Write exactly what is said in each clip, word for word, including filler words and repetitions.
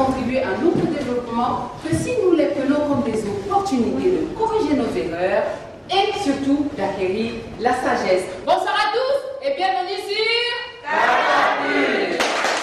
contribuer à notre développement que si nous les prenons comme des opportunités de corriger nos erreurs et surtout d'acquérir la sagesse. Bonsoir à tous et bienvenue sur Catapulte.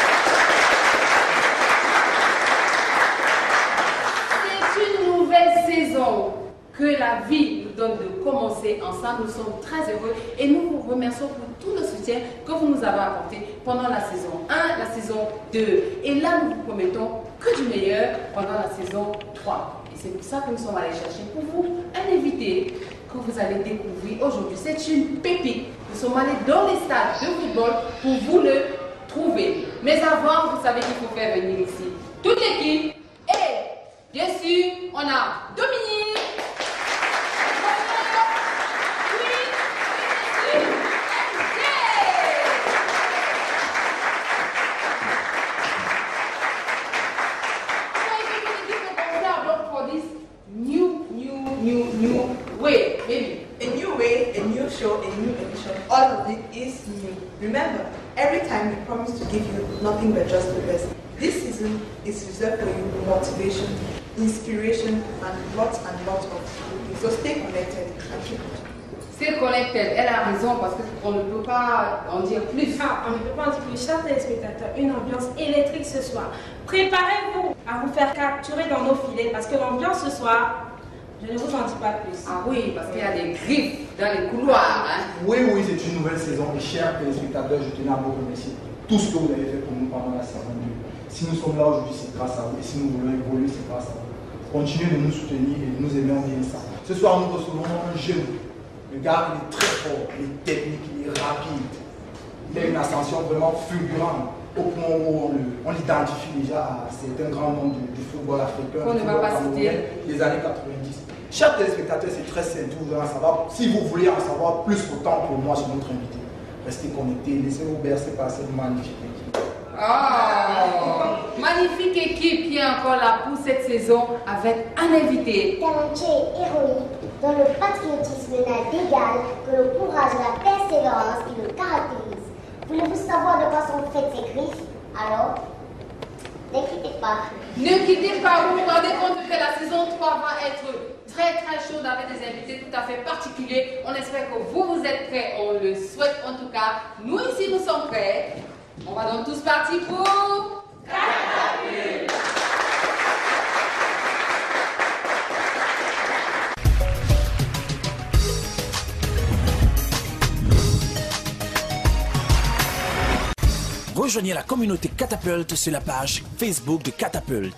C'est une nouvelle saison que la vie nous donne de commencer ensemble. Nous sommes très heureux et nous vous remercions pour tout le soutien que vous nous avez apporté pendant la saison un, la saison deux. Et là, nous vous promettons que du meilleur pendant la saison trois. Et c'est pour ça que nous sommes allés chercher pour vous un invité que vous allez découvrir aujourd'hui. C'est une pépite. Nous sommes allés dans les stades de football pour vous le trouver. Mais avant, vous savez qu'il faut faire venir ici toute l'équipe. Et bien sûr, on a Dominique. New, new way, maybe. A new way, a new show, a new edition. All of it is new. Remember, every time we promise to give you nothing but just the best. This season is reserved for you motivation, inspiration, and lots and lots of good. So stay connected and keep it. Stay connected. Elle a raison parce qu'on ne peut pas en dire plus. Ah, on ne peut pas en dire plus. Chers téléspectateurs, une ambiance électrique ce soir. Préparez-vous à vous faire capturer dans nos filets parce que l'ambiance ce soir, je ne vous en dis pas plus. Ah oui, parce qu'il y a des griffes dans les couloirs. Hein? Oui, oui, c'est une nouvelle saison. Et chers téléspectateurs, je tenais à vous remercier pour tout ce que vous avez fait pour nous pendant la saison deux. Si nous sommes là aujourd'hui, c'est grâce à vous. Et si nous voulons évoluer, c'est grâce à vous. Continuez de nous soutenir et nous aimons bien ça. Ce soir, nous recevons un jeune. Le gars, il est très fort, il est technique, il est rapide. Il a une ascension vraiment fulgurante. Au point où on l'identifie déjà à certains grands noms du, du football africain. On ne va pas citer. Des années quatre-vingt-dix. Chers téléspectateurs, c'est très simple, vous voulez en savoir. Si vous voulez en savoir plus autant que moi sur notre invité, restez connectés, laissez-vous bercer par cette magnifique équipe. Oh, magnifique équipe qui est encore là pour cette saison avec un invité. Talentueux et héroïque, dont le patriotisme n'a d'égal que le courage, la persévérance qui le caractérise. Voulez-vous savoir de quoi sont faites ces griffes? Alors, ne quittez pas. Ne quittez pas, vous vous rendez compte que la saison trois va être très très chaude avec des invités tout à fait particuliers. On espère que vous, vous êtes prêts, on le souhaite en tout cas. Nous ici, nous sommes prêts. On va donc tous partir pour Catapulte. Rejoignez la communauté Catapulte sur la page Facebook de Catapulte.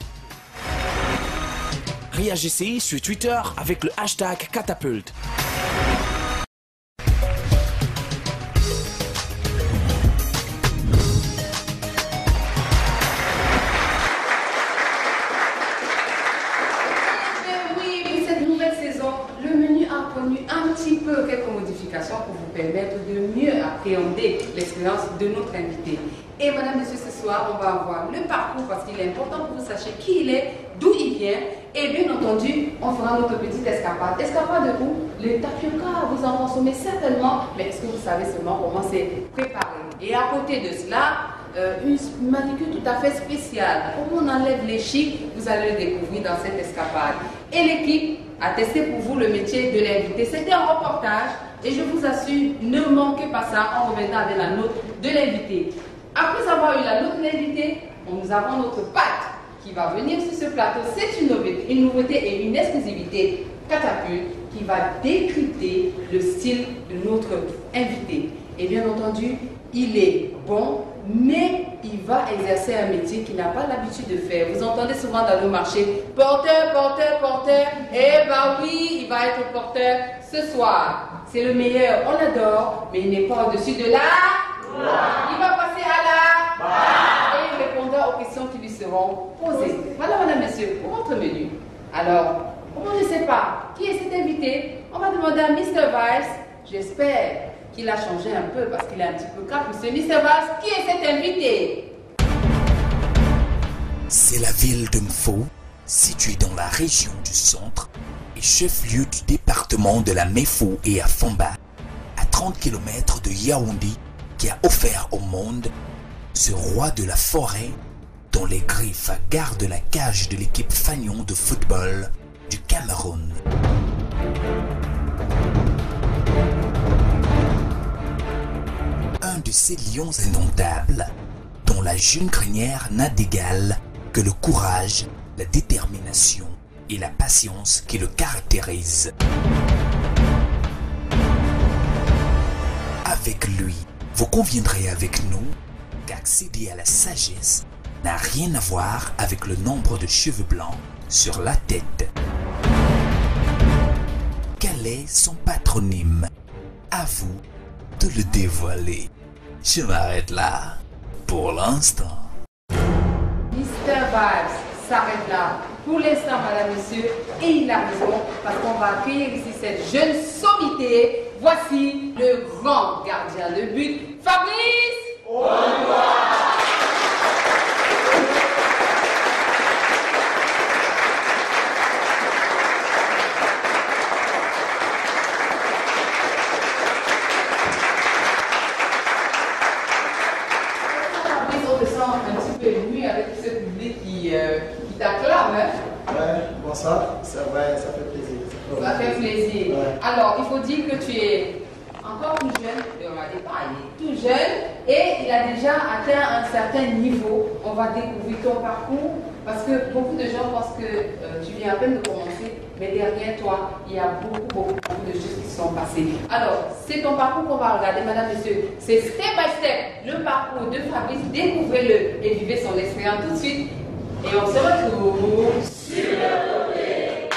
Réagissez sur Twitter avec le hashtag Catapulte. Oui, pour cette nouvelle saison, le menu a connu un petit peu quelques modifications pour vous permettre de mieux appréhender l'expérience de notre invité. Et madame, monsieur, ce soir, on va avoir le parcours parce qu'il est important que vous sachiez qui il est, d'où il vient. Et bien entendu, on fera notre petite escapade. Escapade de où? Le tapioca, vous en consommez certainement, mais est-ce que vous savez seulement comment c'est préparé? Et à côté de cela, euh, une manicure tout à fait spéciale. Comment on enlève les chics, vous allez le découvrir dans cette escapade. Et l'équipe a testé pour vous le métier de l'invité. C'était un reportage et je vous assure, ne manquez pas ça en revenant avec la note de l'invité. Après avoir eu la note de l'invité, nous avons notre pâte qui va venir sur ce plateau. C'est une nouveauté, une nouveauté et une exclusivité Catapulte qui va décrypter le style de notre invité. Et bien entendu, il est bon, mais il va exercer un métier qu'il n'a pas l'habitude de faire. Vous entendez souvent dans nos marchés, porteur, porteur, porteur. Eh ben oui, il va être porteur ce soir. C'est le meilleur, on l'adore, mais il n'est pas au-dessus de la... Il va passer à la... Et il répondra aux questions qui lui seront posées. Voilà, madame, monsieur, pour votre menu. Alors, on ne sait pas qui est cet invité. On va demander à mister Valls. J'espère qu'il a changé un peu parce qu'il est un petit peu capucé. mister Valls, qui est cet invité? C'est la ville de Mfo, située dans la région du centre et chef-lieu du département de la Méfo et à Famba, à trente kilomètres de Yaoundé, qui a offert au monde ce roi de la forêt dont les griffes gardent la cage de l'équipe fanion de football du Cameroun. Un de ces lions indomptables dont la jeune crinière n'a d'égal que le courage, la détermination et la patience qui le caractérisent. Avec lui, vous conviendrez avec nous qu'accéder à la sagesse n'a rien à voir avec le nombre de cheveux blancs sur la tête. Quel est son patronyme? À vous de le dévoiler. Je m'arrête là pour l'instant. mister Vibes s'arrête là pour l'instant, madame, monsieur, et il a raison parce qu'on va accueillir ici cette jeune sommité. Voici le grand gardien de but, Fabrice Ondoa. Un petit peu ému avec ce public qui, euh, qui t'acclame. Hein? Ouais, bonsoir, ça, ouais, ça fait plaisir. Ça fait plaisir. Ouais. Alors, il faut dire que tu es encore tout jeune, et on va dire pas, il est tout jeune et il a déjà atteint un certain niveau. On va découvrir ton parcours parce que beaucoup de gens pensent que euh, tu viens à peine de commencer, mais derrière toi, il y a beaucoup, beaucoup, beaucoup de choses qui se sont passées. Alors, c'est ton parcours qu'on va regarder, madame, monsieur. C'est step by step le parcours de Fabrice. Découvrez-le et vivez son expérience tout de suite. Et on se retrouve sur le côté.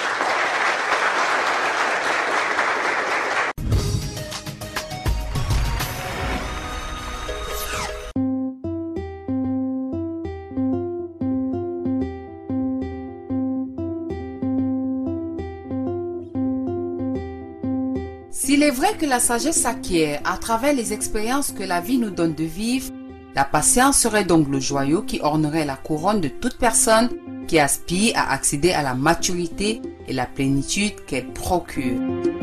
S'il est vrai que la sagesse s'acquiert à travers les expériences que la vie nous donne de vivre, la patience serait donc le joyau qui ornerait la couronne de toute personne qui aspire à accéder à la maturité et la plénitude qu'elle procure.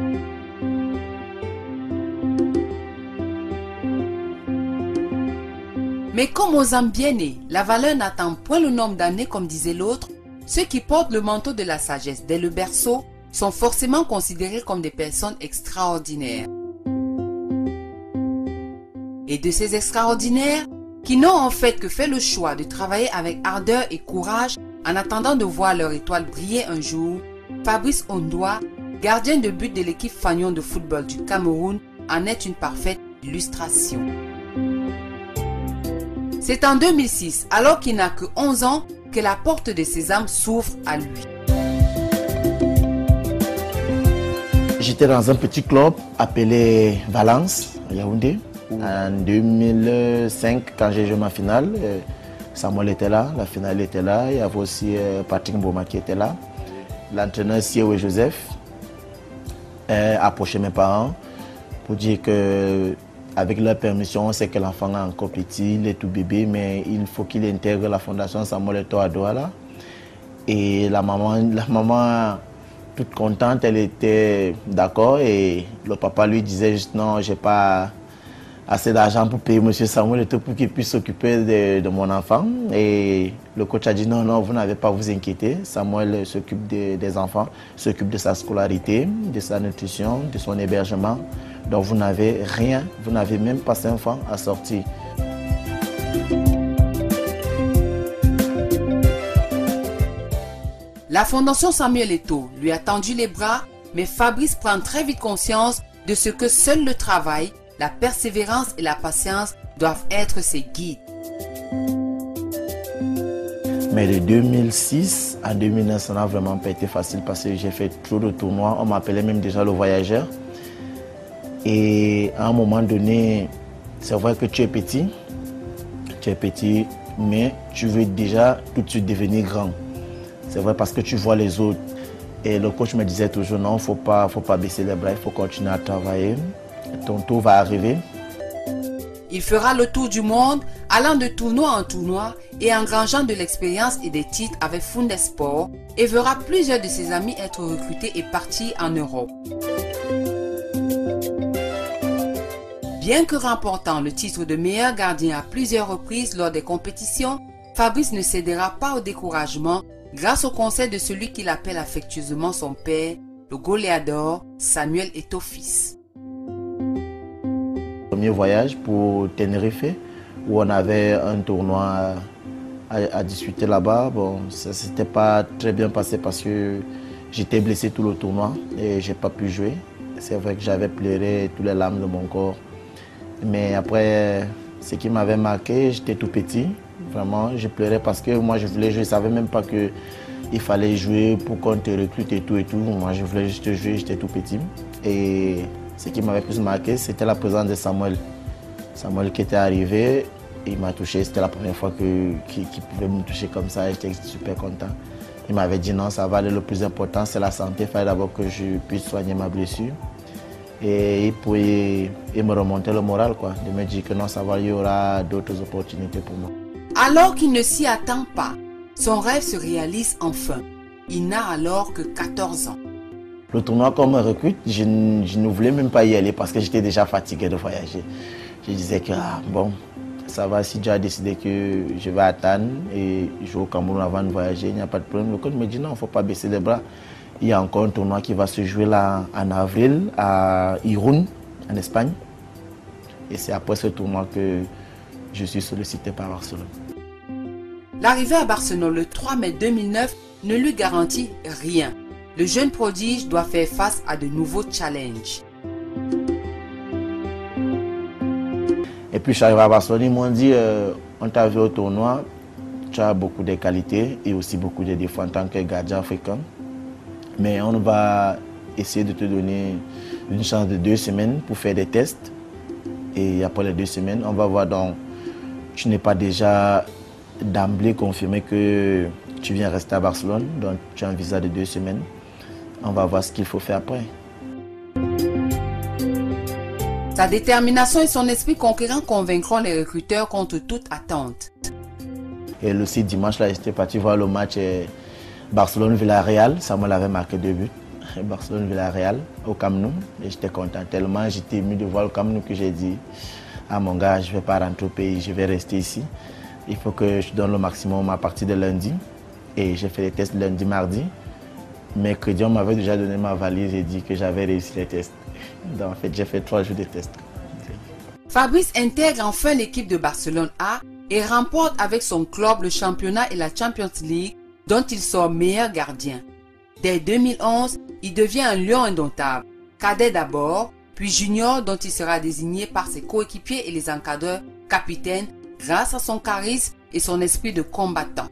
Mais comme aux âmes bien-nées, la valeur n'attend point le nombre d'années comme disait l'autre, ceux qui portent le manteau de la sagesse dès le berceau sont forcément considérés comme des personnes extraordinaires. Et de ces extraordinaires, qui n'ont en fait que fait le choix de travailler avec ardeur et courage en attendant de voir leur étoile briller un jour, Fabrice Ondoa, gardien de but de l'équipe fanion de football du Cameroun, en est une parfaite illustration. C'est en deux mille six, alors qu'il n'a que onze ans, que la porte de Sésame s'ouvre à lui. J'étais dans un petit club appelé Valence, à Yaoundé. En deux mille cinq, quand j'ai joué ma finale, Samuel était là, la finale était là. Il y avait aussi Patrick Mboma qui était là. L'entraîneur Siewe Joseph a approché mes parents pour dire que, avec leur permission, on sait que l'enfant est encore petit, il est tout bébé, mais il faut qu'il intègre la fondation Samuel Eto'o à Douala. Et la maman, la maman, toute contente, elle était d'accord et le papa lui disait juste non, j'ai pas assez d'argent pour payer M. Samuel Eto'o pour qu'il puisse s'occuper de, de mon enfant. Et le coach a dit non, non, vous n'avez pas à vous inquiéter. Samuel s'occupe de, des enfants, s'occupe de sa scolarité, de sa nutrition, de son hébergement. Donc vous n'avez rien, vous n'avez même pas cinq francs à sortir. La fondation Samuel Eto'o lui a tendu les bras, mais Fabrice prend très vite conscience de ce que seul le travail, la persévérance et la patience doivent être ses guides. Mais de deux mille six à deux mille neuf, ça n'a vraiment pas été facile parce que j'ai fait trop de tournois. On m'appelait même déjà le voyageur. Et à un moment donné, c'est vrai que tu es petit, tu es petit, mais tu veux déjà tout de suite devenir grand. C'est vrai parce que tu vois les autres. Et le coach me disait toujours non, il ne faut pas, faut pas baisser les bras, il faut continuer à travailler. Ton tour va arriver. Il fera le tour du monde, allant de tournoi en tournoi et engrangeant de l'expérience et des titres avec Fundesport, et verra plusieurs de ses amis être recrutés et partis en Europe. Bien que remportant le titre de meilleur gardien à plusieurs reprises lors des compétitions, Fabrice ne cédera pas au découragement grâce au conseil de celui qu'il appelle affectueusement son père, le goléador Samuel Eto'o-Fils. Premier voyage pour Tenerife, où on avait un tournoi à, à disputer là-bas. Bon, ça ne s'était pas très bien passé parce que j'étais blessé tout le tournoi et je n'ai pas pu jouer. C'est vrai que j'avais pleuré tous les larmes de mon corps. Mais après, ce qui m'avait marqué, j'étais tout petit. Vraiment, je pleurais parce que moi je voulais jouer. Je ne savais même pas qu'il fallait jouer pour qu'on te recrute et tout et tout. Moi je voulais juste jouer, j'étais tout petit. Et ce qui m'avait plus marqué, c'était la présence de Samuel. Samuel qui était arrivé, il m'a touché. C'était la première fois qu'il qu'il pouvait me toucher comme ça. J'étais super content. Il m'avait dit non, ça va aller, le plus important c'est la santé. Il fallait d'abord que je puisse soigner ma blessure. Et il pouvait il me remonter le moral, quoi, de me dire que non, ça va, il y aura d'autres opportunités pour moi. Alors qu'il ne s'y attend pas, son rêve se réalise enfin. Il n'a alors que quatorze ans. Le tournoi qu'on me recrute, je, je ne voulais même pas y aller parce que j'étais déjà fatigué de voyager. Je disais que ah, bon, ça va, si tu as décidé que je vais attendre et jouer au Cameroun avant de voyager, il n'y a pas de problème. Le coach me dit non, il ne faut pas baisser les bras. Il y a encore un tournoi qui va se jouer là en avril à Irún, en Espagne. Et c'est après ce tournoi que je suis sollicité par Barcelone. L'arrivée à Barcelone le trois mai deux mille neuf ne lui garantit rien. Le jeune prodige doit faire face à de nouveaux challenges. Et puis je suis arrivé à Barcelone, ils m'ont dit euh, on t'a vu au tournoi, tu as beaucoup de qualités et aussi beaucoup de défauts en tant que gardien africain. Mais on va essayer de te donner une chance de deux semaines pour faire des tests. Et après les deux semaines, on va voir donc tu n'es pas déjà d'emblée confirmé que tu viens rester à Barcelone. Donc tu as un visa de deux semaines. On va voir ce qu'il faut faire après. Sa détermination et son esprit conquérant convaincront les recruteurs contre toute attente. Et le six dimanche, là, j'étais parti voir le match Barcelone-Villarreal. Samuel avait marqué deux buts. Barcelone-Villarreal au Camp Nou. Et j'étais content tellement. J'étais ému de voir le Camp Nou que j'ai dit à mon gars, je ne vais pas rentrer au pays, je vais rester ici. Il faut que je donne le maximum à partir de lundi. Et j'ai fait les tests lundi, mardi. Mercredi, on m'avait déjà donné ma valise et dit que j'avais réussi les tests. Donc, en fait, j'ai fait trois jours de tests. Fabrice intègre enfin l'équipe de Barcelone A et remporte avec son club le championnat et la Champions League dont il sort meilleur gardien. Dès deux mille onze, il devient un lion indomptable, cadet d'abord, puis junior dont il sera désigné par ses coéquipiers et les encadreurs capitaine grâce à son charisme et son esprit de combattant.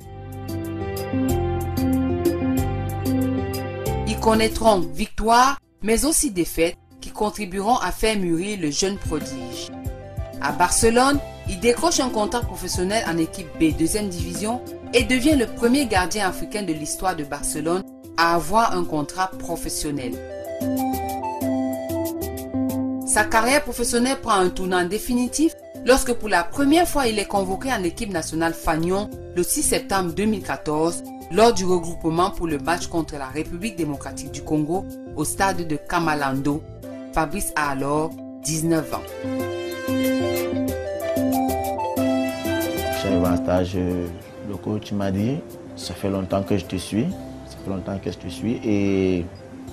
Ils connaîtront victoires, mais aussi défaites qui contribueront à faire mûrir le jeune prodige. À Barcelone, il décroche un contrat professionnel en équipe B, deuxième division, et devient le premier gardien africain de l'histoire de Barcelone à avoir un contrat professionnel. Sa carrière professionnelle prend un tournant définitif lorsque pour la première fois il est convoqué en équipe nationale Fagnon le six septembre deux mille quatorze lors du regroupement pour le match contre la République démocratique du Congo au stade de Kamalando. Fabrice a alors dix-neuf ans. J'arrive en stage, le coach m'a dit, ça fait longtemps que je te suis, ça fait longtemps que je te suis et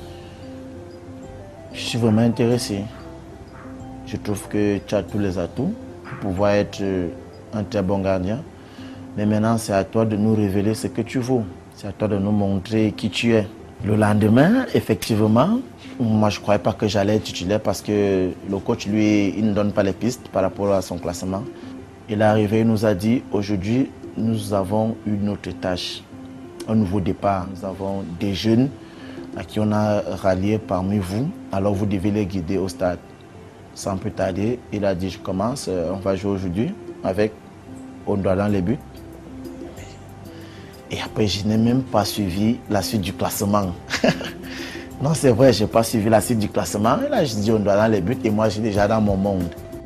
je suis vraiment intéressé. Je trouve que tu as tous les atouts pour pouvoir être un très bon gardien. Mais maintenant, c'est à toi de nous révéler ce que tu vaux. C'est à toi de nous montrer qui tu es. Le lendemain, effectivement, moi je ne croyais pas que j'allais être titulaire parce que le coach, lui, il ne donne pas les pistes par rapport à son classement. Il est arrivé, il nous a dit, aujourd'hui, nous avons une autre tâche, un nouveau départ. Nous avons des jeunes à qui on a rallié parmi vous, alors vous devez les guider au stade. Sans plus tarder, il a dit, je commence, on va jouer aujourd'hui avec on doit dans les buts. Et après, je n'ai même pas suivi la suite du classement. Non, c'est vrai, je n'ai pas suivi la suite du classement. Et là, je dis on doit dans les buts et moi, je suis déjà dans mon monde.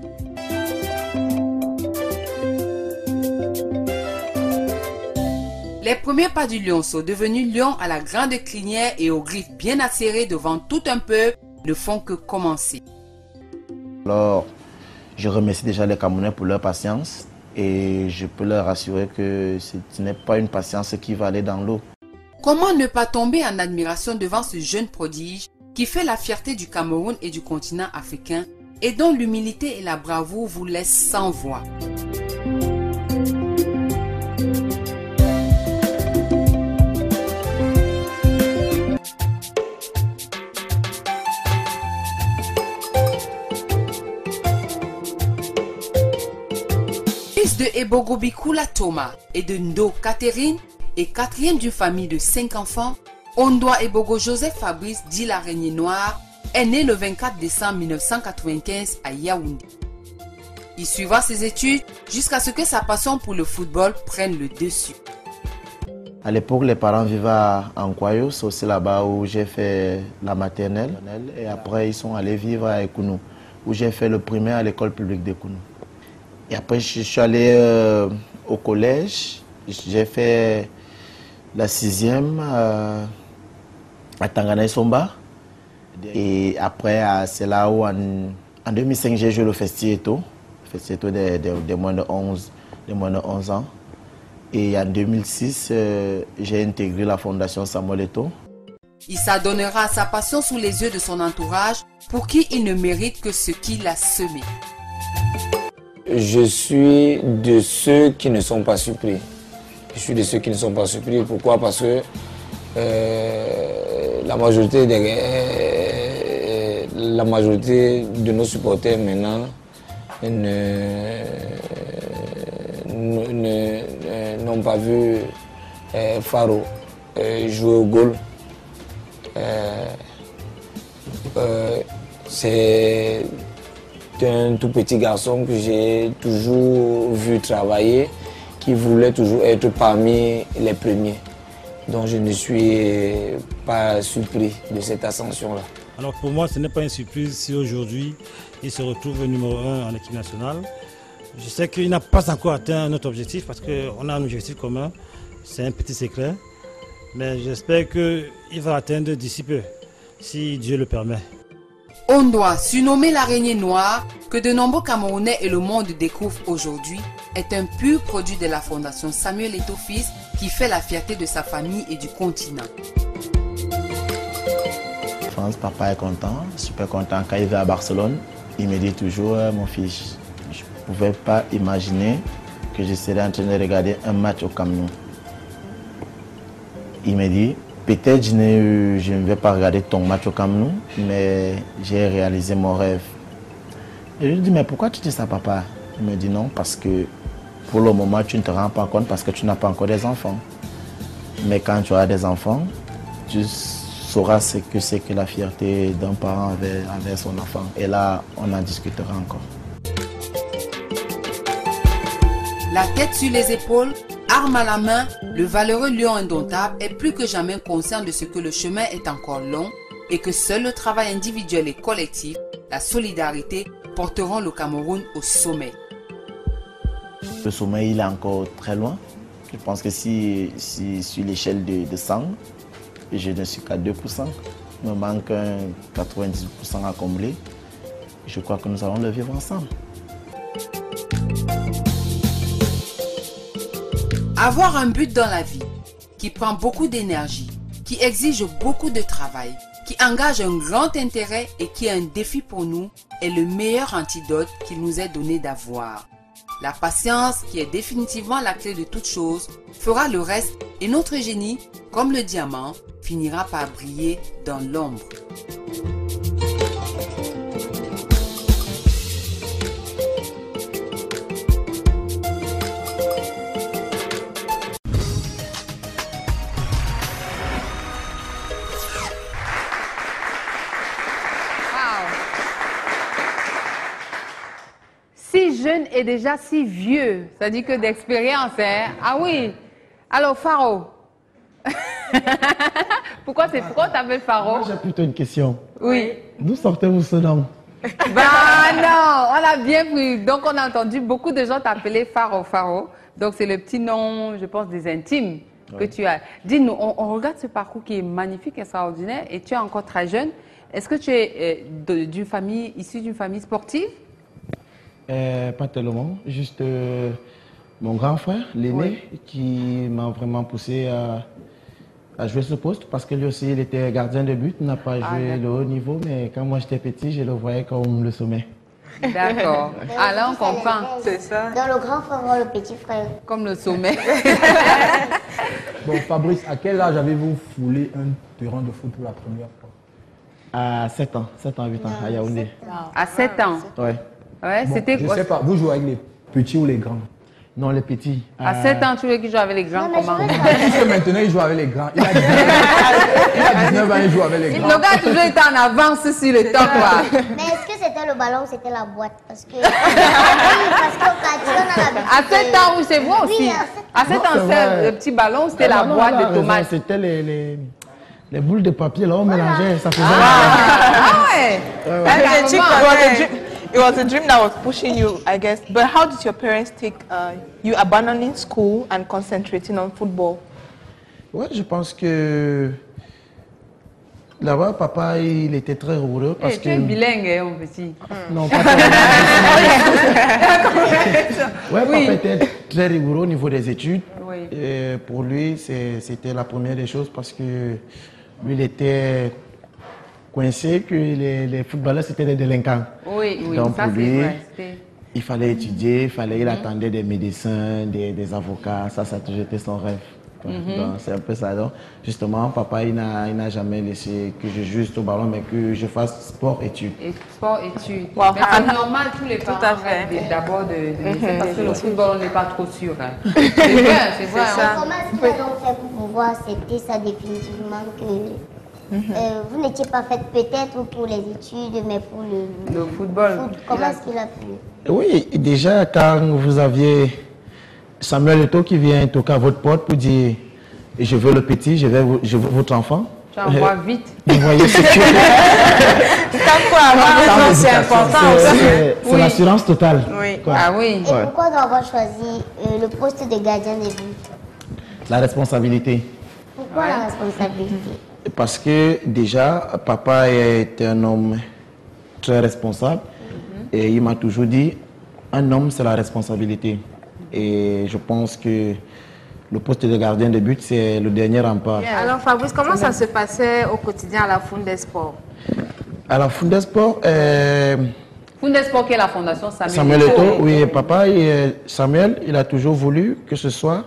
Les premiers pas du lionceau, devenu lion à la grande crinière et aux griffes bien acérées devant tout un peuple, ne font que commencer. Alors, je remercie déjà les Camerounais pour leur patience Et je peux leur assurer que ce n'est pas une patience qui va aller dans l'eau. Comment ne pas tomber en admiration devant ce jeune prodige qui fait la fierté du Cameroun et du continent africain et dont l'humilité et la bravoure vous laissent sans voix. Fils de Ebogo Bikula Thomas et de Ndo Catherine et quatrième d'une famille de cinq enfants, Ondoa Ebogo Joseph Fabrice dit l'araignée noire est né le vingt-quatre décembre mille neuf cent quatre-vingt-quinze à Yaoundé. Il suivra ses études jusqu'à ce que sa passion pour le football prenne le dessus. À l'époque, les parents vivaient à Nkwayo, c'est aussi là-bas où j'ai fait la maternelle. Et après, ils sont allés vivre à Ekounou, où j'ai fait le primaire à l'école publique d'Ekounou. Et après, je suis allé euh, au collège. J'ai fait la sixième euh, à Tangana Somba. Et après, c'est là où en, en deux mille cinq, j'ai joué le Festieto, le Festieto des de, de moins de onze, de moins de onze ans. Et en deux mille six, euh, j'ai intégré la fondation Samuel Eto'o. Il s'adonnera à sa passion sous les yeux de son entourage, pour qui il ne mérite que ce qu'il a semé. Je suis de ceux qui ne sont pas surpris. Je suis de ceux qui ne sont pas surpris. Pourquoi? Parce que euh, la majorité des, euh, la majorité de nos supporters maintenant ne, ne, n'ont pas vu euh, Faro euh, jouer au goal. Euh, euh, c'est un tout petit garçon que j'ai toujours vu travailler, qui voulait toujours être parmi les premiers. Donc je ne suis pas surpris de cette ascension-là. Alors pour moi, ce n'est pas une surprise si aujourd'hui il se retrouve numéro un en équipe nationale. Je sais qu'il n'a pas encore atteint notre objectif parce qu'on a un objectif commun, c'est un petit secret. Mais j'espère qu'il va atteindre d'ici peu, si Dieu le permet. Ondoa, surnommé l'araignée noire, que de nombreux Camerounais et le monde découvrent aujourd'hui, est un pur produit de la fondation Samuel Eto'o Fils qui fait la fierté de sa famille et du continent. France, papa est content, super content. Quand il va à Barcelone, il me dit toujours, mon fils, je ne pouvais pas imaginer que je serais en train de regarder un match au Cameroun. Il me dit, peut-être je ne, je ne vais pas regarder ton match au Cameroun, mais j'ai réalisé mon rêve. Et je lui dis, mais pourquoi tu dis ça, papa? Il me dit non, parce que pour le moment, tu ne te rends pas compte parce que tu n'as pas encore des enfants. Mais quand tu auras des enfants, tu sauras ce que c'est que la fierté d'un parent envers, envers son enfant. Et là, on en discutera encore. La tête sur les épaules, arme à la main, le valeureux lion indomptable est plus que jamais conscient de ce que le chemin est encore long et que seul le travail individuel et collectif, la solidarité, porteront le Cameroun au sommet. Le sommet, il est encore très loin. Je pense que si, si sur l'échelle de, de cent, je ne suis qu'à deux pour cent. Il me manque un quatre-vingt-dix pour cent à combler. Je crois que nous allons le vivre ensemble. Avoir un but dans la vie qui prend beaucoup d'énergie, qui exige beaucoup de travail, qui engage un grand intérêt et qui est un défi pour nous est le meilleur antidote qu'il nous est donné d'avoir. La patience, qui est définitivement la clé de toute chose, fera le reste et notre génie, comme le diamant, finira par briller dans l'ombre. Si jeune et déjà si vieux, ça dit que d'expérience, hein? Ah oui. Alors, Faro. Pourquoi c'est pourquoi t'appelles Faro? Moi, j'ai plutôt une question. Oui. D'où sortez-vous ce nom? Bah non, on a bien pris. Donc, on a entendu beaucoup de gens t'appeler Faro, Faro. Donc, c'est le petit nom, je pense, des intimes que ouais. tu as. Dis-nous, on, on regarde ce parcours qui est magnifique, extraordinaire, et tu es encore très jeune. Est-ce que tu es euh, d'une famille, issue d'une famille sportive? Euh, pas tellement, juste euh, Mon grand frère, l'aîné, oui. qui m'a vraiment poussé à, à jouer ce poste parce que lui aussi, il était gardien de but, il n'a pas ah, joué le haut niveau, mais quand moi j'étais petit, je le voyais comme le sommet. D'accord. Ah là, on comprend. C'est ça. Dans le grand frère, le petit frère. Comme le sommet. Bon, Fabrice, à quel âge avez-vous foulé un terrain de foot pour la première fois? À sept ans, sept ans, huit ans, à Yaoundé. À sept ans? Ouais. Ouais, bon, c'était quoi? Je sais pas, vous jouez avec les petits ou les grands? Non, les petits. À sept ans, tu veux qu'il joue avec les grands? Non, comment? Parce maintenant, il joue avec les grands. Il a dix-neuf ans, il joue avec les grands. Le gars a toujours été en avance sur le temps, quoi. Mais est-ce que c'était le ballon ou c'était la boîte? Parce que... parce qu'au quartier, on a l'habitude. À sept ans, oui, c'est moi aussi. Oui, à sept ans, c'est le petit ballon, c'était la non, boîte non, de tomates. C'était les, les, les boules de papier, là, on mélangeait, ça faisait... Ah, ouais. Ouais, ouais. It was a dream that was pushing you, I guess. But how did your parents take uh, you abandoning school and concentrating on football? Ouais, je pense que là-bas, papa, il était très heureux parce hey, que... Tu es bilingue, hein, mon petit. Non, pas tellement. Ouais, oui. Papa était très rigoureux au niveau des études. Oui. Et pour lui, c'était la première des choses parce que lui, il était coincé que les, les footballeurs, c'était des délinquants. Oui, oui, donc ça pour lui, vrai, il fallait étudier, il fallait, il mm-hmm. attendait des médecins, des, des avocats, ça, ça a toujours été son rêve. Mm-hmm. Donc c'est un peu ça. Donc, justement, papa, il n'a jamais laissé que je joue juste au ballon, mais que je fasse sport-études. Et sport-études. Wow. Mais c'est normal, tous les parents rêvent d'abord de, de laisser, mm-hmm. parce que le football, on n'est pas trop sûr. Hein. C'est vrai, c'est vrai. Hein. Comment est-ce qu'il a donc fait pour pouvoir accepter ça définitivement que... Euh, vous n'étiez pas faite peut-être pour les études, mais pour le, le football. Foot. Comment est-ce qu'il a pu? Oui, déjà quand vous aviez Samuel Eto'o qui vient toquer à votre porte pour dire je veux le petit, je veux, je veux votre enfant. Tu envoies euh, vite. Vous voyez ce que c'est quoi avoir raison, c'est important. C'est oui. l'assurance totale. Oui. Quoi. Ah oui. Et ouais. pourquoi avoir choisi euh, le poste de gardien de but? La responsabilité. Pourquoi ouais. la responsabilité? Parce que déjà, papa est un homme très responsable mm-hmm. et il m'a toujours dit, un homme c'est la responsabilité. Et je pense que le poste de gardien de but, c'est le dernier rempart. Yeah. Alors Fabrice, comment ça se passait au quotidien à la Fundesport? À la Fundesport, euh, Fundesport qui est la fondation Samuel, Samuel Eto'o, oui, papa, et Samuel, il a toujours voulu que ce soit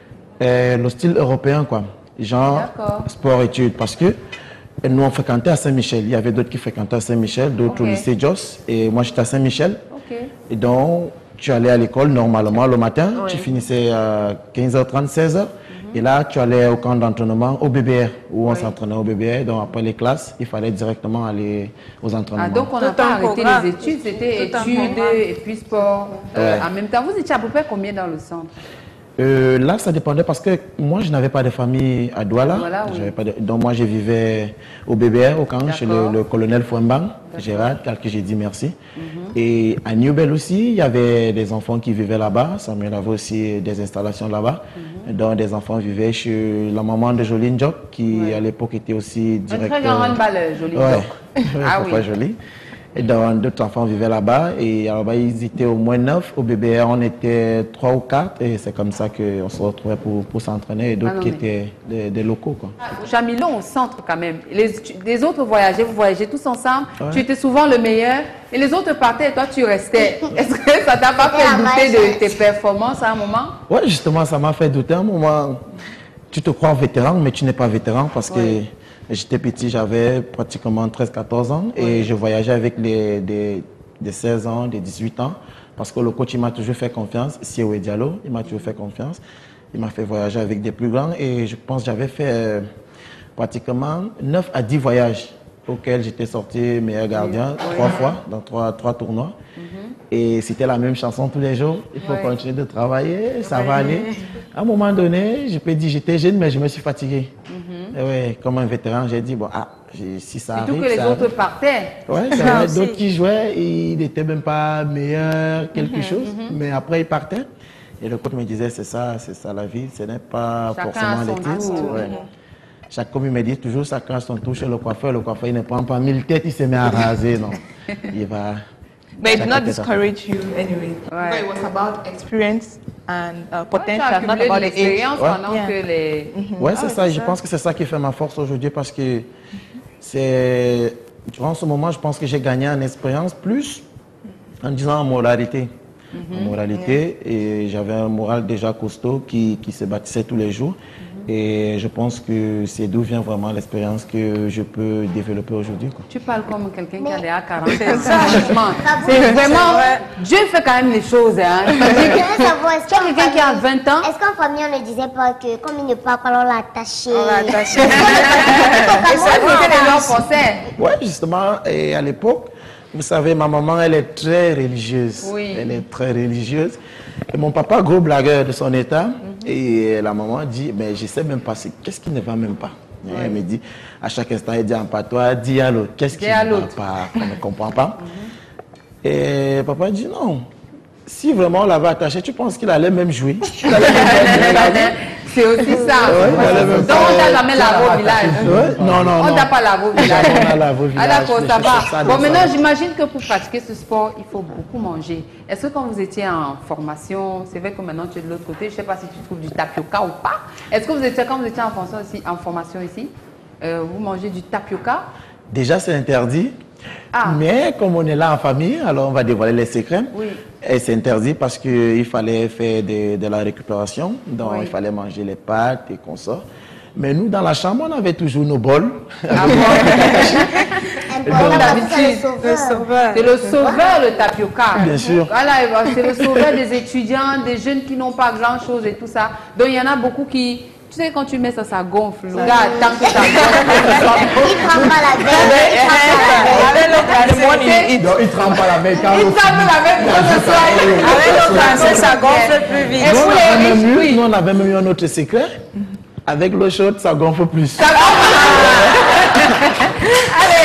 euh, le style européen, quoi. Genre sport-études, parce que nous on fréquentait à Saint-Michel. Il y avait d'autres qui fréquentaient à Saint-Michel, d'autres okay. au lycée Joss, et moi j'étais à Saint-Michel. Okay. Et donc tu allais à l'école normalement le matin, oui. tu finissais à quinze heures trente, seize heures, mm-hmm. et là tu allais au camp d'entraînement au B B R, où on oui. s'entraînait au B B R. Donc après les classes, il fallait directement aller aux entraînements. Ah, donc on n'a pas arrêté les études, c'était études et puis sport. Euh, ouais. En même temps, vous étiez à peu près combien dans le centre? Euh, là, ça dépendait parce que moi, je n'avais pas de famille à Douala. Voilà, oui. pas de... Donc, moi, je vivais au B B R, au camp, chez le, le colonel Fouembang, Gérard, à qui j'ai dit merci. Mm-hmm. Et à Newbel aussi, il y avait des enfants qui vivaient là-bas. Samuel avait aussi des installations là-bas. Mm-hmm. Donc, des enfants vivaient chez la maman de Jolie Ndjok, qui ouais. à l'époque était aussi directeur. Un très grand handballeur, Jolie Ndjok. Ouais. Ah oui. Jolie. Et donc, d'autres enfants vivaient là-bas. Et alors, ils étaient au moins neuf. Au B B R, on était trois ou quatre. Et c'est comme ça qu'on se retrouvait pour, pour s'entraîner. Et d'autres ah qui mais... étaient des, des locaux, quoi. Jamilon au centre, quand même. Les, les autres voyageaient, vous voyagez tous ensemble. Ouais. Tu étais souvent le meilleur. Et les autres partaient et toi, tu restais. Est-ce que ça t'a pas fait douter de tes performances à un moment? Oui, justement, ça m'a fait douter à un moment. Tu te crois vétéran, mais tu n'es pas vétéran parce ouais. que... J'étais petit, j'avais pratiquement treize quatorze ans et oui. je voyageais avec les, des, des seize ans, des dix-huit ans parce que le coach il m'a toujours fait confiance, Sioué Diallo, il m'a toujours fait confiance. Il m'a fait voyager avec des plus grands et je pense que j'avais fait euh, pratiquement neuf à dix voyages auxquels j'étais sorti meilleur gardien oui. trois oui. fois dans trois, trois tournois. Mm-hmm. Et c'était la même chanson tous les jours. Il faut oui. continuer de travailler, ça oui. va aller. À un moment donné, je peux dire j'étais jeune mais je me suis fatigué. Mm-hmm. Et ouais, comme un vétéran, j'ai dit, bon, ah, si ça arrive... Surtout que les ça autres arrive. partaient. Oui, il y avait d'autres qui jouaient, ils n'étaient même pas meilleurs, quelque mm-hmm, chose, mm-hmm. mais après ils partaient. Et le coach me disait, c'est ça, c'est ça la vie, ce n'est pas chacun forcément les titres. Ouais. Chaque comme il me dit toujours, chacun a son tour chez le coiffeur, le coiffeur il ne prend pas mille têtes, il se met à raser, non. Il va... But it did not discourage you anyway. Right. But it was about experience and uh, potential, ouais, not about the age. Pendant Yeah. que les... Mm-hmm. Ouais, c'est ça. Je pense que c'est ça qui fait ma force aujourd'hui parce que c'est... Durant ce moment, je pense que j'ai gagné en expérience plus en disant en moralité. Mm-hmm. En moralité, yeah. Et j'avais un moral déjà costaud qui, qui se bâtissait tous les jours. Et je pense que c'est d'où vient vraiment l'expérience que je peux développer aujourd'hui. Tu parles comme quelqu'un qui a déjà quarante ans. C'est vraiment... Dieu fait quand même les choses. Hein. Tu as quelqu'un qui a vingt ans. Est-ce qu'en famille, on ne disait pas que comme il ne parle pas, on l'a attaché? On l'a attaché. Et ça, c'est les gens pensaient. Oui, justement. Et à l'époque, vous savez, ma maman, elle est très religieuse. Oui. Elle est très religieuse. Et mon papa, gros blagueur de son état. Mm-hmm. Et la maman dit, mais je ne sais même pas, qu'est-ce qui ne va même pas? Oui. Elle me dit, à chaque instant, elle dit en patois, dis à l'autre, qu'est-ce qui ne va pas? On ne comprend pas. Mm-hmm. Et papa dit, non, si vraiment on l'avait attaché, tu penses qu'il allait même jouer? C'est aussi ça. Ouais, donc on t'a jamais lavé au village. Ouais. Non, non, on non. t'a pas lavé au village. On a lavé au village. Ah d'accord, ça va. Ça, bon, maintenant j'imagine que pour pratiquer ce sport, il faut beaucoup manger. Est-ce que quand vous étiez en formation, c'est vrai que maintenant tu es de l'autre côté, je ne sais pas si tu trouves du tapioca ou pas. Est-ce que vous étiez, quand vous étiez en formation ici, en formation ici euh, vous mangez du tapioca? Déjà c'est interdit. Ah. Mais comme on est là en famille, alors on va dévoiler les secrets. Oui. Et c'est interdit parce qu'il fallait faire de, de la récupération. Donc oui. il fallait manger les pâtes et qu'on sort. Mais nous, dans la chambre, on avait toujours nos bols. Ah bon? D'habitude, c'est le sauveur, le tapioca. Bien sûr. Voilà, c'est le sauveur des étudiants, des jeunes qui n'ont pas grand-chose et tout ça. Donc il y en a beaucoup qui... Tu sais, quand tu mets ça, ça gonfle. Le gars attend que ça gonfle. Il trempe pas la veille. Il trempe pas la veille. Il trempe la veille pour ce soir. Avec le français, ça gonfle plus vite. Et pour les riches, nous, on avait même eu un autre secret. Avec l'eau chaude, ça gonfle plus. Ça gonfle. Allez.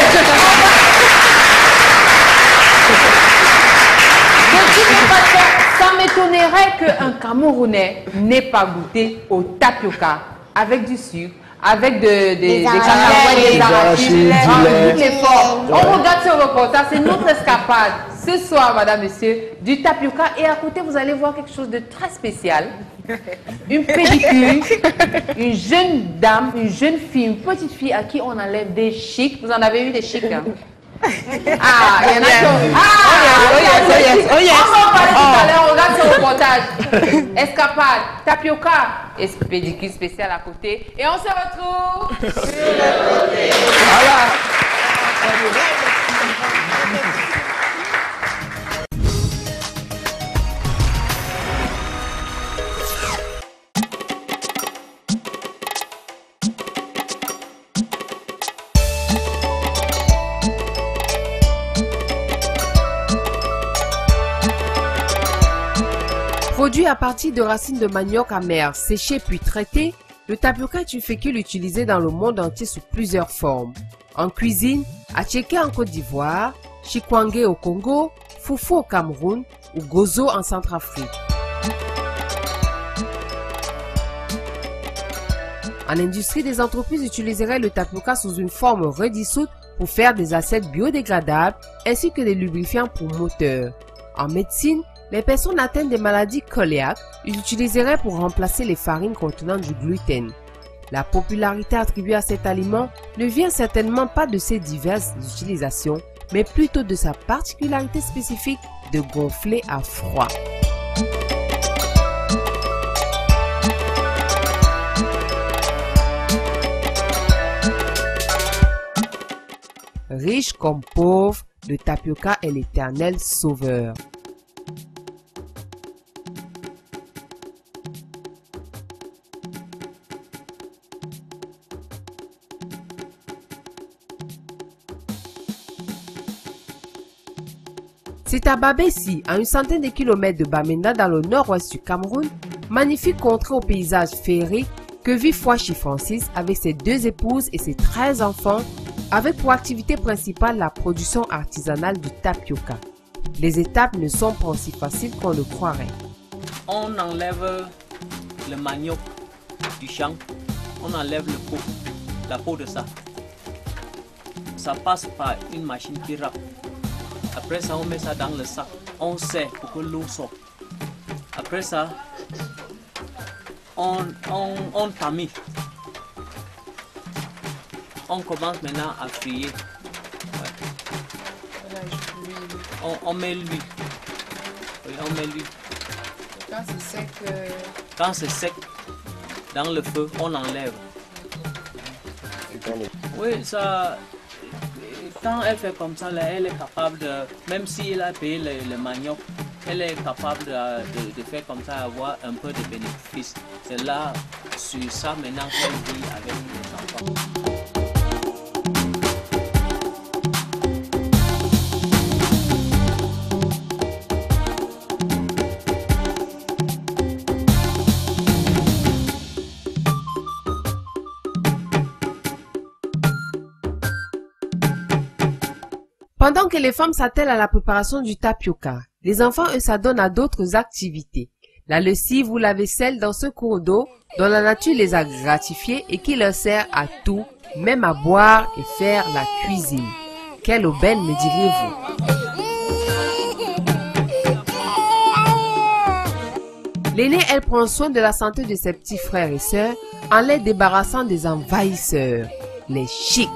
Ça m'étonnerait qu'un Camerounais n'ait pas goûté au tapioca avec du sucre, avec de, de, des cacahuètes, des arachides, en toutes les formes. On regarde ce reportage, c'est notre escapade. Ce soir, madame, monsieur, du tapioca. Et à côté, vous allez voir quelque chose de très spécial. Une pédicure, une jeune dame, une jeune fille, une petite fille à qui on enlève des chics. Vous en avez eu des chics, hein? Ah, il y en a qui ont... Ah, oh yes, oh yes, oh yes. On va en parler tout à l'heure, on regarde ce reportage. Escapade, tapioca et pédicure spéciale à côté. Et on se retrouve sur le côté. Voilà. Produit à partir de racines de manioc amères séchées puis traitées, le tapioca est une fécule utilisée dans le monde entier sous plusieurs formes. En cuisine, attiéké en Côte d'Ivoire, chikwangé au Congo, foufou au Cameroun ou gozo en Centrafrique. En industrie, des entreprises utiliseraient le tapioca sous une forme redissoute pour faire des assiettes biodégradables ainsi que des lubrifiants pour moteurs. En médecine, les personnes atteintes des maladies cœliaques l'utiliseraient pour remplacer les farines contenant du gluten. La popularité attribuée à cet aliment ne vient certainement pas de ses diverses utilisations, mais plutôt de sa particularité spécifique de gonfler à froid. Riche comme pauvre, le tapioca est l'éternel sauveur. C'est à Babessi, à une centaine de kilomètres de Bamenda dans le nord-ouest du Cameroun, magnifique contrée au paysage féerique, que vit Fouachi Francis avec ses deux épouses et ses treize enfants, avec pour activité principale la production artisanale du tapioca. Les étapes ne sont pas aussi faciles qu'on le croirait. On enlève le manioc du champ, on enlève le pot, la peau de ça. Ça passe par une machine qui râpe. Après ça, on met ça dans le sac. On serre pour que l'eau sorte. Après ça, on, on, on tamise. On commence maintenant à frire. Ouais. On, on met l'huile. Oui, on met l'huile. Quand c'est sec, euh... Quand c'est sec, dans le feu, on enlève. Oui, ça. Quand elle fait comme ça, là, elle est capable de, même si elle a payé le, le manioc, elle est capable de, de, de faire comme ça, avoir un peu de bénéfice. C'est là, sur ça maintenant qu'elle vit avec les enfants. Pendant que les femmes s'attellent à la préparation du tapioca, les enfants, eux, s'adonnent à d'autres activités. La lessive ou la vaisselle dans ce cours d'eau dont la nature les a gratifiés et qui leur sert à tout, même à boire et faire la cuisine. Quelle aubaine, me diriez-vous? L'aînée, elle prend soin de la santé de ses petits frères et sœurs en les débarrassant des envahisseurs, les chics.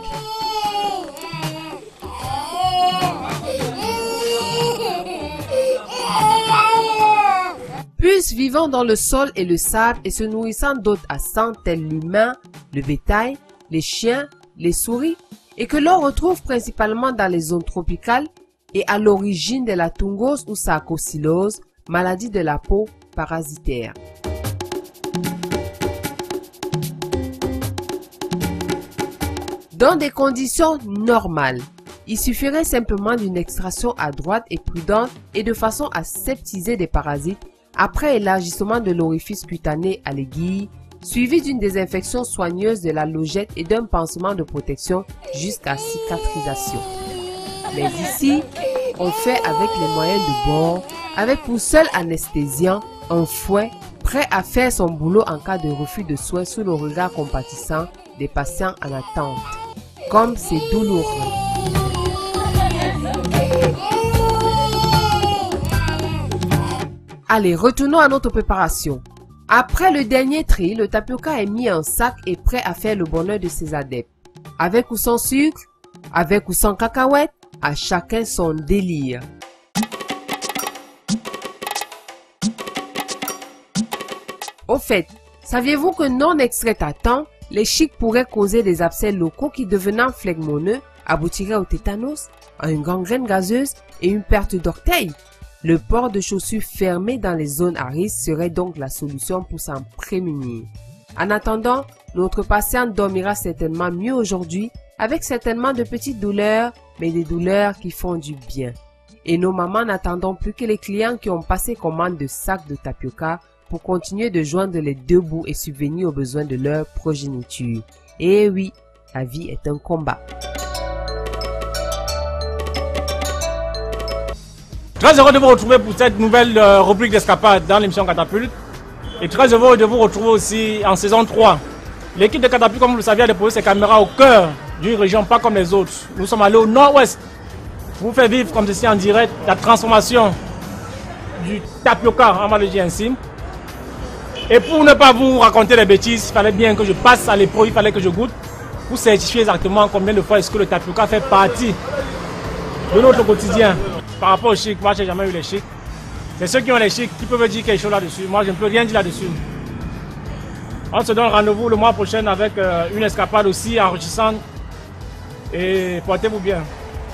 Plus vivant dans le sol et le sable et se nourrissant d'autres à sang tels l'humain, le bétail, les chiens, les souris, et que l'on retrouve principalement dans les zones tropicales et à l'origine de la thongose ou sarcocylose, maladie de la peau parasitaire. Dans des conditions normales, il suffirait simplement d'une extraction adroite et prudente et de façon à septiser des parasites après élargissement de l'orifice cutané à l'aiguille, suivi d'une désinfection soigneuse de la logette et d'un pansement de protection jusqu'à cicatrisation. Mais ici, on fait avec les moyens de bord, avec pour seul anesthésiant un fouet prêt à faire son boulot en cas de refus de soins sous le regard compatissant des patients en attente. Comme c'est douloureux. Allez, retournons à notre préparation. Après le dernier tri, le tapioca est mis en sac et prêt à faire le bonheur de ses adeptes. Avec ou sans sucre, avec ou sans cacahuètes, à chacun son délire. Au fait, saviez-vous que non extraits à temps, les chics pourraient causer des abcès locaux qui, devenant phlegmoneux, aboutiraient au tétanos, à une gangrène gazeuse et une perte d'orteil? Le port de chaussures fermées dans les zones à risque serait donc la solution pour s'en prémunir. En attendant, notre patiente dormira certainement mieux aujourd'hui, avec certainement de petites douleurs, mais des douleurs qui font du bien. Et nos mamans n'attendons plus que les clients qui ont passé commande de sacs de tapioca pour continuer de joindre les deux bouts et subvenir aux besoins de leur progéniture. Et oui, la vie est un combat. Très heureux de vous retrouver pour cette nouvelle euh, rubrique d'escapade dans l'émission Catapulte. Et très heureux de vous retrouver aussi en saison trois. L'équipe de Catapulte, comme vous le saviez, a déposé ses caméras au cœur d'une région pas comme les autres. Nous sommes allés au nord-ouest pour vous faire vivre comme ceci en direct la transformation du tapioca, on va le dire ainsi. Et pour ne pas vous raconter des bêtises, il fallait bien que je passe à l'épreuve, il fallait que je goûte pour certifier exactement combien de fois est-ce que le tapioca fait partie de notre quotidien. Par rapport aux chics, moi j'ai jamais eu les chics. C'est ceux qui ont les chics qui peuvent dire quelque chose là-dessus. Moi je ne peux rien dire là-dessus. On se donne rendez-vous le mois prochain avec euh, une escapade aussi enrichissante. Et portez-vous bien.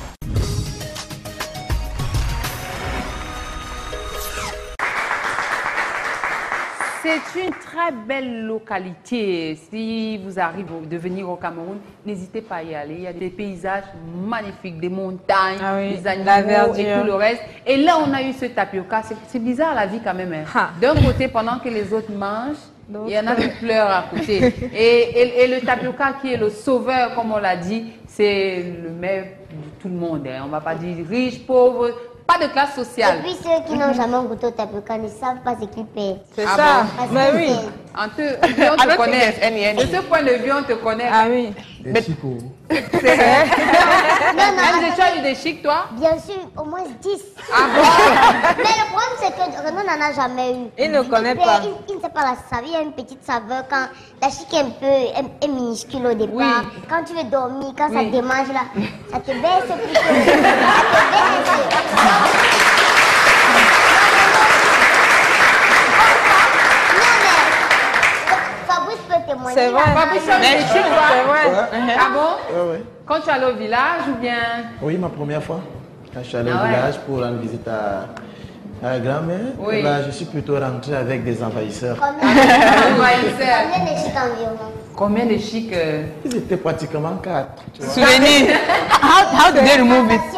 C'est une très belle localité. Si vous arrivez de venir au Cameroun, n'hésitez pas à y aller. Il y a des paysages magnifiques, des montagnes, ah oui, des animaux et tout le reste. Et là, on a eu ce tapioca. C'est bizarre la vie quand même. Hein. D'un côté, pendant que les autres mangent, il y en a qui pleurent à côté. Et, et, et le tapioca qui est le sauveur, comme on l'a dit, c'est le meilleur de tout le monde. Hein. On ne va pas dire riche, pauvre. Pas de classe sociale. Et puis ceux qui n'ont jamais goûté au tapioca ne savent pas ce qu'ils paient. C'est ah ça. Bon, mais oui. On te, on te connaît. De ce point de vue, on te connaît. Ah oui. Des chics au... C'est vrai. Non, non, tu as eu des chics, toi? Bien sûr, au moins dix. Ah bon? Mais le problème, c'est que Renaud n'en a jamais eu. Il ne connaît il, pas. Il, il ne sait pas la saveur. Il y a une petite saveur quand la chic est un peu est, est minuscule au départ. Oui. Quand tu veux dormir, quand Oui. ça démange là, ça te baisse plutôt. Ça te baisse. C'est vrai. Fabrice, tu as eu des chics, toi? C'est vrai. Ouais. Ah bon? Ouais, ouais. Quand tu es allé au village ou bien? Oui, ma première fois. Quand je suis allé Ah au ouais. village pour rendre visite à, à la grand-mère, Oui. eh ben, je suis plutôt rentré avec des envahisseurs. Combien de chics environ? Combien de chics euh... Ils étaient pratiquement quatre. Tu vois. Souvenir. How, how did they remove it?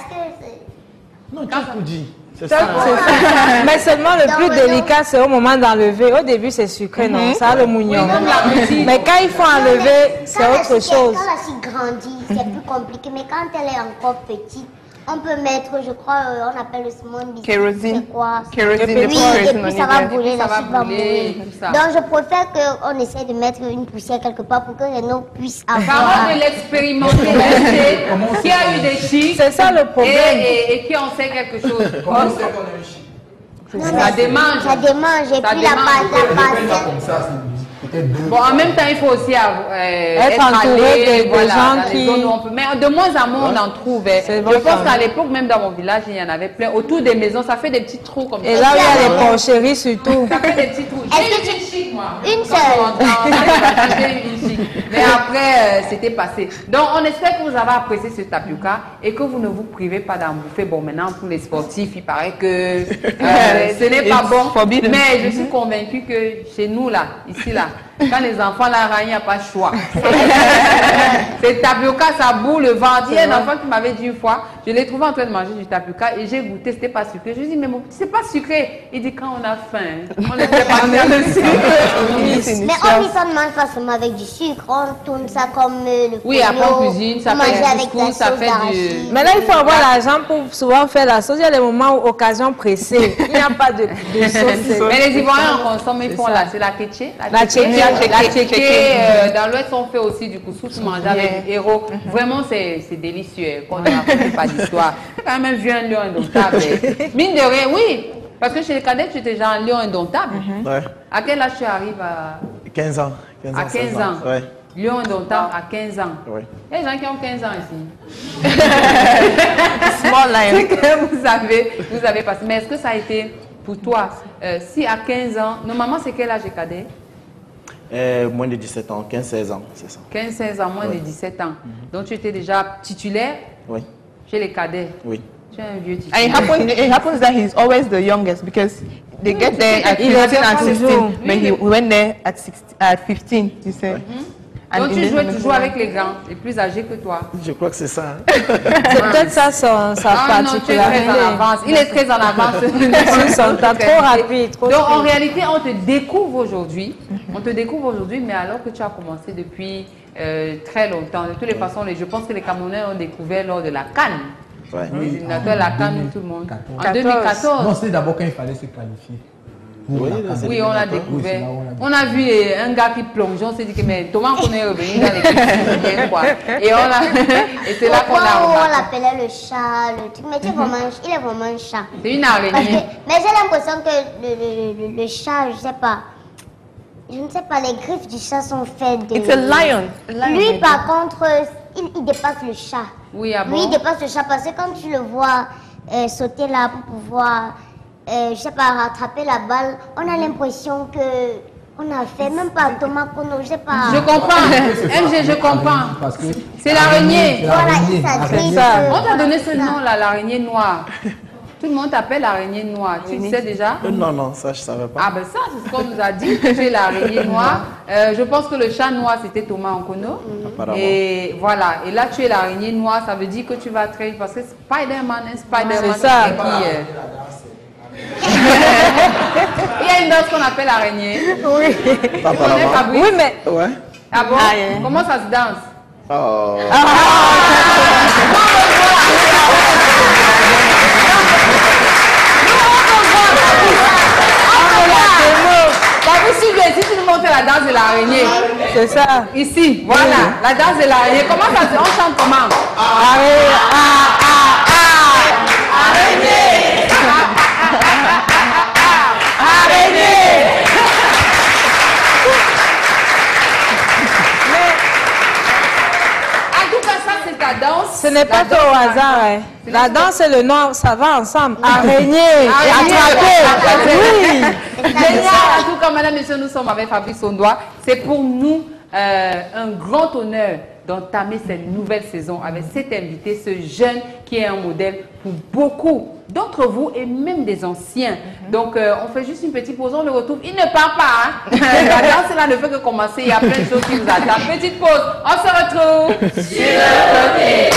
Non, tu as tout dit. C'est Ça, ça. c'est ça. Mais seulement le plus délicat, c'est au moment d'enlever. Au début, c'est sucré, non? Mhm. Ça a le mougnon. Oui, même la petite. Mais quand il faut enlever, c'est Quand la autre chic est- chose. Quand la chic grandit, c'est plus compliqué. Mais quand elle est encore petite, on peut mettre, je crois, euh, on appelle le small biscuit. Kérosine. C'est quoi? Kérosine, Oui, le et kérosine, puis on ça y va vient. brûler, Ça la va chic va brûler, brûler. tout ça. Donc je préfère qu'on essaie de mettre une poussière quelque part pour que Renaud puisse avoir. Parole de l'expérimenter, je sais, qui a eu des chics. C'est ça le problème. Et, et, et qui en sait quelque chose. Comment on sait qu'on a un chic? Non, Ça mais démange. Ça démange. Et Ça puis la démange. pâte, la Pas pâte. comme ça, c'est peut-être deux. Bon, en même temps, il faut aussi avoir, euh, Être être entouré allé, de- de voilà, gens dans les qui- zones où on peut. Mais de moins en moins, on en trouve. hein. C'est Je vrai pense quand qu'à même. l'époque, même dans mon village, il y en avait plein. Autour des maisons, ça fait des petits trous comme Et ça. là où il y a les porcheries surtout. Ça fait des petits trous. Est-ce J'ai que eu une chic, moi. Une Quand seule. on rentre en Alsace, j'ai eu une chic. Mais après, euh, c'était passé. Donc, on espère que vous avez apprécié ce tapioca et que vous ne vous privez pas d'en bouffer. Bon, maintenant, pour les sportifs, il paraît que euh, ce n'est pas It's bon. forbidden. Mais je suis convaincue que chez nous, là, ici, là, quand les enfants, là, il n'y a pas de choix. C'est tapioca, ça boue le ventre. Il y a un enfant qui m'avait dit une fois, je l'ai trouvé en train de manger du tapioca et j'ai goûté, c'était pas sucré. Je lui ai dit, mais mon petit, c'est pas sucré. Il dit, quand on a faim, on ne fait pas faire le sucre. Mais on ne mange pas seulement avec du sucre, on tourne ça comme euh, le Oui, après on pognon, cuisine, ça on fait mange du avec couscous, la ça sauce fait du... d'arachide. Maintenant, il faut avoir l'argent pour souvent faire la sauce. Il y a des moments où, occasion pressée, il n'y a pas de, de sauce. Mais les Ivoiriens en consomment, ils font ça. là, c'est la kéché. La tchéké. La tchéké. tchéké, euh, dans l'Ouest, on fait aussi du couscous mangé avec du héros. Vraiment, c'est c'est délicieux. Qu'on ne raconte pas d'histoire. C'est quand même un vieux lion indomptable. Mine de rien, oui. Parce que chez les cadets, tu étais genre un lion indomptable. Ouais. À quel âge tu arrives à... quinze ans. quinze À ans, seize quinze ans. Ouais. Lion indomptable à quinze ans. Ouais. Il y a des gens qui ont quinze ans ici. Small lion. C'est que vous avez, vous avez passé. Mais est-ce que ça a été pour toi, euh, si à quinze ans, normalement c'est quel âge les cadets? Euh, moins de dix-sept ans, quinze seize ans, c'est ça. quinze seize ans, moins Ouais. de dix-sept ans. Donc tu étais déjà titulaire Oui. chez les cadets. Oui. Tu es un vieux And titulaire. it happens, it happens that he's always the youngest because they get there at Il est fifteen and toujours. sixteen, but he Oui. went there at sixteen, at fifteen, you said. And Donc in tu the jouais moment- toujours avec les grands, les plus âgés que toi. Je crois que c'est ça. hein. C'est peut-être ça son, sa Ah non, tu es très particularité. en avance. Il est très en avance. Ils sont trop rapides, trop Donc en speed. réalité, on te découvre aujourd'hui. On te découvre aujourd'hui, mais alors que tu as commencé depuis euh, très longtemps. De toutes les façons, les- je pense que les Camerounais ont découvert lors de la CAN. Ouais. Les éliminateurs, la CAN, tout le monde. En quatorze. deux mille quatorze. Non, c'était d'abord quand il fallait se qualifier. Pour Oui, la là, CAN. c'est- Oui, on l'a Oui, c'est découvert. là où on l'a On a vu euh, un gars qui plonge. On s'est dit que mais Thomas qu'on est revenu dans l'équipe sud-africaine, quoi. Et, on a... et c'est là qu'on Pourquoi a on remarqué. l'appelait le chat, le truc. Mais tu sais vraiment, il est vraiment un chat. C'est une Parce que, araignée. mais j'ai l'impression que le, le, le, le chat, je sais pas, je ne sais pas, les griffes du chat sont faites de... It's a lion. A lion Lui, maybe. par contre, il, il dépasse le chat. Oui, ah Lui, il bon? dépasse le chat parce que quand tu le vois euh, sauter là pour pouvoir, euh, je sais pas, rattraper la balle, on a l'impression que on a fait, même pas Thomas Kono, je sais pas. Je comprends. M G, je comprends. Parce que C'est l'araignée. c'est Voilà, l'araignée, il s'adresse. l'araignée. On t'a donné ce nom-là, l'araignée noire. Tout le monde t'appelle l'araignée noire. Tu le sais déjà? Euh, non, non, ça, je ne savais pas. Ah ben ça, c'est ce qu'on nous a dit, que tu es l'araignée noire. Euh, je pense que le chat noir, c'était Thomas Nkono. Apparemment. Et voilà, et là tu es l'araignée noire, ça veut dire que tu vas très vite. Parce que Spider-Man, un Spider-Man C'est ça. qui... euh, Il y a une danse qu'on appelle l'araignée. Oui. Tu connais, Fabrice? Oui, mais Ouais. Ah bon? Ah, yeah. Comment ça se danse? Oh. Fabrice, si tu veux, si tu nous montres la danse de l'araignée. C'est ça. Ici, voilà. Oui. La danse de l'araignée. Comment ça se... On chante comment? Araignée. Ah, ah, ah. Araignée. Araignée. En tout cas, ça, c'est ta danse. Ce n'est pas tout au hasard. Hein. La danse et le nom, ça va ensemble. Araignée, attraper. Oui. Génial. En tout cas, madame, monsieur, nous sommes avec Fabrice Ondoa. C'est pour nous euh, un grand honneur d'entamer cette nouvelle saison avec cet invité, ce jeune qui est un modèle pour beaucoup d'entre vous et même des anciens. Mm-hmm. Donc, euh, on fait juste une petite pause, on le retrouve. Il ne part pas. Hein? La danse, là, ne fait que commencer. Il y a plein de choses qui nous attendent. Petite pause. On se retrouve sur le côté.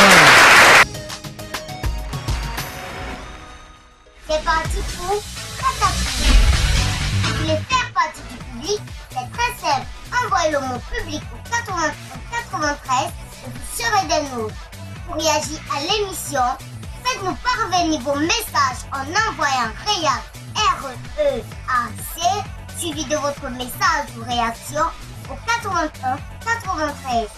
C'est parti pour Catapulte. Vous voulez faire partie du public? C'est très simple. Envoyez le mot public au quatre-vingt-treize et vous serez des nôtres. Pour réagir à l'émission, faites-nous parvenir vos messages en envoyant REAC R E A C suivi de votre message ou réaction au quatre-vingt-un quatre-vingt-treize.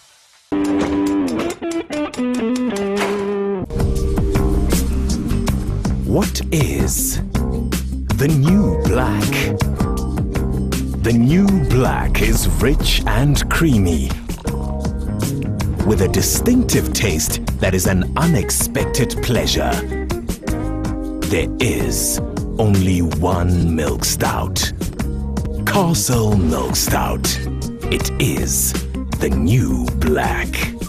What is the new black? The new black is rich and creamy, with a distinctive taste that is an unexpected pleasure. There is only one milk stout. Castle Milk Stout. It is the new black.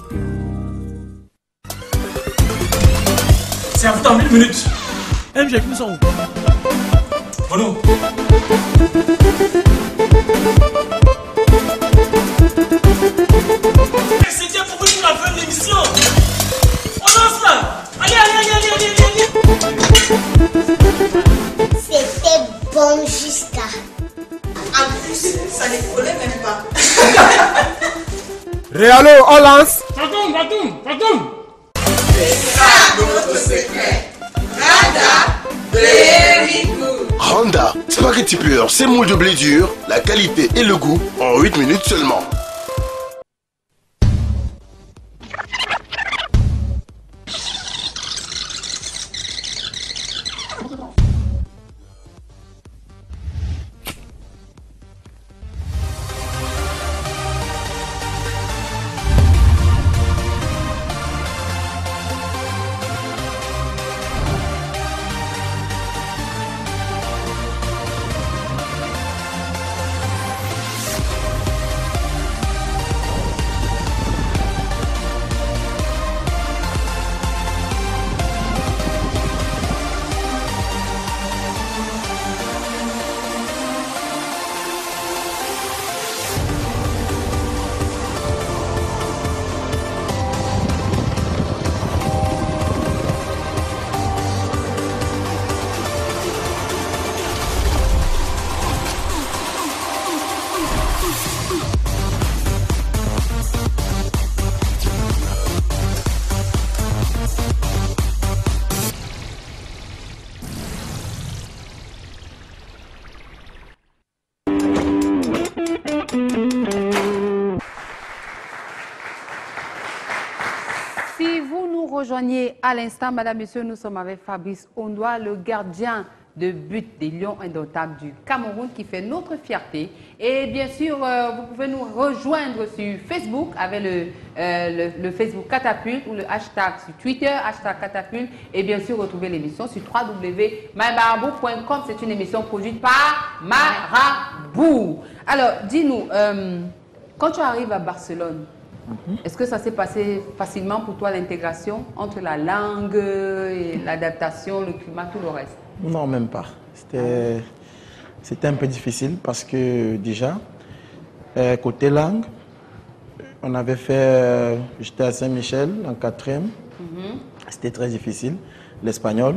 C'est à vous dans une minute. M G, nous sommes où? Renaud. C'était pour vous la fin de l'émission. On lance là. Allez, allez, allez, allez, allez, allez. C'était bon jusqu'à. En plus, ça ne collait même pas. Réalo, on lance. Pardon, pardon, pardon. C'est ça notre secret. Rada, very good. Randa, spaghetti pur, semoule de blé dur, la qualité et le goût en huit minutes seulement. Rejoignez à l'instant, madame, monsieur, nous sommes avec Fabrice Ondoa, le gardien de but des Lions Indomptables du Cameroun qui fait notre fierté. Et bien sûr, euh, vous pouvez nous rejoindre sur Facebook avec le, euh, le, le Facebook Catapulte ou le hashtag sur Twitter, hashtag Catapulte. Et bien sûr, retrouver l'émission sur w w w point my marabout point com. C'est une émission produite par Marabout. Alors, dis-nous, euh, quand tu arrives à Barcelone, Mm-hmm. est-ce que ça s'est passé facilement pour toi, l'intégration entre la langue, et l'adaptation, le climat, tout le reste? Non, même pas. C'était c'était un peu difficile parce que déjà, euh, côté langue, on avait fait, euh, j'étais à Saint-Michel en quatrième, mm-hmm. C'était très difficile, l'espagnol,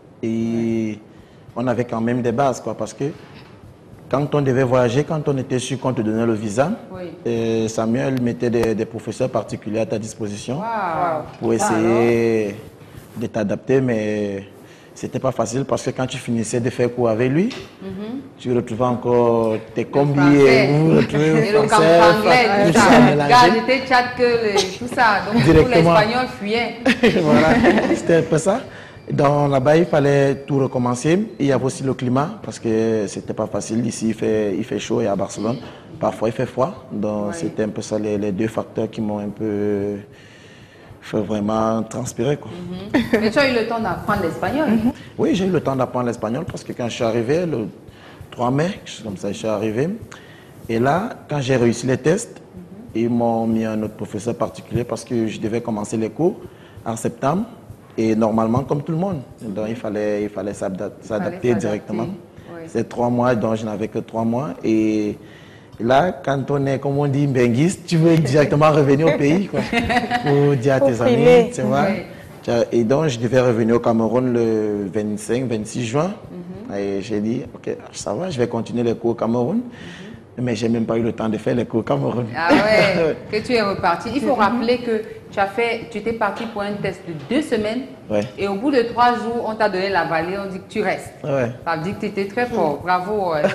et on avait quand même des bases, quoi, parce que quand on devait voyager, quand on était sûr qu'on te donnait le visa, oui. et Samuel mettait des, des professeurs particuliers à ta disposition wow. pour essayer ah, de t'adapter, mais c'était pas facile parce que quand tu finissais de faire cours avec lui, Mhm. tu retrouvais encore tes combis et vous retrouvez Et le français, anglais, tout tout ça ça. mélangé. Gars, j'étais tchad que les- tout ça. Donc, du coup, Directement. l'espagnol fuyait. Voilà, c'était un peu ça. Donc là-bas, il fallait tout recommencer. Il y avait aussi le climat parce que c'était pas facile. Ici, il fait, il fait chaud et à Barcelone, parfois il fait froid. Donc c'était un peu ça les, les deux facteurs qui m'ont un peu fait vraiment transpirer, quoi. Mais tu as eu le temps d'apprendre l'espagnol. Oui, j'ai eu le temps d'apprendre l'espagnol parce que quand je suis arrivé, le trois mai, quelque chose comme ça, je suis arrivé. Et là, quand j'ai réussi les tests, ils m'ont mis un autre professeur particulier parce que je devais commencer les cours en septembre. Et normalement, comme tout le monde. Donc, il fallait, il fallait s'adap- s'adapter directement. Oui. C'est trois mois, donc je n'avais que trois mois. Et là, quand on est, comme on dit, benguiste, tu veux directement revenir au pays, quoi. Pour dire à Faut tes filer. amis, tu vois. Tu as- Et donc, je devais revenir au Cameroun le vingt-cinq, vingt-six juin. Et j'ai dit, OK, ça va, je vais continuer les cours au Cameroun. Mais je n'ai même pas eu le temps de faire les cours au Cameroun. Ah ouais, que tu es reparti. Il faut rappeler que tu as fait, tu étais parti pour un test de deux semaines. Ouais. Et au bout de trois jours, on t'a donné la vallée, on dit que tu restes. Ouais. Ça veut dire que tu étais très fort. Bravo. ouais.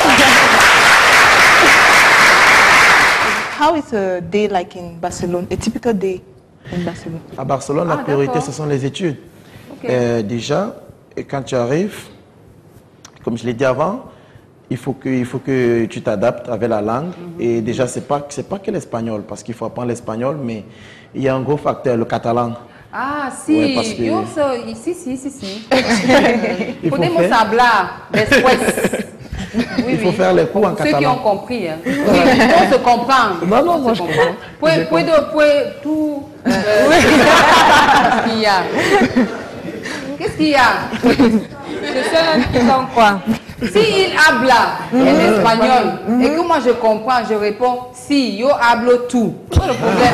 How is a day like in Barcelona? A typical day in Barcelona? À Barcelone, Ah, la priorité, d'accord. ce sont les études. Ok. Euh, déjà, et quand tu arrives, comme je l'ai dit avant, il faut que, il faut que tu t'adaptes avec la langue. Et déjà, ce n'est pas, c'est pas que l'espagnol, parce qu'il faut apprendre l'espagnol, mais il y a un gros facteur, le catalan. Ah, si. Ouais, parce que- Yo, so, si, si, si, si. Il faut Podemos faire- hablar después. Il faut faire les cours en Ceux qui catalan. ont compris. Hein. Oui, on se comprend. Non, non, On moi se je comprend. comprends. Puedo, J'ai compris. puedo, puedo, tout. euh, Qu'est-ce qu'il y a Qu'est-ce qu'il y a Je sais là qui sont quoi. Si il habla en espagnol et que moi je comprends, je réponds si, yo hablo tout. Pas le problème.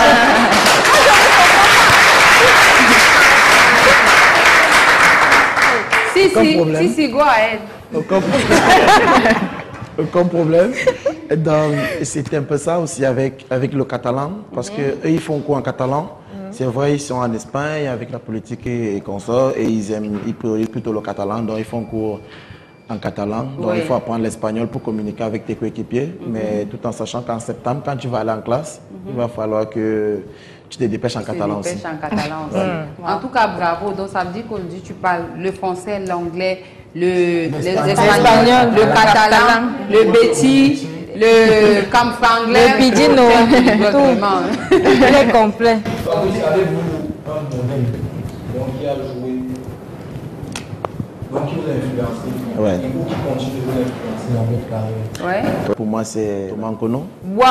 Si, Aucun si, problème. si, si, go ahead. Aucun Aucun problème. Donc, c'est un peu ça aussi avec, avec le catalan, parce que eux, ils font quoi en catalan? C'est vrai, ils sont en Espagne avec la politique et, et consorts, et ils aiment, ils priorisent plutôt le catalan, donc ils font cours en catalan. Donc, Oui. il faut apprendre l'espagnol pour communiquer avec tes coéquipiers, mais tout en sachant qu'en septembre, quand tu vas aller en classe, il va falloir que tu te dépêches en Tu te catalan aussi. dépêches en catalan aussi. En tout cas, bravo. Donc, ça veut dire qu'aujourd'hui, tu parles le français, l'anglais, le- L'espagnol. l'espagnol, le catalan, le béti, le camfranglais. Le pidino. Tout. Vraiment. Il est complet. Fabrice, avez-vous un modèle donc, qui a joué, donc qui vous a influencé, Ouais. et vous qui continue de vous influencer dans votre carrière? Ouais. Pour moi, c'est Thomas Nkono. Waouh!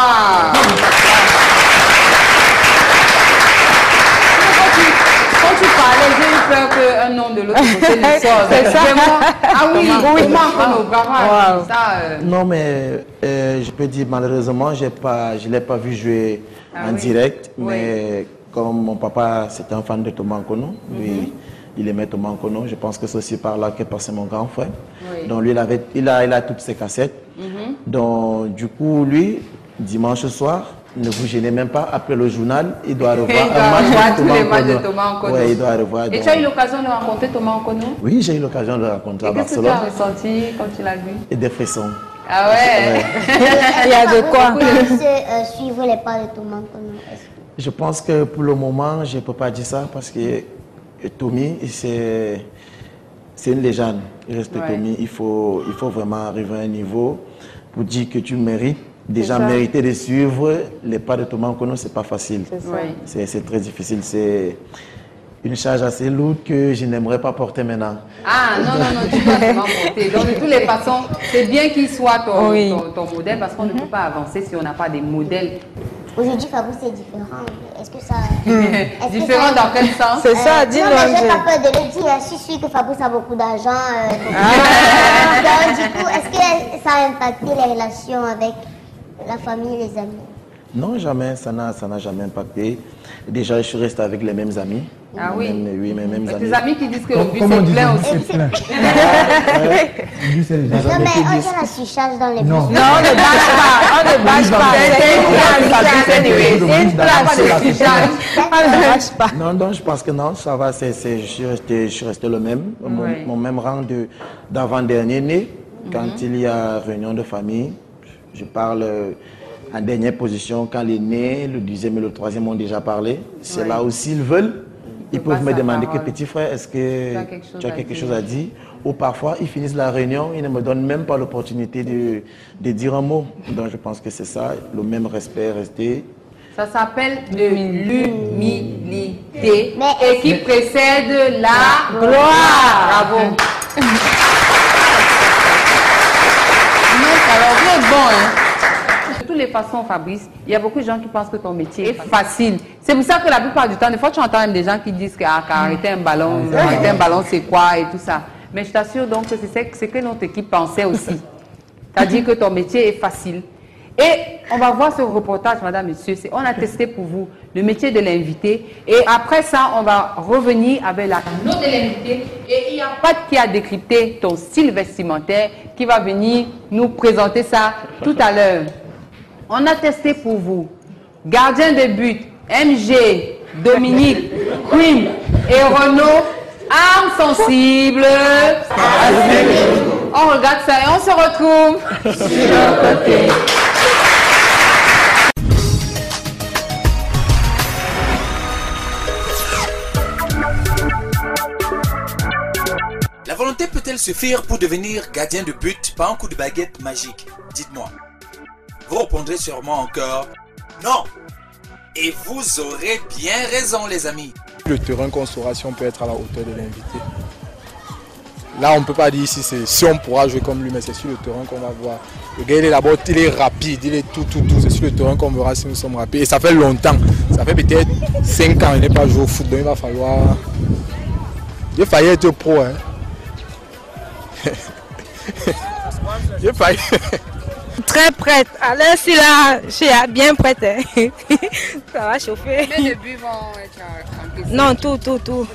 Quand tu parlais, j'ai eu peur qu'un nom de l'autre côté ne sorte. C'est ça. Vraiment. Ah oui, Thomas. Thomas Nkono, bravo. Ça, euh, Non, mais euh, je peux dire malheureusement, j'ai pas, je ne l'ai pas vu jouer Ah en oui. direct, Oui. mais comme mon papa c'était un fan de Thomas Nkono, lui, il aimait Thomas Nkono, je pense que c'est aussi par là qu'est passé mon grand frère. Oui. Donc lui, il, avait, il, a, il a toutes ses cassettes. mhm. Donc du coup, lui, dimanche soir, ne vous gênez même pas, après le journal, il doit revoir Il doit un match revoir de tous Thomas les matchs de Nkono. Thomas Nkono. Ouais, il doit revoir. Et donc- tu as eu l'occasion de rencontrer Thomas Nkono? Oui, j'ai eu l'occasion de le rencontrer Et à qu'est-ce que tu as Barcelone. ressenti quand tu l'as vu? Et des frissons. Ah ouais, Il y a de quoi. Vous connaissez, euh, suivre les pas de Thomas Nkono. Est-ce que- Je pense que pour le moment, je ne peux pas dire ça parce que Tommy, c'est c'est une légende. Il reste Ouais. Tommy. Il faut, il faut vraiment arriver à un niveau pour dire que tu mérites. Déjà, ça. mériter de suivre les pas de Thomas Nkono, ce n'est pas facile. C'est ça. Oui. C'est c'est très difficile. C'est une charge assez lourde que je n'aimerais pas porter maintenant. Ah non, non, non, tu dois vraiment monter. Donc, de toutes les façons, c'est bien qu'il soit ton, Oui. ton, ton modèle parce qu'on ne peut pas avancer si on n'a pas des modèles. Aujourd'hui, Fabrice, c'est différent. Est-ce que ça. est-ce que Différent ça- dans quel sens? C'est ça, Euh, dis-nous, Non, mais j'ai Angèle. pas peur de le dire. Je suis sûre que Fabrice a beaucoup d'argent. euh, Ah. donc, du coup, est-ce que ça a impacté les relations avec la famille et les amis? Non, jamais, ça n'a ça n'a jamais impacté. Déjà, je suis resté avec les mêmes amis. Ah oui. Même, oui, mes mêmes Mais amis. tes amis qui disent que le bus Comment on est dit plein le aussi. bus est plein? Le bus est déjà Non, plein. mais on dit la chichage dans les bus. Non. Non, on ne bâche pas, on ne bâche pas. C'est une place de chichage. On ne bâche pas. Non, non, je pense que non, ça va, c'est, c'est, je, suis resté, je suis resté le même, mon, Oui. mon même rang de, d'avant-dernier né. Quand Mhm. il y a réunion de famille, je parle euh, en dernière position. Quand les nés, le deuxième et le troisième ont déjà parlé, c'est Oui. là où s'ils veulent, ils peuvent passe me la demander que parole. petit frère, est-ce que Tu as quelque chose tu as à quelque dire. chose à dire? Ou parfois, ils finissent la réunion, ils ne me donnent même pas l'opportunité de, de dire un mot. Donc je pense que c'est ça, le même respect est resté. Ça s'appelle de l'humilité et qui précède la gloire. Bravo. Non, alors vous êtes bon, hein. De toutes les façons, Fabrice, il y a beaucoup de gens qui pensent que ton métier est facile. C'est pour ça que la plupart du temps, des fois, tu entends même des gens qui disent que, ah, qu'arrêter un ballon, arrêter un ballon, c'est quoi et tout ça. Mais je t'assure donc que c'est ce que notre équipe pensait aussi. C'est-à-dire que ton métier est facile. Et on va voir ce reportage, madame, monsieur. C'est- On a testé pour vous le métier de l'invité. Et après ça, on va revenir avec la note de l'invité. Et il y a Pat qui a décrypté ton style vestimentaire qui va venir nous présenter ça tout à l'heure. On a testé pour vous gardien de but, M G, Dominique, Queen et Renaud, armes sensibles. On regarde ça et on se retrouve sur le côté. La volonté peut-elle suffire pour devenir gardien de but par un coup de baguette magique? Dites-moi. Vous répondrez sûrement encore non. Et vous aurez bien raison, les amis. Le terrain qu'on saura si on peut être à la hauteur de l'invité. Là, on ne peut pas dire si, c'est, si on pourra jouer comme lui, mais c'est sur le terrain qu'on va voir. Le gars, il est là-bas, il est rapide, il est tout, tout, tout. C'est sur le terrain qu'on verra si nous sommes rapides. Et ça fait longtemps. Ça fait peut-être cinq ans qu'il n'est pas joué au foot. Donc il va falloir... J'ai failli être pro. Hein. J'ai failli... Très prête. Alors, si là, je suis bien prête. hein. Ça va chauffer. Les débuts vont être encaissés. Non, tout, tout, tout.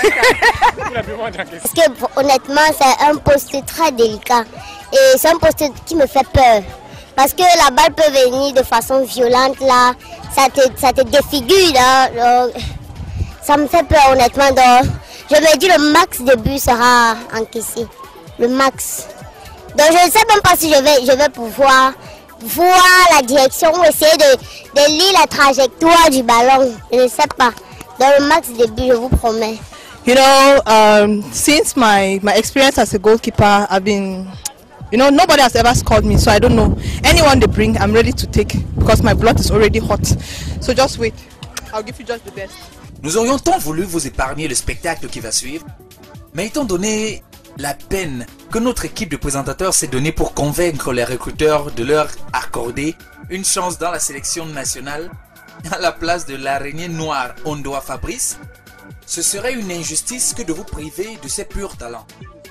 Parce que honnêtement, c'est un poste très délicat. Et c'est un poste qui me fait peur. Parce que la balle peut venir de façon violente là. Ça te, ça te défigure là. Donc, ça me fait peur honnêtement. Donc, je me dis le max de but sera encaissé. Le max. Donc je ne sais même pas si je vais, je vais pouvoir voir la direction ou essayer de, de lire la trajectoire du ballon. Je ne sais pas. Dans le max de but, je vous promets. You know, um, since my, my experience as a goalkeeper, I've been, you know, nobody has ever scored me, so I don't know. Anyone they bring, I'm ready to take because my blood is already hot. So just wait. I'll give you just the best. Nous aurions tant voulu vous épargner le spectacle qui va suivre, mais étant donné la peine que notre équipe de présentateurs s'est donnée pour convaincre les recruteurs de leur accorder une chance dans la sélection nationale à la place de l'araignée noire Ondoa Fabrice, ce serait une injustice que de vous priver de ses purs talents.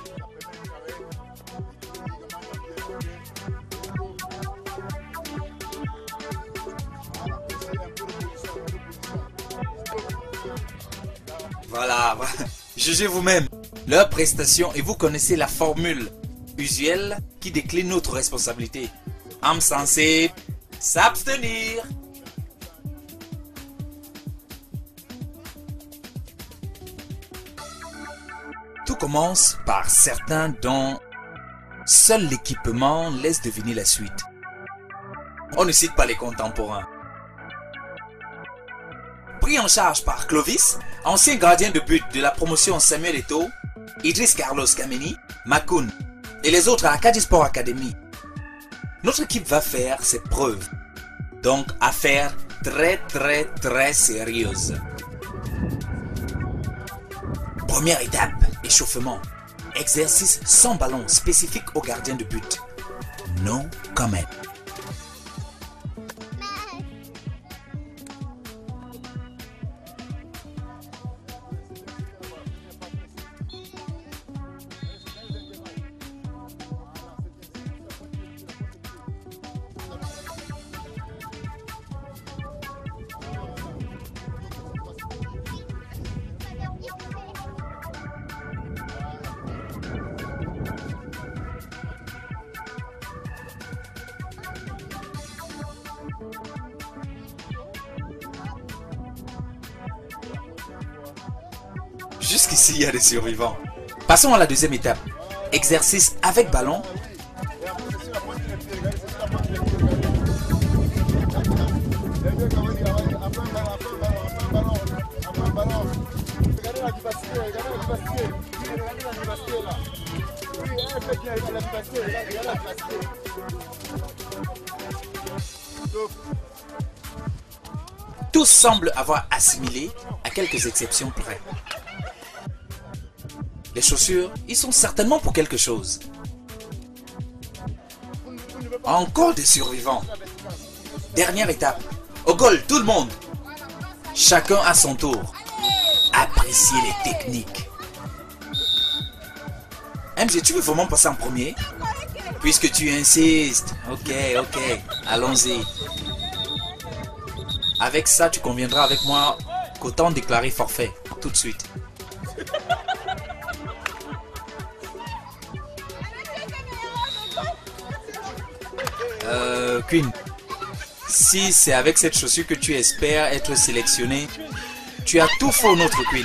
Voilà, jugez vous-même leurs prestations et vous connaissez la formule usuelle qui décline notre responsabilité. Âme sensible, s'abstenir. Tout commence par certains dont seul l'équipement laisse deviner la suite. On ne cite pas les contemporains. Pris en charge par Clovis, ancien gardien de but de la promotion Samuel Eto'o, Idriss Carlos Kameni, Makoun et les autres à Acadie Sport Academy. Notre équipe va faire ses preuves. Donc, affaire très très très sérieuse. Première étape, échauffement. Exercice sans ballon spécifique aux gardiens de but. No comment. Jusqu'ici, il y a des survivants. Passons à la deuxième étape. Exercice avec ballon. Tous semblent avoir assimilé, à quelques exceptions près. Les chaussures, ils sont certainement pour quelque chose. Encore des survivants. Dernière étape. Au goal, tout le monde. Chacun à son tour. Appréciez les techniques. M G, tu veux vraiment passer en premier? Puisque tu insistes. Ok, ok. Allons-y. Avec ça, tu conviendras avec moi qu'autant déclarer forfait. Tout de suite. Euh, Queen, si c'est avec cette chaussure que tu espères être sélectionné, tu as tout faux, notre Queen.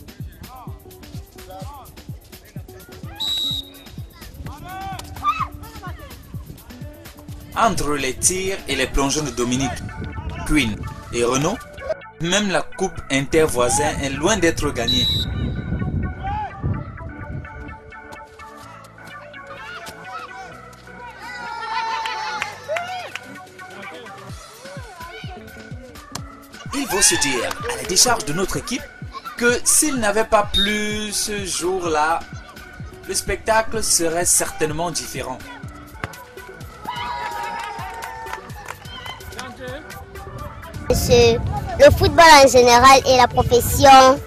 Entre les tirs et les plongeons de Dominique, Queen et Renaud, même la coupe intervoisin est loin d'être gagnée. Il faut se dire, à la décharge de notre équipe, que s'il n'avait pas plu ce jour-là, le spectacle serait certainement différent. Ce, le football en général et la profession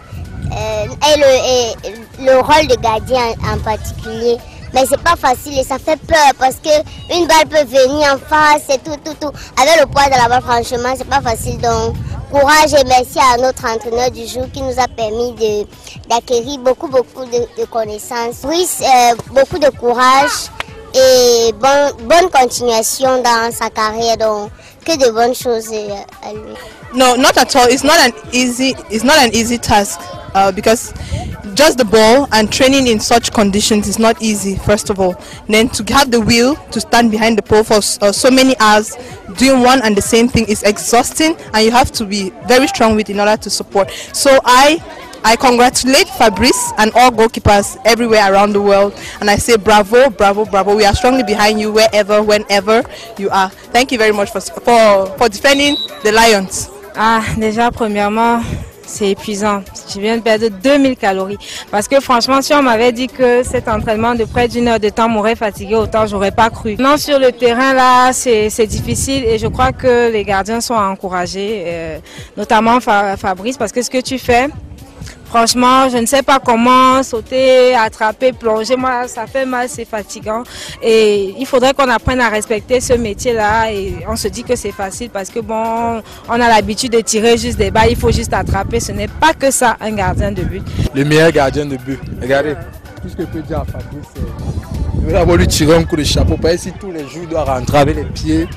euh, et, le, et le rôle de gardien en particulier, mais c'est pas facile et ça fait peur parce que une balle peut venir en face et tout, tout, tout. Avec le poids de la balle, franchement, c'est pas facile. Donc, courage et merci à notre entraîneur du jour qui nous a permis d'acquérir beaucoup, beaucoup de, de connaissances. Oui, euh, beaucoup de courage et bon, bonne continuation dans sa carrière. Donc, que de bonnes choses à lui. No, not at all. It's not an easy. It's not an easy task uh, because just the ball and training in such conditions is not easy. First of all, and then to have the will to stand behind the pole for uh, so many hours doing one and the same thing is exhausting, and you have to be very strong with in order to support. So I. I congratulate Fabrice and all goalkeepers everywhere around the world, and I say bravo, bravo, bravo. We are strongly behind you wherever, whenever you are. Thank you very much for, for, for defending the Lions. Ah, déjà, premièrement, c'est épuisant. Je viens de perdre deux mille calories. Parce que franchement, si on m'avait dit que cet entraînement de près d'une heure de temps m'aurait fatigué autant, j'aurais pas cru. Non, sur le terrain, là, c'est difficile et je crois que les gardiens sont encouragés, euh, notamment Fabrice, parce que ce que tu fais, franchement, je ne sais pas comment sauter, attraper, plonger. Moi, ça fait mal, c'est fatigant. Et il faudrait qu'on apprenne à respecter ce métier-là. Et on se dit que c'est facile parce que bon, on a l'habitude de tirer juste des balles. Il faut juste attraper. Ce n'est pas que ça, un gardien de but. Le meilleur gardien de but. Regardez, tout ce que je peux dire à Fabrice, c'est il va d'abord lui tirer un coup de chapeau. Parce que si tous les jours, il doit rentrer avec les pieds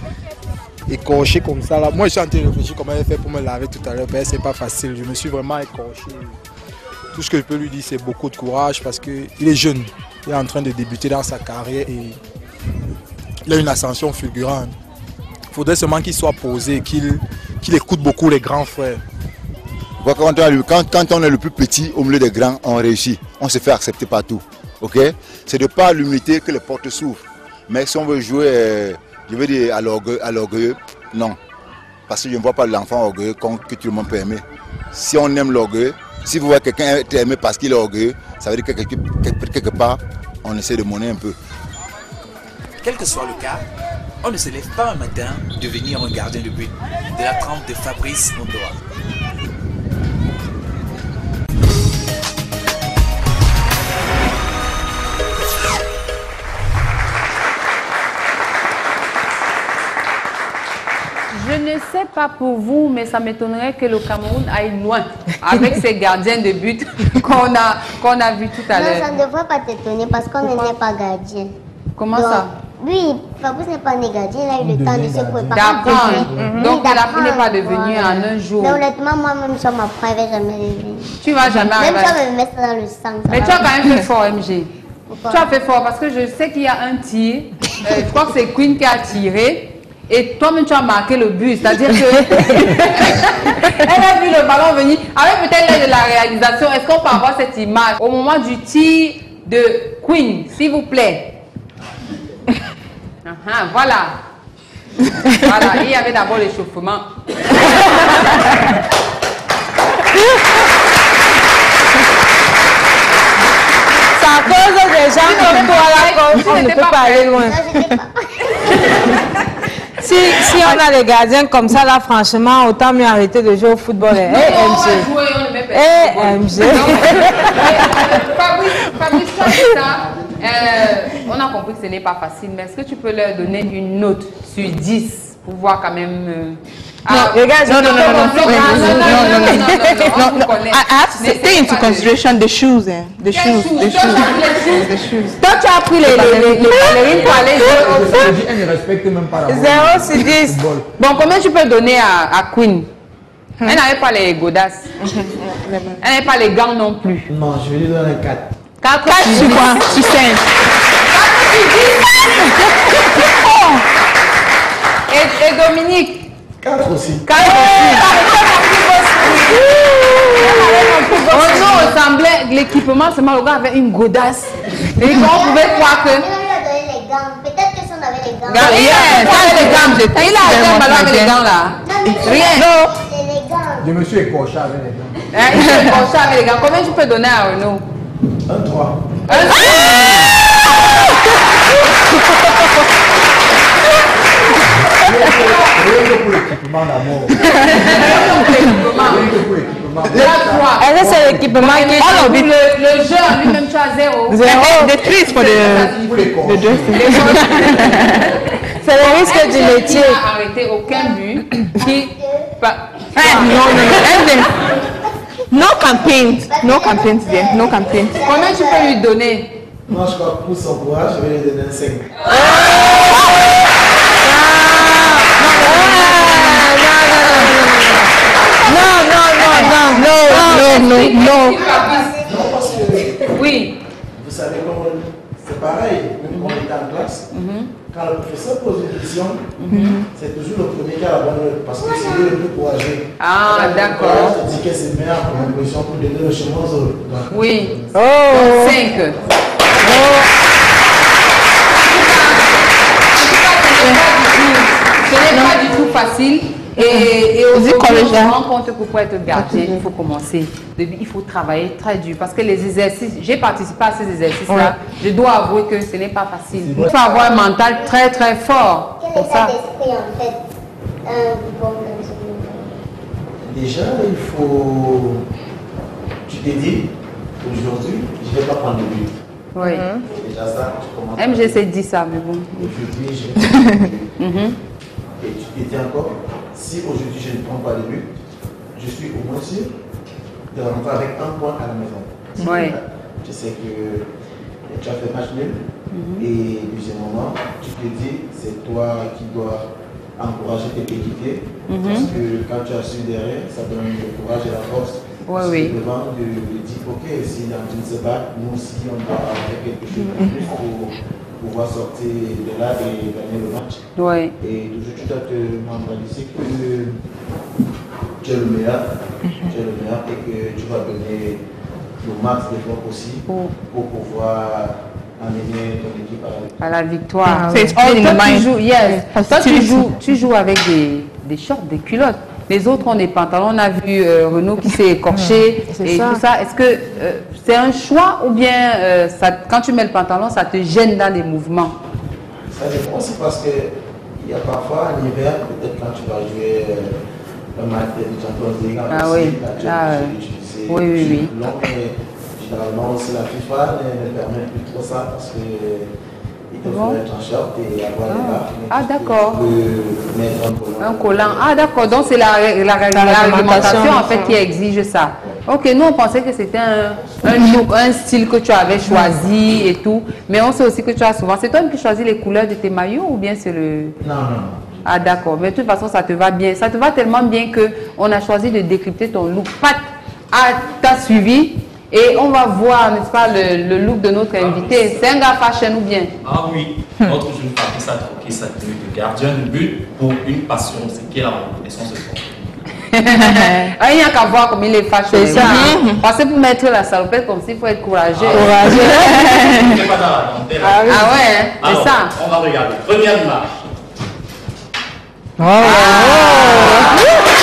et écorché comme ça. Là. Moi, je suis en train de réfléchir comment il fait pour me laver tout à l'heure. C'est pas facile. Je me suis vraiment écorché. Tout ce que je peux lui dire, c'est beaucoup de courage parce qu'il est jeune. Il est en train de débuter dans sa carrière et il a une ascension fulgurante. Il faudrait seulement qu'il soit posé, qu'il qu'il écoute beaucoup les grands frères. Quand on, quand, quand on est le plus petit au milieu des grands, on réussit. On se fait accepter partout. Okay? C'est de par l'humilité que les portes s'ouvrent. Mais si on veut jouer, euh, je veux dire, à l'orgueil, non. Parce que je ne vois pas l'enfant orgueilleux que tout le monde peut aimer. Si on aime l'orgueil, si vous voyez quelqu'un être aimé parce qu'il est orgueilleux, ça veut dire que quelque, quelque, quelque part, on essaie de monnaie un peu. Quel que soit le cas, on ne se lève pas un matin devenir un gardien de but de la trempe de Fabrice Ondoa. Je ne sais pas pour vous, mais ça m'étonnerait que le Cameroun aille loin avec ces gardiens de but qu'on a, qu'on a vus tout à l'heure. Non, ça ne devrait pas t'étonner parce qu'on n'est pas gardien. Comment Donc, ça? Oui, Fabrice n'est pas né gardien, il a eu le temps de se préparer. D'apprendre. Oui, Donc d'apprendre. la n'est pas devenu Voilà. en un jour. Mais honnêtement, moi-même, je m'apprends, je vais jamais le vivre. Tu vas jamais Même arriver. si on me met ça dans le sang. ça Mais va. tu as quand même fait fort, M G. Pourquoi? Tu as fait fort parce que je sais qu'il y a un tir. euh, je crois que c'est Queen qui a tiré. Et toi-même, tu as marqué le but. C'est-à-dire que. Elle a vu le ballon venir. Avec peut-être l'aide de la réalisation, est-ce qu'on peut avoir cette image au moment du tir de Queen, s'il vous plaît? Ah, voilà. Voilà, il y avait d'abord l'échauffement. C'est à cause des gens comme toi là qu'on ne peut pas aller loin. Si, si on a des gardiens comme ça là, franchement, autant mieux arrêter de jouer au football. Eh, Non, on va M G. jouer, on ne met pas Eh, football. M G. Fabrice, Fabrice, tu as dit ça. Euh, on a compris que ce n'est pas facile, mais est-ce que tu peux leur donner une note sur dix pour voir quand même. Euh... No, regarde, no, no, no, no, no, non, no, no, no, no, no, no. connaît. I I have to Mais take into consideration the shoes, eh? The shoes, the shoes, the shoes. Toi, tu as pris les, les, les, les ballerines pour aller jouer au foot. Elle ne respecte même pas la Zéro sur dix. Bon, combien tu peux donner à, à Queen? Elle n'avait pas les godasses. Elle n'avait pas les gants non plus. Non, je vais lui donner quatre. quatre sur quoi? Sur cinq. Et, et Dominique? quatre aussi. quatre aussi. Oh non, on semblait l'équipement, c'est mal, le gars avait une godasse. Et on pouvait croire que. Il a donné les gants. Peut-être que si on avait les gants. Gars, il a avait les gants, il a acheté un ballon avec les gants là. Rien. Non. Les gants. Je me suis écorché avec les gants. Hein, il s'est penché avec les gants. Combien tu peux donner à Renaud? Un trois. Un trois. Rien que pour l'équipement d'amour. Rien que pour l'équipement. Est-ce que c'est l'équipement qui est le, le jeu en lui-même, tu as zéro. Zéro. The three is for the, the dressing. C'est le risque du métier. Il n'a arrêté aucun but. Qui... Eh, no, no, no. No campaign. No campaign there. No campaign. Combien tu peux lui donner? Moi, je crois que pour son courage, je vais lui donner un cinq. Non, non, non, non, non, non, non, non. Non, parce que. Oui. Vous savez comment. C'est pareil, même quand on est en classe, quand le professeur pose une question, c'est toujours le premier qui a la bonne note parce que c'est lui le plus courageux. Ah, d'accord. Je dis que c'est meilleur pour l'impression pour donner le chemin aux autres. Oui. Oh. cinq. Ce n'est pas du tout facile. Et, et aujourd'hui, on se rend compte que pour être gardien, il faut commencer. Il faut travailler très dur. Parce que les exercices, j'ai participé à ces exercices-là, je dois avouer que ce n'est pas facile. Il faut avoir un mental très très fort. Quel Pour état ça. d'esprit en fait un bon comme celui-là? Déjà, il faut. Tu t'es dit, aujourd'hui, je ne vais pas prendre le but. Oui. Déjà, ça, tu commences. M G C dit ça, mais bon. Aujourd'hui, je vais pas prendre le but. Et tu t'es dit encore, si aujourd'hui je ne prends pas le but, je suis au moins sûr de rentrer avec un point à la maison. Oui. Je sais que tu as fait match nul. Et deuxièmement, tu te dis, c'est toi qui dois encourager tes coéquipiers. Parce que quand tu as su derrière, ça donne le courage et la force. Oui, oui. Devant de, de dire, ok, si l'Argentine se bat, nous aussi on doit faire quelque chose de plus pour pouvoir sortir de là et gagner le match. Oui. Et toujours tu dois te mentaliser que tu es le meilleur, tu es le meilleur et que tu vas donner le max d'efforts possible pour, pour pouvoir amener ton équipe à la victoire. À la victoire. So it's all Et in toi, the tu mind. joues, yes. Toi, tu Positivity. joues, tu joues avec des, des shorts, des culottes. Les autres ont des pantalons. On a vu euh, Renaud qui s'est écorché et ça. tout ça. Est-ce que euh, c'est un choix ou bien euh, ça, quand tu mets le pantalon, ça te gêne dans les mouvements? Ça dépend aussi parce qu'il y a parfois en hiver, peut-être quand tu vas jouer euh, le match de Champions League, Ah aussi, oui, là, tu là, es euh, obligé d'utiliser oui, oui, des oui. longs, mais généralement aussi la FIFA ne, ne permet plus trop ça parce que Il te faut mettre un short et avoir les barres. Ah, d'accord. Mettre un collant. Un collant. Ah, d'accord. Donc, c'est la, la, la, la réglementation en fait qui exige ça. Ok, nous, on pensait que c'était un, un look, un style que tu avais choisi et tout. Mais on sait aussi que tu as souvent... C'est toi qui choisis les couleurs de tes maillots ou bien c'est le... Non, non, non. Ah, d'accord. Mais de toute façon, ça te va bien. Ça te va tellement bien qu'on a choisi de décrypter ton look. Pat t'a suivi. Et on va voir, n'est-ce pas, le, le look de notre invité. C'est un gars fashion ou bien? Ah oui, notre jeune Fabrice a troqué sa tenue de gardien de but pour une passion, c'est qu'il a rencontré son second. Il n'y a qu'à voir comme il est fashion. C'est ça. Parce que pour mettre la salopette comme ça, il faut être courageux. Courageux. C'est pas dans la dentelle. Ah, oui. Ah ouais, hein, c'est Alors, ça. On va regarder. Première image. Oh. Ah.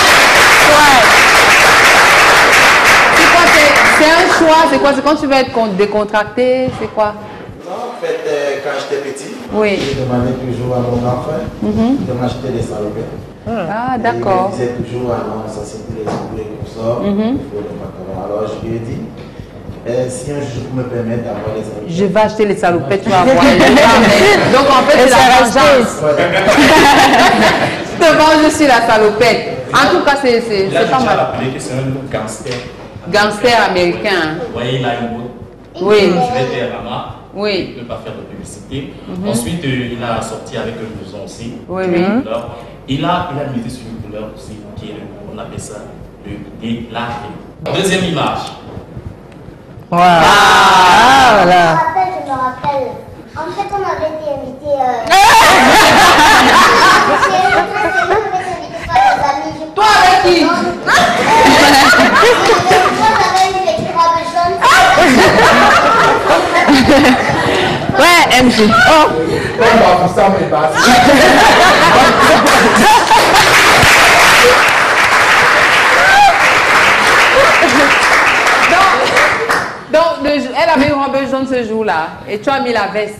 C'est un choix, c'est quoi? C'est quand tu veux être décontracté, c'est quoi? Non, en fait, euh, quand j'étais petit, oui. je demandais toujours à mon grand frère mm-hmm. de m'acheter des salopettes. Ah, d'accord. Il me disait toujours, ah non, ça c'est pour les ouvriers qu'on sort, mm-hmm. il faut les macarons. Alors je lui ai dit, euh, si un jour je me permets d'avoir les salopettes. Je vais acheter les salopettes, tu vas voir. Donc en fait, c'est la vengeance. Je te venge sur la salopette. En tout cas, c'est pas mal. Rappelé que c'est un look gangster. Gangster américain. Vous voyez, il a une botte. Oui. Je vais faire la marque. Oui. Il ne peut pas faire de publicité. Mm-hmm. Ensuite, euh, il a sorti avec un blouson aussi. Oui, oui. Alors, il a, il a misé sur une couleur aussi, qui est, on appelle ça le délarqué. Deuxième image. Wow. Ah, voilà. Je me rappelle, je me rappelle. En fait, on avait été invité. Euh... Toi avec qui? Ouais, M J. Oh. donc, donc le, elle avait une robe jaune ce jour-là et tu as mis la veste.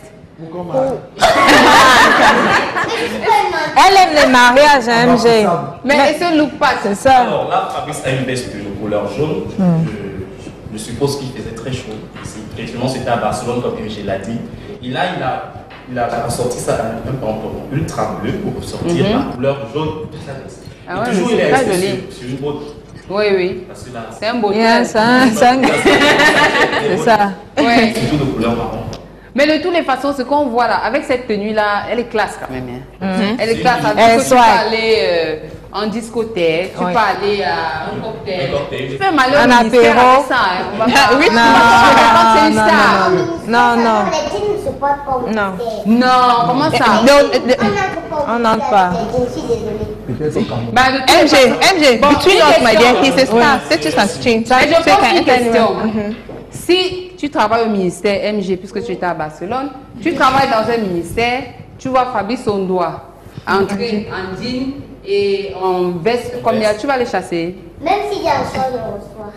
Elle aime les mariages, hein, M G. Mais elle se look pas, c'est ça. Alors là, Fabrice a une veste de couleur jaune. Mm. Je, je suppose qu'il faisait très chaud ici. Effectivement, c'était à Barcelone, comme M G l'a dit. Et là, il a, il a ressorti ça un pantalon ultra bleu pour sortir Mm-hmm. la couleur jaune de sa veste. Ah ouais, et toujours, mais il est c'est resté très joli. sur, sur une botte. Oui, oui. C'est un beau Yes, hein, c'est un- C'est ça. Ouais. Surtout de couleur marron. Mais de toutes les façons, ce qu'on voit là, avec cette tenue-là, elle est classe quand même. Hein. Mhm. Elle est classe. Ça veut Elle dire que tu swag. peux aller euh, en discothèque, tu Oui. peux aller à un cocktail. Un cocktail. Tu peux aller Un au ministère apéro. avec ça. Hein. On va pas... Oui. on va pas se c'est une Non, star. non, non. Les jeans ne se portent pas au Non. Non, comment ça? On n'entre pas. Je suis désolée. Bah, de toutes les M J, façons- M J, Bon, between une us, my question. dear, he's a star. Status has changed. Mais je So you pose can une enter anywhere. question. Mhm. Si tu travailles au ministère M G, puisque tu étais à Barcelone, tu travailles dans un ministère, tu vois Fabrice Ondoa entrer en jean et en veste comme il y a, tu vas les chasser. Même s'il y a un choix, je le reçois.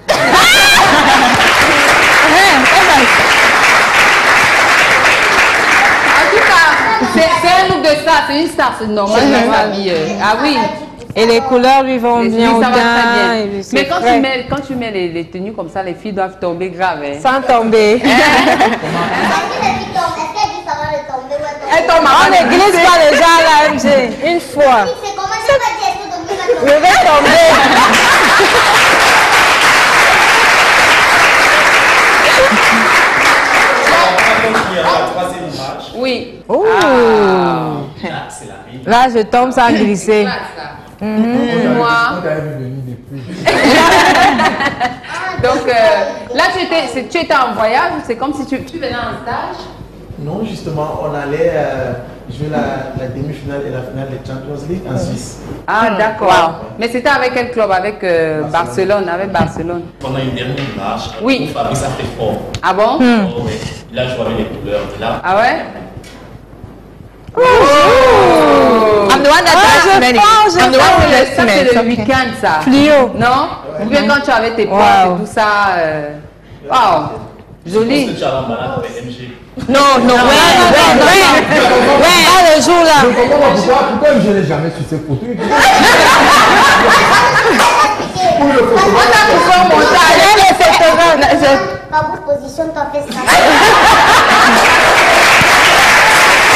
En tout cas, c'est c'est un look de star, c'est une star, c'est normal dans la vie. euh. Ah oui. Et les couleurs lui vont Les bien filles, au ça va teint. très et bien. puis c'est Mais quand frais. tu, mets, quand tu mets les, les tenues comme ça, les filles doivent tomber grave. Hein. Sans tomber. Elle tombe On ne glisse pas les gens là, M G. Une fois. Je vais tomber. La troisième image. Oui. Ouh. Là, c'est la rive. Là, je tombe sans glisser. Mhm. Moi. Donc euh, là, tu étais, c'est- tu étais en voyage, c'est comme si tu, tu venais en stage. Non, justement, on allait euh, jouer la, la demi-finale et la finale de Champions League en Suisse. Ah, d'accord. Mais c'était avec quel club? Avec euh, Barcelone, avec Barcelone. On a une dernière image. Oui. Où Fabrice a fait fort. Ah bon? Oh, ouais. Il a joué avec les couleurs. Il a... Ah ouais? Oh! I'm the one that Ah, does je many. pense, je I'm the one pense. who does Ça, c'est many. le week-end, ça. Fluo. Non? Ou bien quand tu avais tes potes Wow. et tout ça. euh, Wow! Joli. Je pense que tu as l'emballage avec M G. No, no, Ouais, when, when, when? Ouais, ah, le jour là. Pourquoi, pourquoi je n'ai jamais su ces photos? On a coupé au montage. Elle est photographe. Pas vous positionne, t'en fais ça.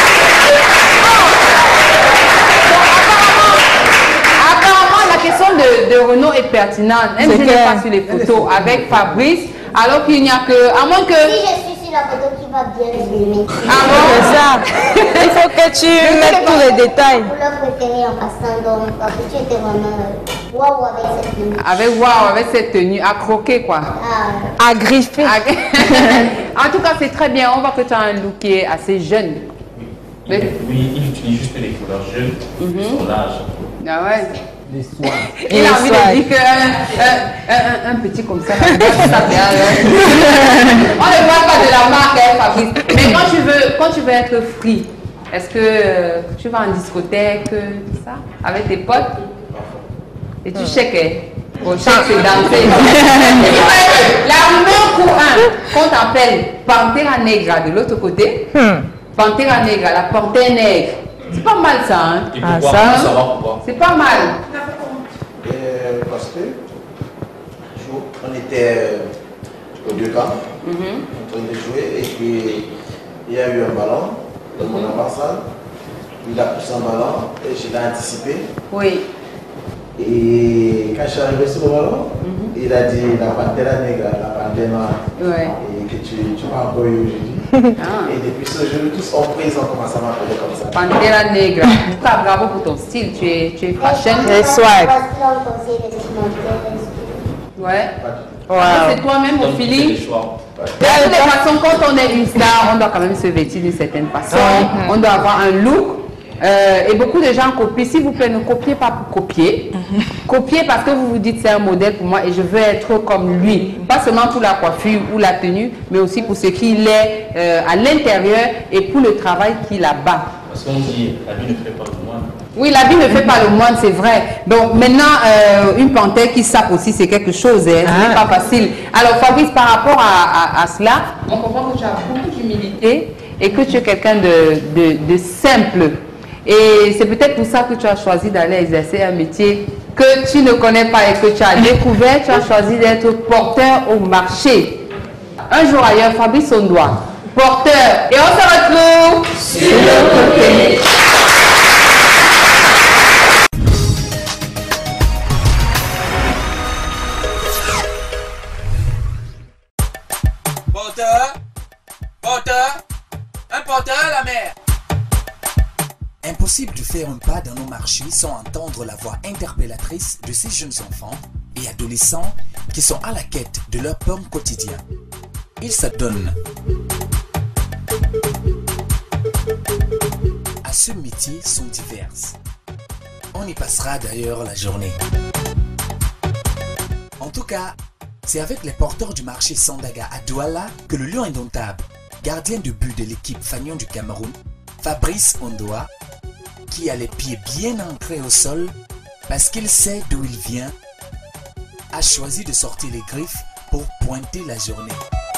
est pertinente. Elle ne n'est pas sur les photos avec Fabrice, alors qu'il n'y a que... À moins que... Si je suis sur la photo qui va bien filmer. Ah bon? C'est ça. Il faut que tu mettes tous les détails. Pour leur préféré en passant, donc, parce que tu étais vraiment euh, waouh avec cette tenue. Avec waouh, avec cette tenue, à croquer quoi. Ah. À griffer. En tout cas, c'est très bien. On voit que tu as un look qui est assez jeune. Oui, oui, il utilise juste les couleurs jeunes, Mhm. son âge. Ah ouais. Les soins. Il a envie de dire qu'un un, un, un petit comme ça, là, ça fait, on ne voit pas de la marque, hein, Fabrice. Mais quand tu veux, quand tu veux être free, est-ce que euh, tu vas en discothèque, tout ça, avec tes potes, et tu checkes, hein? Au chèque, c'est danser. La numéro un, qu'on t'appelle Panthera Negra de l'autre côté, Panthera Negra, la panthère nègre. C'est pas mal ça, hein? Et pourquoi? Ah, ça. Savoir pourquoi? C'est pas mal. Euh, parce que on était au deux camps, Mhm. en train de jouer, et puis il y a eu un ballon dans mon ambassade. Il a poussé un ballon et je l'ai anticipé. Oui. Et quand je suis arrivé sur le ballon, il a dit la panthère nègre, la panthère noire. Ouais. Et que tu, tu m'as envoyé aujourd'hui. Et depuis ce jour, tous ont pris, ils ont commencé à m'appeler comme ça. Panthera Negra. En tout cas, bravo pour ton style. Tu es, tu es fashion. Et swag. Ouais. Wow. C'est toi-même au feeling. De toutes les façons, quand on est une star, on doit quand même se vêtir d'une certaine façon. Ouais. On doit avoir un look. Euh, et beaucoup de gens copient. S'il vous plaît, ne copiez pas pour copier. Copiez parce que vous vous dites c'est un modèle pour moi et je veux être comme lui. Pas seulement pour la coiffure ou la tenue, mais aussi pour ce qu'il est euh, à l'intérieur et pour le travail qu'il a bas. Parce qu'on dit, la vie ne fait pas le moine. Oui, la vie ne fait pas le moine, c'est vrai. Donc maintenant, euh, une panthère qui sape aussi, c'est quelque chose. Hein. Ce n'est pas facile. Alors Fabrice, par rapport à, à, à cela, on comprend que tu as beaucoup d'humilité et que tu es quelqu'un de, de, de simple. Et c'est peut-être pour ça que tu as choisi d'aller exercer un métier que tu ne connais pas et que tu as découvert. Tu as choisi d'être porteur au marché. Un jour ailleurs, Fabrice Ondoa, porteur. Et on se retrouve sur le côté. Porteur, porteur, un porteur à la mer. Impossible de faire un pas dans nos marchés sans entendre la voix interpellatrice de ces jeunes enfants et adolescents qui sont à la quête de leur pain quotidien. Ils s'adonnent à ce métier sont diverses. On y passera d'ailleurs la journée. En tout cas, c'est avec les porteurs du marché Sandaga à Douala que le lion indomptable, gardien de but de l'équipe Fagnon du Cameroun, Fabrice Ondoa, qui a les pieds bien ancrés au sol parce qu'il sait d'où il vient, a choisi de sortir les griffes pour pointer la journée.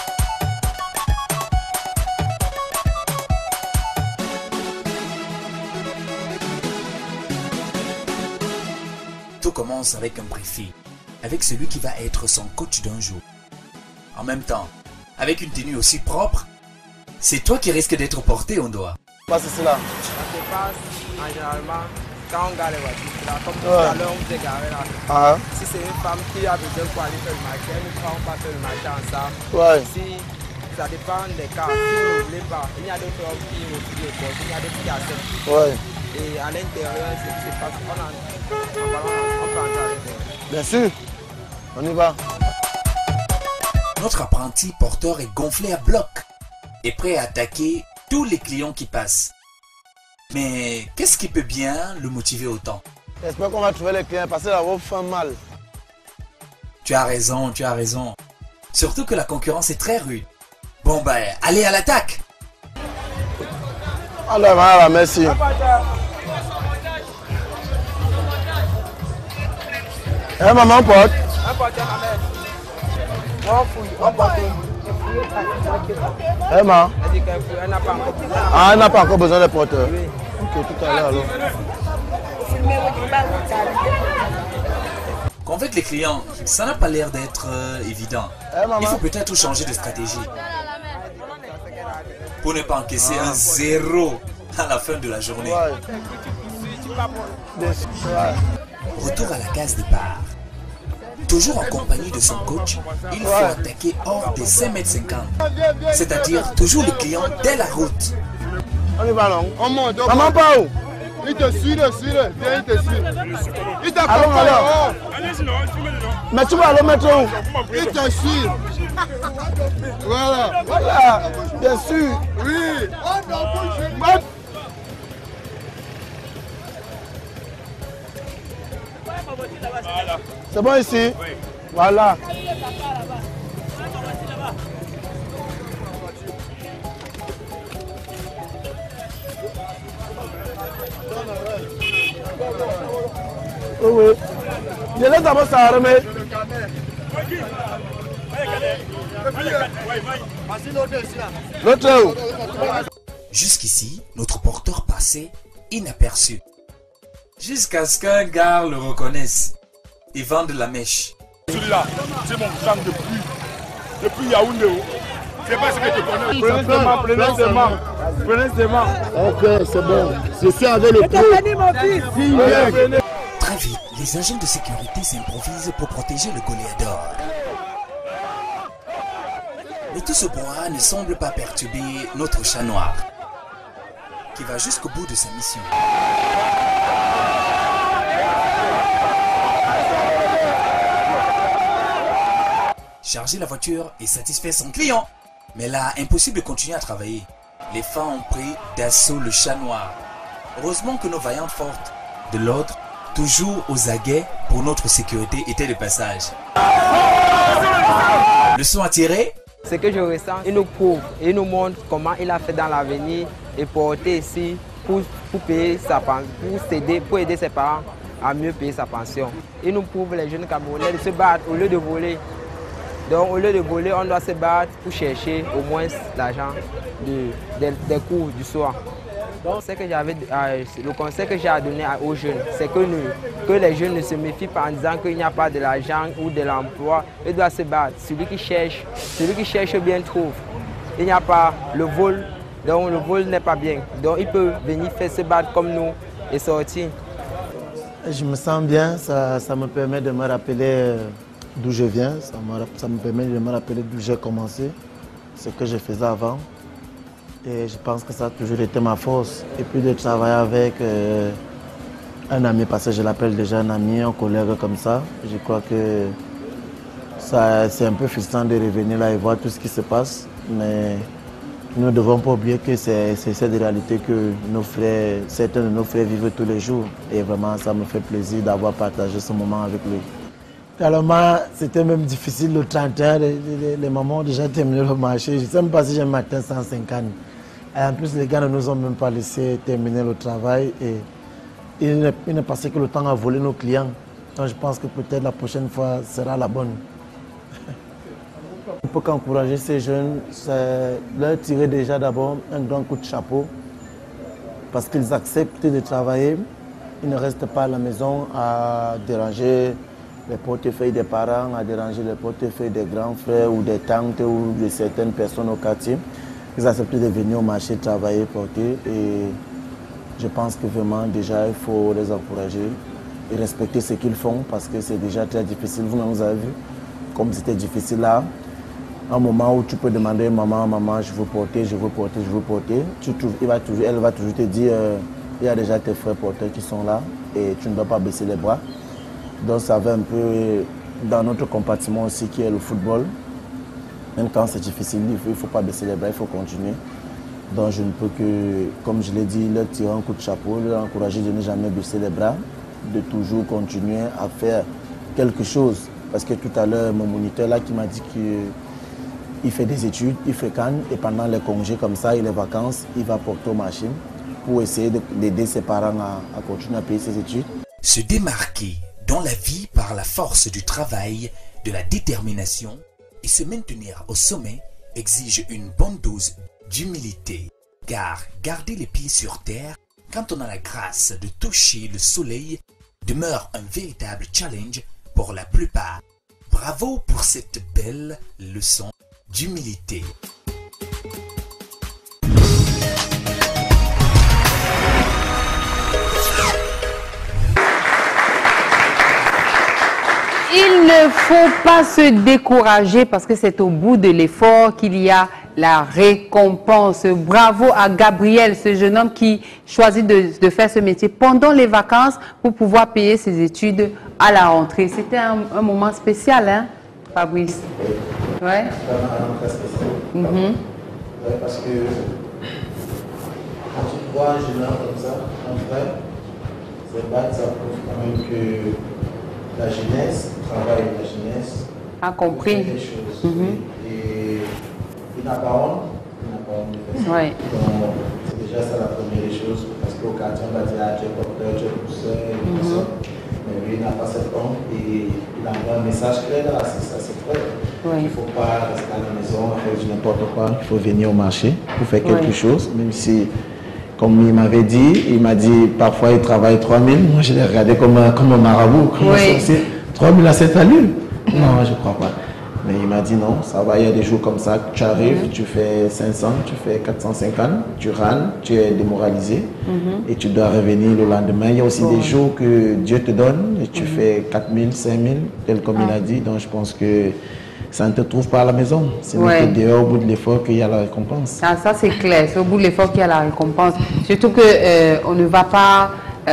Tout commence avec un briefing, avec celui qui va être son coach d'un jour. En même temps, avec une tenue aussi propre, c'est toi qui risques d'être porté, Ondoa. Pas c'est cela. Généralement, quand on garde les voitures, là, comme tout Ouais. à l'heure, on vous est garé là. Ah. Si c'est une femme qui a besoin pour aller faire le marché, une femme, on va faire le marché ensemble. Ouais. Si, ça dépend des cas. Si vous ne voulez pas, il y a d'autres hommes qui refusent le poste, il y a d'autres qui acceptent. Ouais. Et à l'intérieur, c'est c'est pas on, a, on, va- on peut entrer à l'intérieur. Bien sûr. On y va. Notre apprenti porteur est gonflé à bloc et prêt à attaquer tous les clients qui passent. Mais qu'est-ce qui peut bien le motiver autant? J'espère qu'on va trouver les clients parce que la robe fait mal. Tu as raison, tu as raison. Surtout que la concurrence est très rude. Bon ben, allez à l'attaque! Alors, voilà, merci. Eh, maman, pote. Un porteur, ma mère. On fouille, on porte. Eh, ma. Elle dit qu'elle fouille, elle n'a pas encore besoin. Ah, elle n'a pas encore besoin de porteurs. Ok, tout à l'heure alors. Convaincre les clients, ça n'a pas l'air d'être euh, évident. Il faut peut-être changer de stratégie. Pour ne pas encaisser un zéro à la fin de la journée. Bien sûr, ouais. Retour à la case départ. Toujours en compagnie de son coach, il faut attaquer hors des cinq mètres cinquante. C'est-à-dire toujours le client dès la route. On y va là. On monte. Maman pas où? Il te suit, le suit, le. Viens, il te suit. Il t'accompagne. Mais tu vas le mettre où? Il te suit. Voilà. Voilà. Bien sûr. Oui. C'est bon ici? Oui. Voilà. Oui, oui. Je laisse d'abord ça remettre. L'autre est où? Jusqu'ici, notre porteur passait inaperçu. Jusqu'à ce qu'un gars le reconnaisse et vende la mèche. Celui-là, c'est mon sang depuis, depuis Yaoundé. C'est pas ce que tu connais. Prenez ses mains, prenez ses mains. Prenez ses mains. Ok, c'est bon. Je suis avec le pro. Très vite, les agents de sécurité s'improvisent pour protéger le goléador. Mais tout ce brouhaha ne semble pas perturber notre chat noir, qui va jusqu'au bout de sa mission. Charger la voiture et satisfaire son client. Mais là, impossible de continuer à travailler. Les femmes ont pris d'assaut le chat noir. Heureusement que nos vaillantes fortes de l'ordre, toujours aux aguets pour notre sécurité, étaient de passage. Le son a tiré. Ce que je ressens, il nous prouve, il nous montre comment il a fait dans l'avenir et porter ici pour, pour payer sa pension, pour s'aider, pour aider ses parents à mieux payer sa pension. Il nous prouve, les jeunes Camerounais, de se battre au lieu de voler. Donc au lieu de voler, on doit se battre pour chercher au moins l'argent de, de, des cours du soir. Donc ce que j'avais, euh, le conseil que j'ai à donner aux jeunes, c'est que, nous, que les jeunes ne se méfient pas en disant qu'il n'y a pas de l'argent ou de l'emploi. Ils doivent se battre. Celui qui cherche, celui qui cherche bien trouve. Il n'y a pas le vol, donc le vol n'est pas bien. Donc il peut venir faire se battre comme nous et sortir. Je me sens bien, ça, ça me permet de me rappeler euh, d'où je viens, ça me, ça me permet de me rappeler d'où j'ai commencé, ce que je faisais avant. Et je pense que ça a toujours été ma force. Et puis de travailler avec euh, un ami, parce que je l'appelle déjà un ami, un collègue comme ça, je crois que c'est un peu frustrant de revenir là et voir tout ce qui se passe. Mais nous ne devons pas oublier que c'est cette réalité que nos frères, certains de nos frères vivent tous les jours. Et vraiment, ça me fait plaisir d'avoir partagé ce moment avec lui. Tellement, c'était même difficile le trente et un, les, les, les mamans ont déjà terminé le marché. Je ne sais même pas si j'ai matin cent cinquante. Et en plus, les gars ne nous ont même pas laissé terminer le travail. Et il ne, il ne passait que le temps à voler nos clients. Donc je pense que peut-être la prochaine fois sera la bonne. On peut qu'encourager ces jeunes, c'est leur tirer déjà d'abord un grand coup de chapeau. Parce qu'ils acceptent de travailler. Ils ne restent pas à la maison à déranger les portefeuilles des parents, à déranger les portefeuilles des grands frères ou des tantes ou de certaines personnes au quartier. Ils acceptent de venir au marché travailler, porter. Et je pense que vraiment, déjà, il faut les encourager et respecter ce qu'ils font parce que c'est déjà très difficile. Vous nous avez vu comme c'était difficile là. Un moment où tu peux demander maman, maman, je veux porter, je veux porter, je veux porter. Tu trouves, il va toujours, elle va toujours te dire, euh, il y a déjà tes frères porteurs qui sont là et tu ne dois pas baisser les bras. Donc ça va un peu dans notre compartiment aussi qui est le football. Même quand c'est difficile, il ne faut pas baisser les bras, il faut continuer. Donc je ne peux que, comme je l'ai dit, leur tirer un coup de chapeau, leur encourager de ne jamais baisser les bras, de toujours continuer à faire quelque chose. Parce que tout à l'heure, mon moniteur là qui m'a dit qu'il fait des études, il fréquente et pendant les congés comme ça et les vacances, il va porter aux machines pour essayer d'aider ses parents à, à continuer à payer ses études. Se démarquer dans la vie par la force du travail, de la détermination et se maintenir au sommet exige une bonne dose d'humilité. Car garder les pieds sur terre quand on a la grâce de toucher le soleil demeure un véritable challenge pour la plupart. Bravo pour cette belle leçon d'humilité. Il ne faut pas se décourager parce que c'est au bout de l'effort qu'il y a la récompense. Bravo à Gabriel, ce jeune homme qui choisit de, de faire ce métier pendant les vacances pour pouvoir payer ses études à la rentrée. C'était un, un moment spécial, hein, Fabrice? Ouais. Très spécial. Mm-hmm. Ouais, parce que quand tu vois un jeune homme comme ça, un frère, c'est bas, ça prouve quand même que la jeunesse, le travail de la jeunesse, a compris des choses. Mm-hmm. Et il n'a pas honte, il n'a pas honte de faire ça. Ouais. Donc, c'est déjà ça la première des choses, parce qu'au quartier, on va dire, ah, tu es porteur, tu es pousseur, et tout Mm-hmm. ça. Mais lui, il n'a pas cette honte et il envoie un message clair là, c'est ça, c'est vrai. Ouais. Il ne faut pas rester à la maison, faire du n'importe quoi, il faut venir au marché pour faire quelque Ouais. chose, même si, comme il m'avait dit, il m'a dit parfois il travaille trois mille, moi je l'ai regardé comme un, comme un marabout, comme Oui. un trois mille à cette allure. Non, je ne crois pas. Mais il m'a dit non, ça va, il y a des jours comme ça, tu arrives, Mhm. tu fais cinq cents, tu fais quatre cent cinquante, tu râles, tu es démoralisé Mhm. et tu dois revenir le lendemain. Il y a aussi Bon. des jours que Dieu te donne et tu Mhm. fais quatre mille, cinq mille, tel comme il Ah. a dit. Donc je pense que ça ne te trouve pas à la maison. C'est Ouais. dehors au bout de l'effort qu'il y a la récompense. Ah, ça c'est clair, c'est au bout de l'effort qu'il y a la récompense. Surtout que euh, on ne va pas,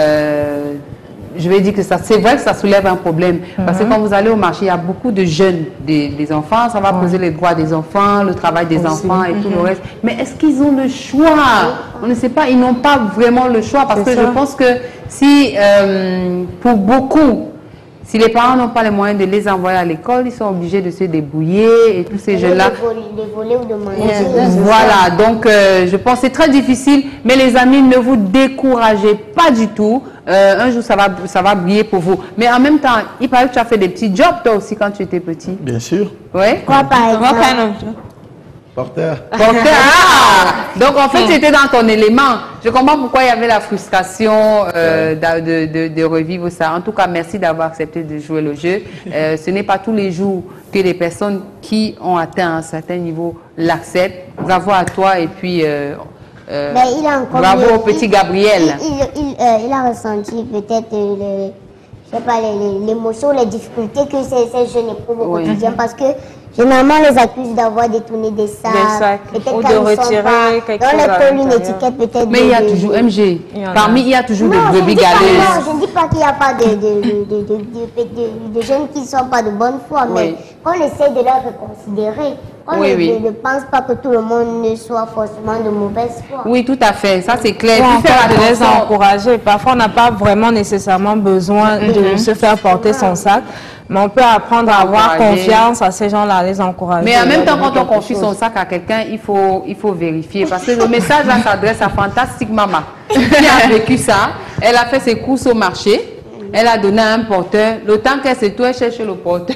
euh, je vais dire que ça, c'est vrai que ça soulève un problème. Parce que Mhm. quand vous allez au marché, il y a beaucoup de jeunes, des, des enfants, ça va poser les droits des enfants, le travail des Aussi. enfants et tout Mhm. le reste. Mais est-ce qu'ils ont le choix? On ne sait pas, ils n'ont pas vraiment le choix parce C'est que ça. je pense que si, euh, pour beaucoup, si les parents n'ont pas les moyens de les envoyer à l'école, ils sont obligés de se débrouiller et tous ces jeunes-là. De voler, de voler ou de manger. Voilà, donc euh, je pense que c'est très difficile, mais les amis, ne vous découragez pas du tout. Euh, un jour, ça va, ça va briller pour vous. Mais en même temps, il paraît que tu as fait des petits jobs toi aussi quand tu étais petit. Bien sûr. Oui. Quoi par exemple? What kind of job? Porteur. Porteur, ah! Donc en fait, tu étais dans ton élément. Je comprends pourquoi il y avait la frustration euh, d'a- de, de, de revivre ça. En tout cas, merci d'avoir accepté de jouer le jeu. Euh, ce n'est pas tous les jours que les personnes qui ont atteint un certain niveau l'acceptent. Bravo à toi et puis euh, euh, Ben, il a encore bravo il- au petit il- Gabriel. Il, il, il, euh, il a ressenti peut-être euh, le- je sais pas, les- les- l'émotion, les difficultés que ces, ces jeunes éprouvent au Oui. quotidien parce que généralement on les accuse d'avoir détourné des sacs, Des sacs, peut-être ou quand de ils sont retirer pas- quelque dans chose les à cols, une l'intérieur. étiquette peut-être. Mais de- il y a de- toujours, de- M G, Il y en a. parmi, il y a toujours Non, des je ne brebis dis pas- galeuses. non, je ne dis pas qu'il n'y a pas de, de, de, de, de, de- de- de jeunes qui ne sont pas de bonne foi, mais Oui. qu'on essaie de leur reconsidérer, qu'on Oui, ne, oui. ne pense pas que tout le monde ne soit forcément de mauvaise foi. Oui, tout à fait, ça c'est clair. Ou Puis faire encore de les attention. encourager. Parfois, on n'a pas vraiment nécessairement besoin de Mhm. se faire porter son sac, mais on peut apprendre à avoir Encourager. confiance à ces gens-là, les encourager. Mais en même temps, leur quand donner on quelque confie chose. son sac à quelqu'un, il faut, il faut vérifier. Parce que le message là s'adresse à Fantastic Mama, qui a vécu ça. Elle a fait ses courses au marché. Elle a donné à un porteur. Le temps qu'elle se tourne, elle cherche le porteur.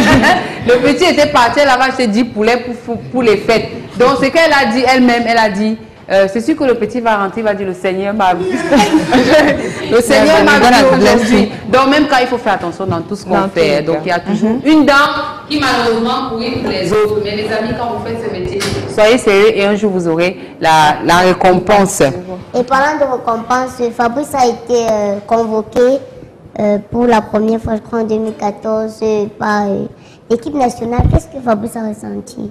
Le petit était parti, elle avait acheté dix poulets pour, pour, pour les fêtes. Donc, ce qu'elle a dit elle-même, elle a dit, euh, c'est sûr que le petit va rentrer, il va dire, le Seigneur m'a vu. Le Seigneur m'a vu aujourd'hui. Donc, même quand il faut faire attention dans tout ce qu'on Dans tous fait. les Donc, cas. il y a toujours Mhm. une dame qui malheureusement pourrit pour les autres. Mais les amis, quand vous faites ce métier, soyez sérieux et un jour vous aurez la, la récompense. Et parlant de récompense, Fabrice a été euh, convoqué euh, pour la première fois, je crois en deux mille quatorze, euh, par euh, l'équipe nationale. Qu'est-ce que Fabrice a ressenti?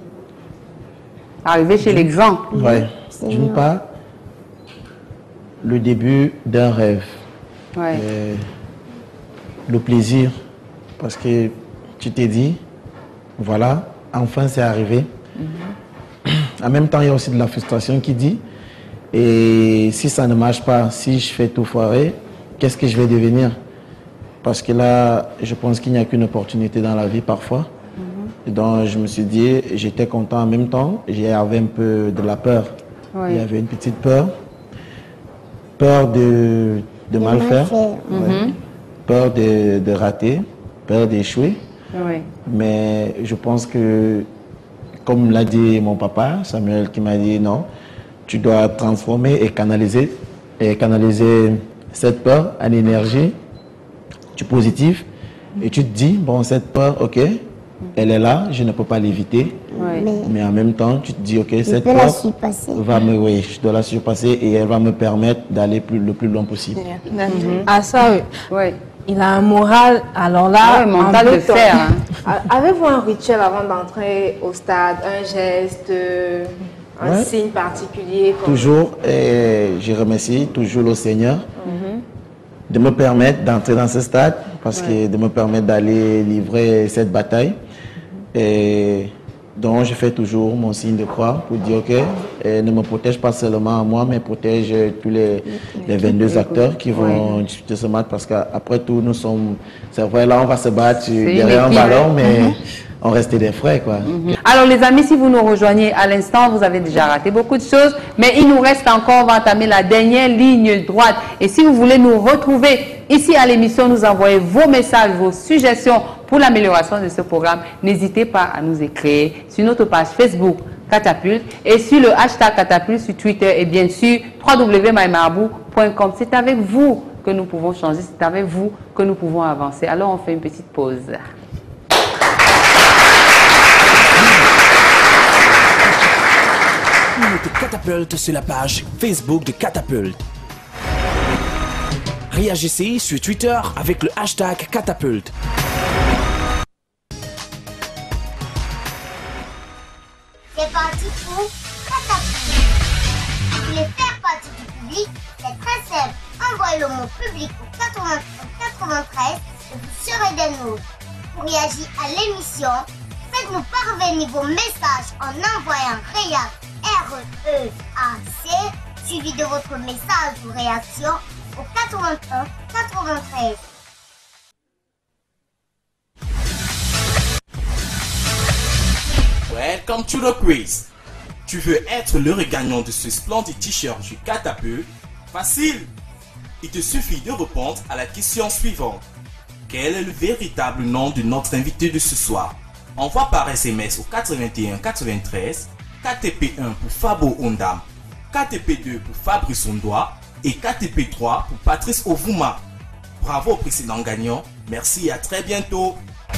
Arrivé chez les grands. Ouais. C'est D'une bien. part, le début d'un rêve. Ouais. Euh, le plaisir, parce que tu t'es dit, voilà, enfin c'est arrivé. En même temps, il y a aussi de la frustration qui dit, et si ça ne marche pas, si je fais tout foirer, qu'est-ce que je vais devenir? Parce que là, je pense qu'il n'y a qu'une opportunité dans la vie parfois. Et donc, je me suis dit, j'étais content en même temps, j'avais un peu de la peur. Oui. Il y avait une petite peur. Peur de, de mal mal faire, faire. ouais. Peur de, de rater, peur d'échouer. Oui. Mais je pense que, comme l'a dit mon papa, Samuel, qui m'a dit non, tu dois transformer et canaliser, et canaliser cette peur en énergie du positif. Et tu te dis, bon, cette peur, ok, elle est là, je ne peux pas l'éviter. Ouais. Mais Mais en même temps, tu te dis, ok, je cette peux la peur surpasser. va me, oui, je dois la surpasser et elle va me permettre d'aller plus, le plus loin possible. À ça, oui. Ouais. Il a un moral, alors là, ah ouais, mental de fer. Hein. Avez-vous un rituel avant d'entrer au stade, un geste, un ouais. signe particulier comme... Toujours, et je remercie toujours le Seigneur mm-hmm. de me permettre d'entrer dans ce stade, parce ouais. que de me permettre d'aller livrer cette bataille. Mm-hmm. Et donc je fais toujours mon signe de croix pour dire que et ne me protège pas seulement à moi, mais protège tous les, les vingt-deux acteurs qui vont ouais. disputer ce match, parce qu'après tout, nous sommes... C'est vrai, là, on va se battre derrière un ballon, mais mm-hmm. on reste des frères, quoi. Mm-hmm. Alors, les amis, si vous nous rejoignez à l'instant, vous avez déjà raté beaucoup de choses, mais il nous reste encore, on va entamer la dernière ligne droite. Et si vous voulez nous retrouver ici à l'émission, nous envoyer vos messages, vos suggestions pour l'amélioration de ce programme, n'hésitez pas à nous écrire sur notre page Facebook Catapulte et sur le hashtag Catapulte sur Twitter et bien sûr w w w point my marabout point com. C'est avec vous que nous pouvons changer, c'est avec vous que nous pouvons avancer. Alors on fait une petite pause. De Catapulte sur la page Facebook de Catapulte. Réagissez sur Twitter avec le hashtag Catapulte. C'est parti pour Catapulte. Si vous voulez faire partie du public, c'est très simple. Envoyez le mot public au quatre-vingt-treize et vous serez des nôtres. Pour réagir à l'émission, faites-nous parvenir vos messages en envoyant REAC, R E A C, suivi de votre message ou réaction au quatre-vingt-un quatre-vingt-treize. Welcome to the quiz. Tu veux être le gagnant de ce splendide t-shirt du Catapulte? Facile. Il te suffit de répondre à la question suivante. Quel est le véritable nom de notre invité de ce soir? Envoie par S M S au quatre-vingt-un quatre-vingt-treize, K T P un pour Fabo Ondam, K T P deux pour Fabrice Ondoa et K T P trois pour Patrice Ovuma. Bravo au précédent gagnant. Merci et à très bientôt.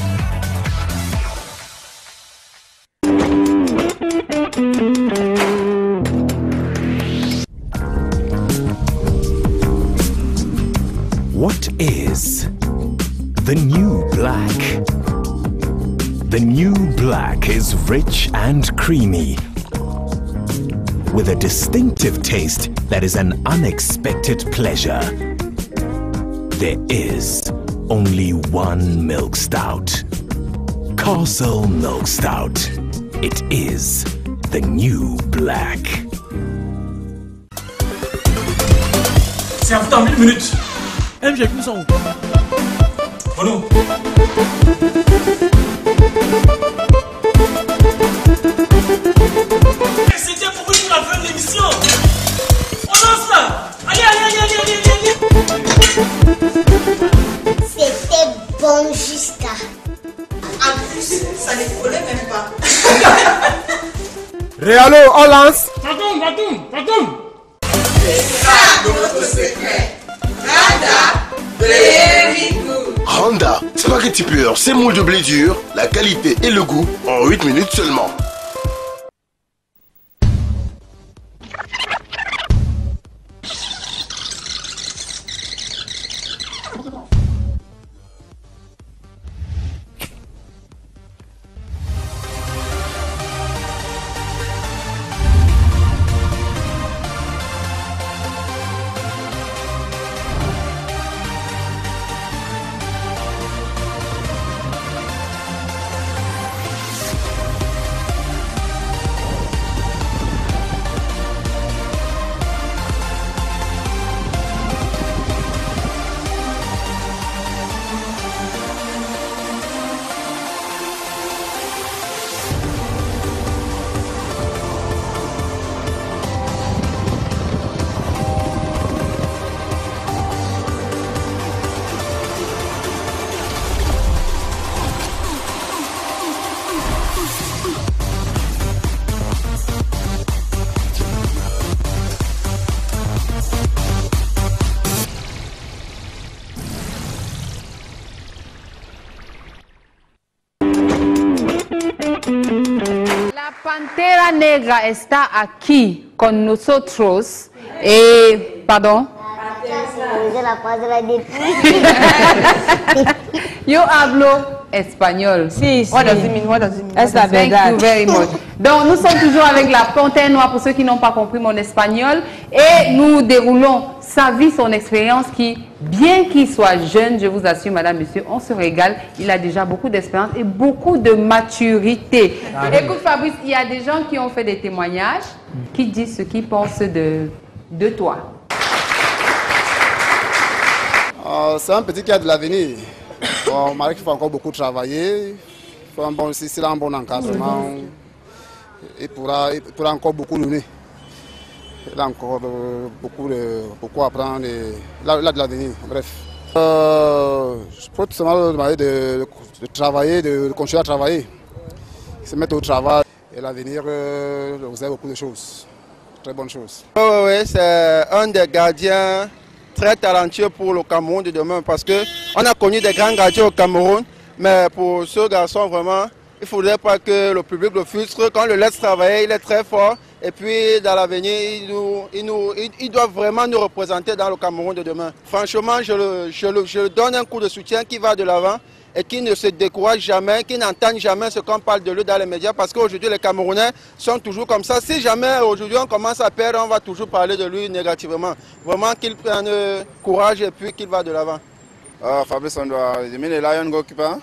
What is the new black? The new black is rich and creamy, with a distinctive taste that is an unexpected pleasure. There is only one milk stout. Castle Milk Stout. It is the new black. C'est à vous dans une minute. M G, plus en haut. Renaud. C'était pour vous la fin de l'émission. On lance là. Allez, allez, allez, allez, allez, allez. C'était bon jusqu'à. En plus, ça ne collait même pas. Réalo, on lance. Retourne, retourne, retourne. C'est ça notre secret. Randa, very good. Randa, spaghetti pur, semoule de blé dur, la qualité et le goût en huit minutes seulement. La Pantera Negra está aquí con nosotros. Eh, pardon. Je la croiserai depuis. Yo hablo espagnol. Si, si. What does it mean? What does it mean? Es la Thank verdad. you very much. Donc, nous sommes toujours avec la Panthère Noire pour ceux qui n'ont pas compris mon espagnol. Et nous déroulons sa vie, son expérience qui, bien qu'il soit jeune, je vous assure, madame, monsieur, on se régale. Il a déjà beaucoup d'expérience et beaucoup de maturité. Ah, Écoute, Fabrice, il y a des gens qui ont fait des témoignages qui disent ce qu'ils pensent de, de toi. Euh, c'est un petit qui a de l'avenir. Bon, Marc, il faut encore beaucoup travailler. Il faut un bon, si c'est un bon encadrement, il pourra, il pourra encore beaucoup donner. Il a encore euh, beaucoup, de, beaucoup à apprendre. Et, il, a, il a de l'avenir, bref. Euh, je peux tout simplement demander de, de travailler, de, de continuer à travailler. Se mettre au travail. Et l'avenir, euh, vous avez beaucoup de choses. Très bonnes choses. Oui, oui, oui, c'est un des gardiens très talentueux pour le Cameroun de demain parce qu'on a connu des grands gardiens au Cameroun, mais pour ce garçon, vraiment, il ne faudrait pas que le public le frustre. Quand on le laisse travailler, il est très fort. Et puis, dans l'avenir, il, nous, il, nous, il, il doit vraiment nous représenter dans le Cameroun de demain. Franchement, je le, je le, je le donne un coup de soutien qui va de l'avant et qui ne se décourage jamais, qui n'entend jamais ce qu'on parle de lui dans les médias parce qu'aujourd'hui, les Camerounais sont toujours comme ça. Si jamais aujourd'hui on commence à perdre, on va toujours parler de lui négativement. Vraiment qu'il prenne courage et puis qu'il va de l'avant. Uh, Fabrice Ondoa, you mean the Lion goalkeeper?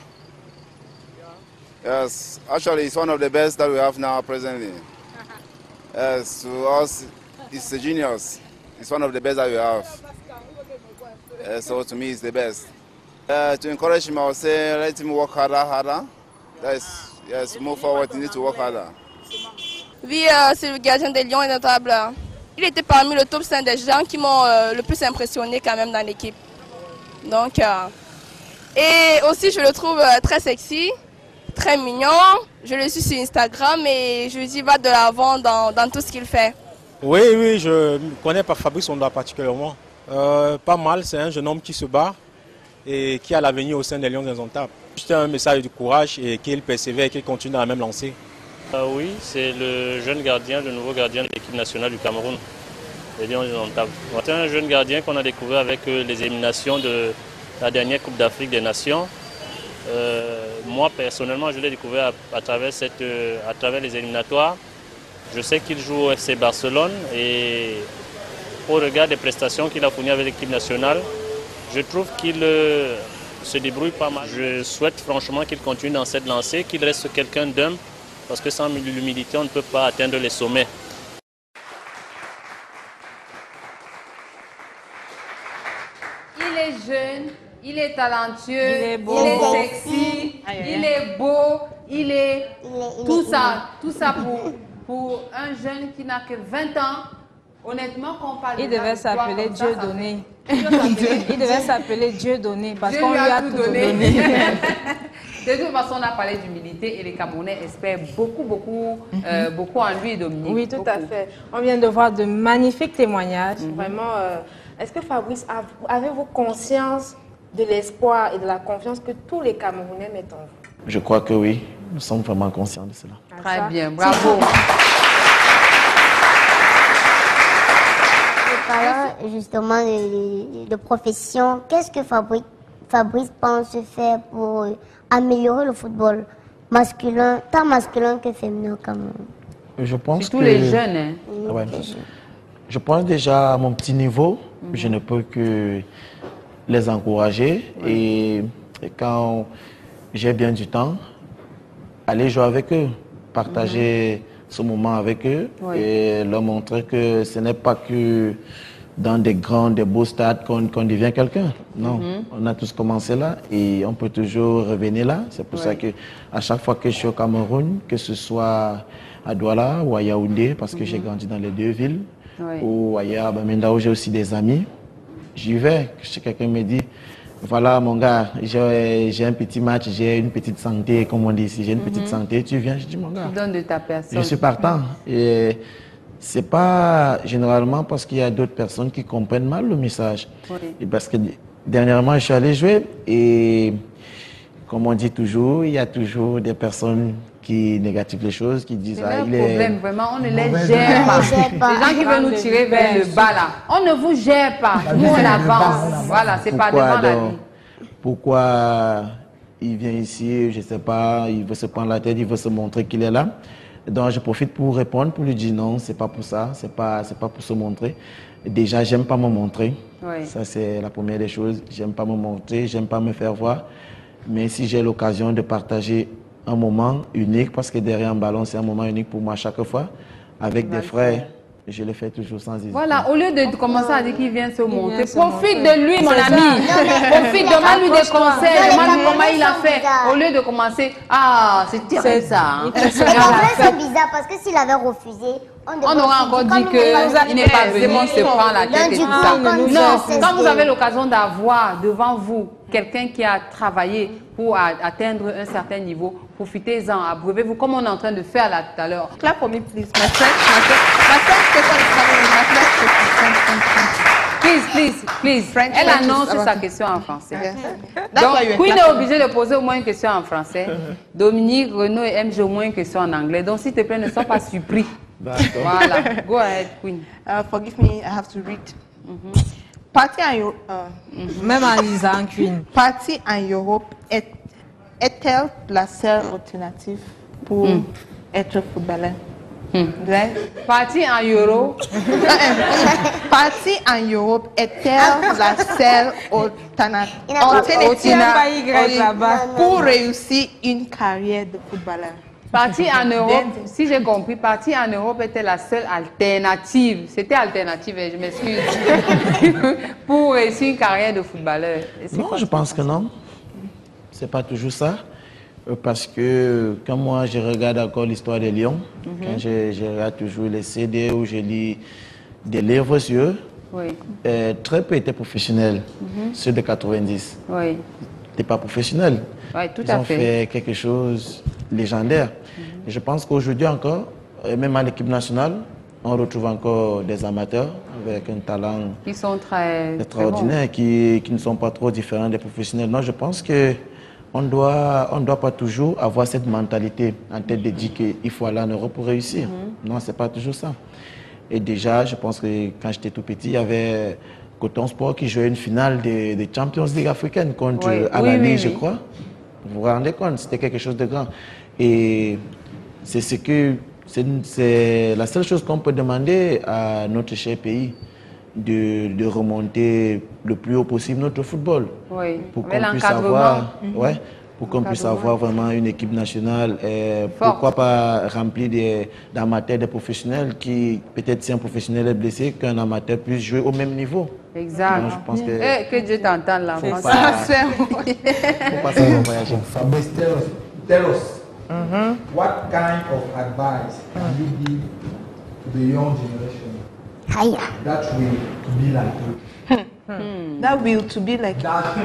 Yes, actually he's one of the best that we have now presently. Yes, to us, he's a genius. He's one of the best that we have. Uh, so to me, he's the best. Uh, to encourage him, I would say let him work harder, harder. That's, yes, move forward, he needs to work harder. Oui, euh, c'est le gardien des Lions notable. Il était parmi le top cinq des gens qui m'ont euh, le plus impressionné quand même dans l'équipe. Donc, euh, et aussi je le trouve euh, très sexy, très mignon. Je le suis sur Instagram et je lui dis va de l'avant dans, dans tout ce qu'il fait. Oui, oui, je connais pas Fabrice Ondoa particulièrement. Euh, pas mal, c'est un jeune homme qui se bat et qui a l'avenir au sein des Lions indomptables. Juste un message de courage et qu'il persévère et qu'il continue dans la même lancée. Euh, oui, c'est le jeune gardien, le nouveau gardien de l'équipe nationale du Cameroun, les Lions indomptables. C'est un jeune gardien qu'on a découvert avec euh, les éliminations de la dernière Coupe d'Afrique des Nations. Euh, moi, personnellement, je l'ai découvert à, à, travers cette, euh, à travers les éliminatoires. Je sais qu'il joue au F C Barcelone et au regard des prestations qu'il a fournies avec l'équipe nationale, je trouve qu'il euh, se débrouille pas mal. Je souhaite franchement qu'il continue dans cette lancée, qu'il reste quelqu'un d'humble, parce que sans l'humilité, on ne peut pas atteindre les sommets. Il est jeune, il est talentueux, il est, beau. il est sexy, Aïe, aïe, il aïe. est beau, il est il tout est- ça, tout ça pour, pour un jeune qui n'a que vingt ans. Honnêtement, quand on parle Il de devait ça, de toi s'appeler comme ça, Dieu ça fait- donné. Il doit s'appeler Il devait s'appeler Dieu donné parce Dieu qu'on lui a tout donné. De toute façon, on a parlé d'humilité et les Camerounais espèrent beaucoup, beaucoup, euh, beaucoup en lui et Dominique. Oui, tout à Beaucoup. fait. On vient de voir de magnifiques témoignages. Mhm. Vraiment, euh, est-ce que Fabrice, av- avez-vous conscience de l'espoir et de la confiance que tous les Camerounais mettent en vous? Je crois que oui, nous sommes vraiment conscients de cela. Très bien, bravo. Parlant justement de, de- de profession, qu'est-ce que Fabrice, Fabrice pense faire pour euh, améliorer le football masculin, tant masculin que féminin au Cameroun? Je pense Surtout que... les jeunes, hein. Ah ouais. Je pense déjà à mon petit niveau, je ne peux que les encourager et, et quand j'ai bien du temps, aller jouer avec eux, partager ce moment avec eux Oui. et leur montrer que ce n'est pas que dans des grands, des beaux stades qu'on qu'on devient quelqu'un. Non, Mhm. on a tous commencé là et on peut toujours revenir là. C'est pour Oui. ça que à chaque fois que je suis au Cameroun, que ce soit à Douala ou à Yaoundé, parce que j'ai grandi dans les deux villes, Oui. ou ailleurs à Bamenda où j'ai aussi des amis, j'y vais. Si quelqu'un me dit, voilà mon gars, j'ai j'ai un petit match, j'ai une petite santé, comme on dit ici, j'ai une petite Mhm. santé, tu viens, je dis mon gars. Tu donnes de ta personne. Je suis partant. Et c'est pas généralement parce qu'il y a d'autres personnes qui comprennent mal le message. Oui. Et parce que dernièrement, je suis allé jouer et comme on dit toujours, il y a toujours des personnes qui négativent les choses, qui disent... C'est ah, un il problème, est... vraiment, on ne les gère pas. Les gens qui veulent nous tirer vers le bas là, on ne vous gère pas, nous on avance. Voilà, c'est pas devant la vie. Pourquoi il vient ici, je ne sais pas, il veut se prendre la tête, il veut se montrer qu'il est là. Donc je profite pour répondre, pour lui dire non, c'est pas pour ça, c'est pas, c'est pas pour se montrer. Déjà, j'aime pas me montrer. Oui. Ça, c'est la première des choses. J'aime pas me montrer, j'aime pas me faire voir. Mais si j'ai l'occasion de partager un moment unique, parce que derrière un ballon, c'est un moment unique pour moi chaque fois, avec des frères, je le fais toujours sans hésiter. Voilà, au lieu de commencer à dire qu'il vient se monter, se profite montrer. de lui, mon C'est ami. ça. Non, mais- Profite, demande-lui des Accroche-toi. conseils, Non, les demande-lui comment Camerounais il a sont fait. bizarres. Au lieu de commencer, ah, c'est terrible ça. hein. Les Camerounais sont bizarres parce que s'il avait refusé, on, On aurait encore dit qu'il n'est pas venu se prendre la tête et tout ça. Non, quand vous avez l'occasion d'avoir devant vous quelqu'un qui a travaillé pour a- atteindre un certain niveau, profitez-en, abreuvez-vous comme on est en train de faire là tout à l'heure. Clap for me, please. My friend, my friend, my friend question is coming. My friend Please, please, please. Elle French annonce is sa about- question en français. Yes. That's why Donc, you're Queen est clapping. obligée de poser au moins une question en français. Dominique, Renaud et M G au moins une question en anglais. Donc, s'il te plaît, ne sois pas surpris. Voilà. Go ahead, Queen. Uh, forgive me, I have to read. Parti en Europe. Même en lisant, Queen. Parti en Europe est- est-elle la seule alternative pour Mm. être footballeur? Parti en euro. Parti en Europe est-elle la seule alterna- Il n'a pas- alternative Aucun pas Y là-bas. pour réussir une carrière de footballeur? Parti en Europe, si j'ai compris, parti en Europe était la seule alternative. C'était alternative, je m'excuse. Pour réussir une carrière de footballeur. Et c'est Non, quoi je pense que non. C'est pas toujours ça. Euh, Parce que quand moi je regarde encore l'histoire des Lions, Mhm. quand je, je regarde toujours les C D où je lis des livres sur eux, Oui, euh, très peu étaient professionnels. Mhm. Ceux de quatre-vingt-dix oui, n'étaient pas professionnels. oui, tout Ils à ont fait. fait quelque chose de légendaire. Et je pense qu'aujourd'hui encore, euh, même à l'équipe nationale, on retrouve encore des amateurs avec un talent Ils sont très, très extraordinaires bons. qui, qui ne sont pas trop différents des professionnels. Non, je pense que on doit, on doit pas toujours avoir cette mentalité en tête de dire qu'il faut aller en Europe pour réussir. Mhm. Non, c'est pas toujours ça. Et déjà, je pense que quand j'étais tout petit, il y avait Coton Sport qui jouait une finale des, des Champions League africaine contre Oui, Al-Ali, oui, oui, je oui. crois. Vous vous rendez compte, c'était quelque chose de grand. Et c'est ce que c'est c'est la seule chose qu'on peut demander à notre cher pays, de, de remonter le plus haut possible notre football. Oui, Pour avec qu'on puisse l'encadrement. avoir, Mhm. ouais, pour qu'on puisse L'encadrement. avoir vraiment une équipe nationale. Et Forte. pourquoi pas remplir des- d'amateurs, des professionnels qui, peut-être si un professionnel est blessé, qu'un amateur puisse jouer au même niveau. Exact. Donc, je pense que- Eh, que Dieu t'entende là. Faut Faut pas- ça. faut pas savoir voyager. Fabrice, tell us, tell us what kind of advice can you give to the young generation that will to be like you? That will to be like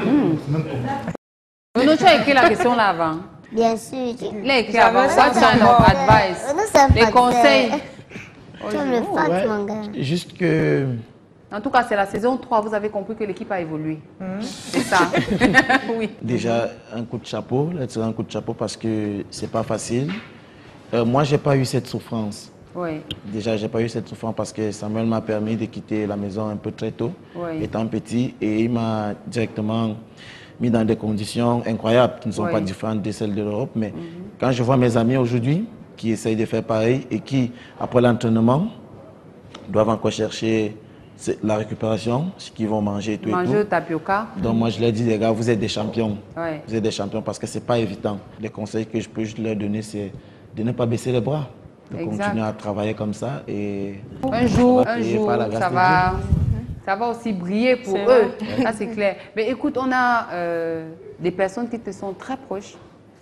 Renaud, tu as écrit la question là avant. Bien sûr. Il a écrit avant. What kind of advice? Nous sommes Les pas conseils. Comme le fax, Ouais, mon gars. juste que En tout cas, c'est la saison trois. Vous avez compris que l'équipe a évolué. C'est ça. Oui. déjà un coup de chapeau, là, c'est un coup de chapeau parce que c'est pas facile. Euh, moi, j'ai pas eu cette souffrance. Oui. Déjà, j'ai pas eu cette souffrance parce que Samuel m'a permis de quitter la maison un peu très tôt, Oui. étant petit, et il m'a directement mis dans des conditions incroyables qui ne sont Oui. pas différentes de celles de l'Europe. Mais quand je vois mes amis aujourd'hui qui essayent de faire pareil et qui, après l'entraînement, doivent encore chercher c'est la récupération, ce qu'ils vont manger et tout. et Manger tout. au tapioca. Donc moi, je leur dis, les gars, vous êtes des champions. Ouais. Vous êtes des champions parce que c'est pas évident. Les conseils que je peux juste leur donner, c'est de ne pas baisser les bras, de Exact. continuer à travailler comme ça. Et Un jour, on va un payer jour, par la grâce ça de va, Dieu. ça va aussi briller pour C'est eux. vrai. Ça, c'est clair. Mais écoute, on a euh, des personnes qui te sont très proches,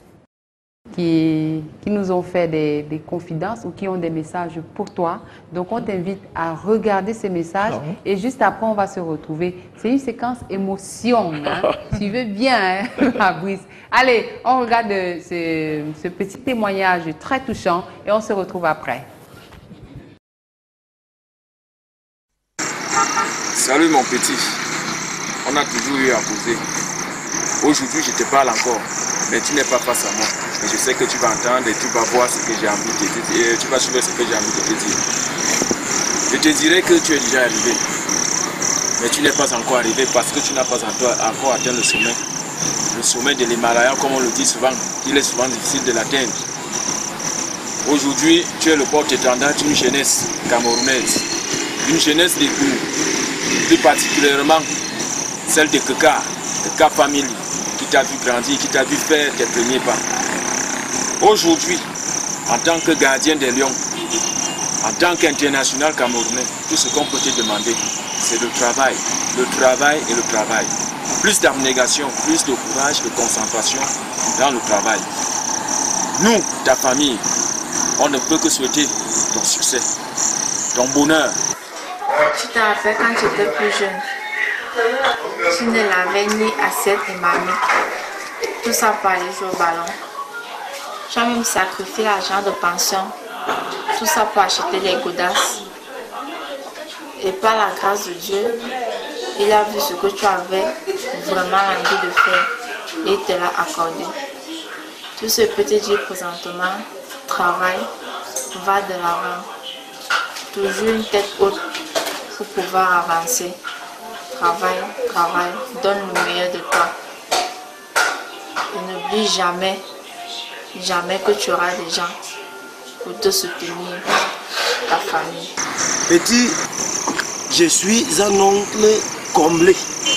qui, qui nous ont fait des, des confidences ou qui ont des messages pour toi. Donc, on t'invite à regarder ces messages Ah bon? et juste après, on va se retrouver. C'est une séquence émotion. Hein? Tu veux bien, hein, Fabrice? Allez, on regarde euh, ce, ce petit témoignage très touchant et on se retrouve après. Salut mon petit, on a toujours eu à causer. Aujourd'hui je te parle encore, mais tu n'es pas face à moi. Mais je sais que tu vas entendre et tu vas voir ce que j'ai envie de te dire. Tu vas suivre ce que j'ai envie de te dire. Je te dirais que tu es déjà arrivé. Mais tu n'es pas encore arrivé parce que tu n'as pas encore atteint le sommet. Le sommet de l'Himalaya, comme on le dit souvent, il est souvent difficile de l'atteindre. Aujourd'hui, tu es le porte-étendard d'une jeunesse camerounaise, une jeunesse des Gourou, plus particulièrement celle de Keka, Keka Family, qui t'a vu grandir, qui t'a vu faire tes premiers pas. Aujourd'hui, en tant que gardien des Lions, en tant qu'international camerounais, tout ce qu'on peut te demander, c'est le travail, le travail et le travail. Plus d'abnégation, plus de courage, de concentration dans le travail. Nous, ta famille, on ne peut que souhaiter ton succès, ton bonheur. Tu te rappelles quand tu étais plus jeune, tu ne l'avais ni assiette ni mamie. Tout ça pour aller jouer au ballon. Tu as même sacrifié l'argent de pension. Tout ça pour acheter les godasses. Et par la grâce de Dieu, il a vu ce que tu avais vraiment envie de faire et il te l'a accordé. Tout ce que te dire présentement, travaille, va de l'avant. Toujours une tête haute pour pouvoir avancer. Travaille, travaille, donne le meilleur de toi. Et n'oublie jamais, jamais que tu auras des gens pour te soutenir, ta famille. Petit, je suis un oncle comblé.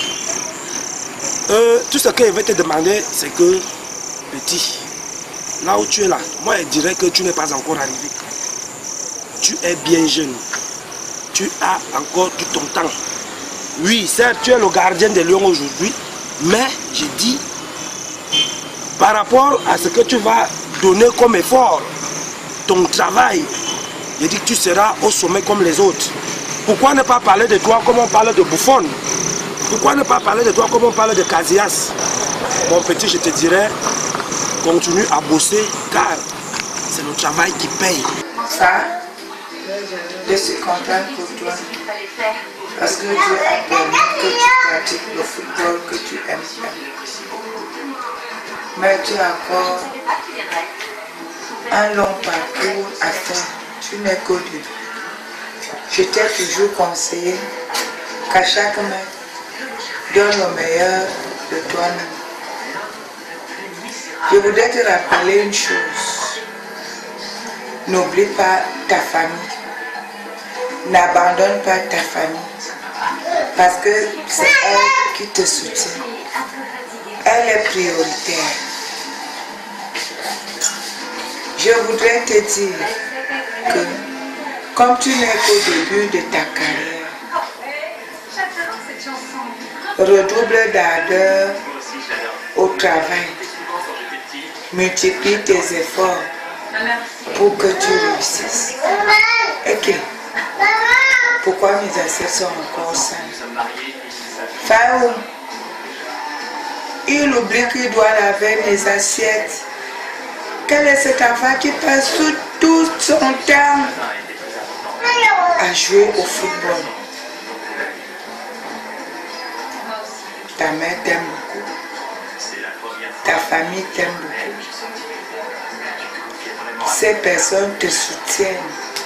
Euh, tout ce que je vais te demander, c'est que, petit, là où tu es là, moi je dirais que tu n'es pas encore arrivé. Tu es bien jeune. Tu as encore tout ton temps. Oui, certes, tu es le gardien des Lions aujourd'hui, mais je dis, par rapport à ce que tu vas donner comme effort, ton travail, je dis que tu seras au sommet comme les autres. Pourquoi ne pas parler de toi comme on parle de Buffon? Pourquoi ne pas parler de toi comme on parle de Casillas? Mon petit, je te dirais, continue à bosser car c'est le travail qui paye. Ça, je suis contente pour toi. Parce que Dieu a permis que tu pratiques le football que tu aimes faire. Mais tu as encore un long parcours à faire. Tu n'es qu'au début. Je t'ai toujours conseillé qu'à chaque main, donne le meilleur de toi-même. Je voudrais te rappeler une chose. N'oublie pas ta famille. N'abandonne pas ta famille. Parce que c'est elle qui te soutient. Elle est prioritaire. Je voudrais te dire que comme tu n'es qu'au début de ta carrière, redouble d'ardeur au travail. Multiplie tes efforts pour que tu réussisses. Ok. Pourquoi mes assiettes sont encore sales? Faou, il oublie qu'il doit laver mes assiettes. Quel est cet enfant qui passe tout, tout son temps à jouer au football? Ta mère t'aime beaucoup. Ta famille t'aime beaucoup. Ces personnes te soutiennent.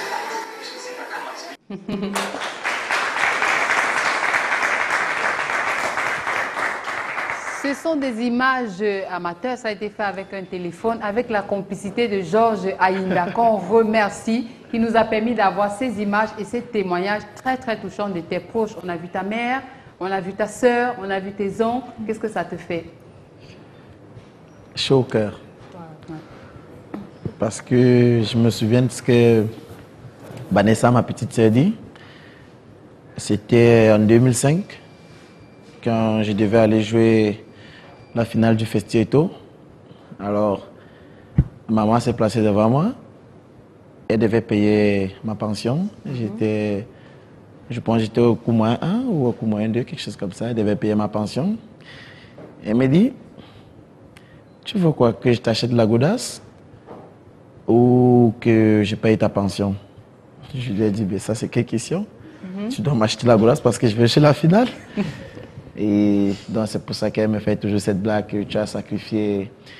Ce sont des images amateurs, ça a été fait avec un téléphone, avec la complicité de Georges Aïnda, qu'on remercie, qui nous a permis d'avoir ces images et ces témoignages très très touchants de tes proches. On a vu ta mère, on a vu ta soeur, on a vu tes oncles. Qu'est-ce que ça te fait? Chaud au cœur. Parce que je me souviens de ce que Vanessa, ma petite sœur, dit. C'était en deux mille cinq, quand je devais aller jouer la finale du Festieto. Alors, maman s'est placée devant moi. Elle devait payer ma pension. J'étais, je pense que j'étais au coup moins un ou au coup moins deux, quelque chose comme ça. Elle devait payer ma pension. Elle me dit, tu veux quoi, que je t'achète la godasse ou que je paye ta pension? Je lui ai dit, ben ça c'est quelle question? Mm-hmm. Tu dois m'acheter la godasse parce que je vais chez la finale. Et donc c'est pour ça qu'elle me fait toujours cette blague que tu as sacrifié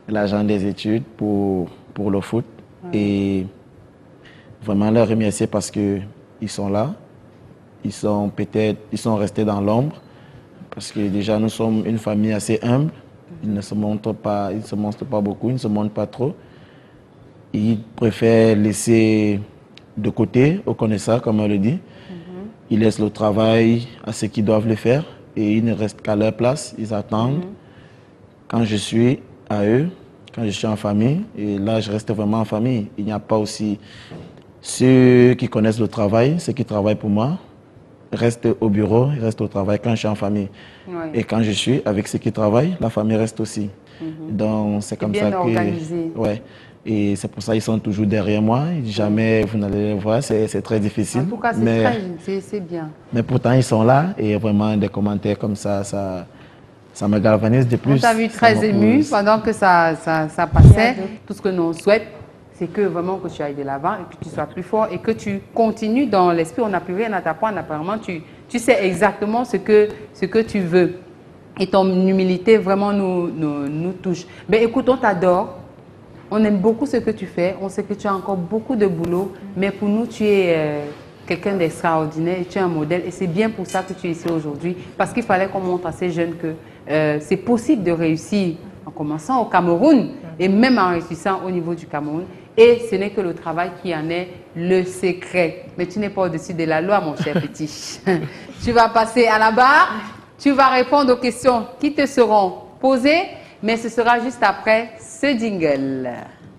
l'argent des études pour, pour le foot. Ouais. Et vraiment leur remercier parce qu'ils sont là. Ils sont peut-être, ils sont restés dans l'ombre. Parce que déjà, nous sommes une famille assez humble. Ils ne se montrent pas, ils ne se montrent pas beaucoup, ils ne se montrent pas trop. Ils préfèrent laisser de côté, au connaisseur, comme on le dit. Mm-hmm. Ils laissent le travail à ceux qui doivent le faire et ils ne restent qu'à leur place. Ils attendent. Mm-hmm. Quand je suis à eux, quand je suis en famille, et là, je reste vraiment en famille. Il n'y a pas aussi ceux qui connaissent le travail, ceux qui travaillent pour moi, restent au bureau, ils restent au travail quand je suis en famille. Ouais. Et quand je suis avec ceux qui travaillent, la famille reste aussi. Mm-hmm. Donc, c'est comme bien ça organisé. que... Ouais. Et c'est pour ça qu'ils sont toujours derrière moi. Jamais vous n'allez les voir, c'est très difficile. En tout cas, c'est bien. Mais pourtant, ils sont là et vraiment des commentaires comme ça, ça, ça me galvanise de plus. On t'a vu très ému pendant que ça, ça, ça passait. Tout ce que nous souhaitons, c'est que vraiment que tu ailles de l'avant et que tu sois plus fort et que tu continues dans l'esprit. On n'a plus rien à t'apprendre. Apparemment, tu, tu sais exactement ce que, ce que tu veux. Et ton humilité vraiment nous, nous, nous touche. Mais écoute, on t'adore. On aime beaucoup ce que tu fais. On sait que tu as encore beaucoup de boulot. Mais pour nous, tu es euh, quelqu'un d'extraordinaire. Et tu es un modèle. Et c'est bien pour ça que tu es ici aujourd'hui. Parce qu'il fallait qu'on montre à ces jeunes que euh, c'est possible de réussir en commençant au Cameroun et même en réussissant au niveau du Cameroun. Et ce n'est que le travail qui en est le secret. Mais tu n'es pas au-dessus de la loi, mon cher petit. Tu vas passer à la barre. Tu vas répondre aux questions qui te seront posées. Mais ce sera juste après ce jingle.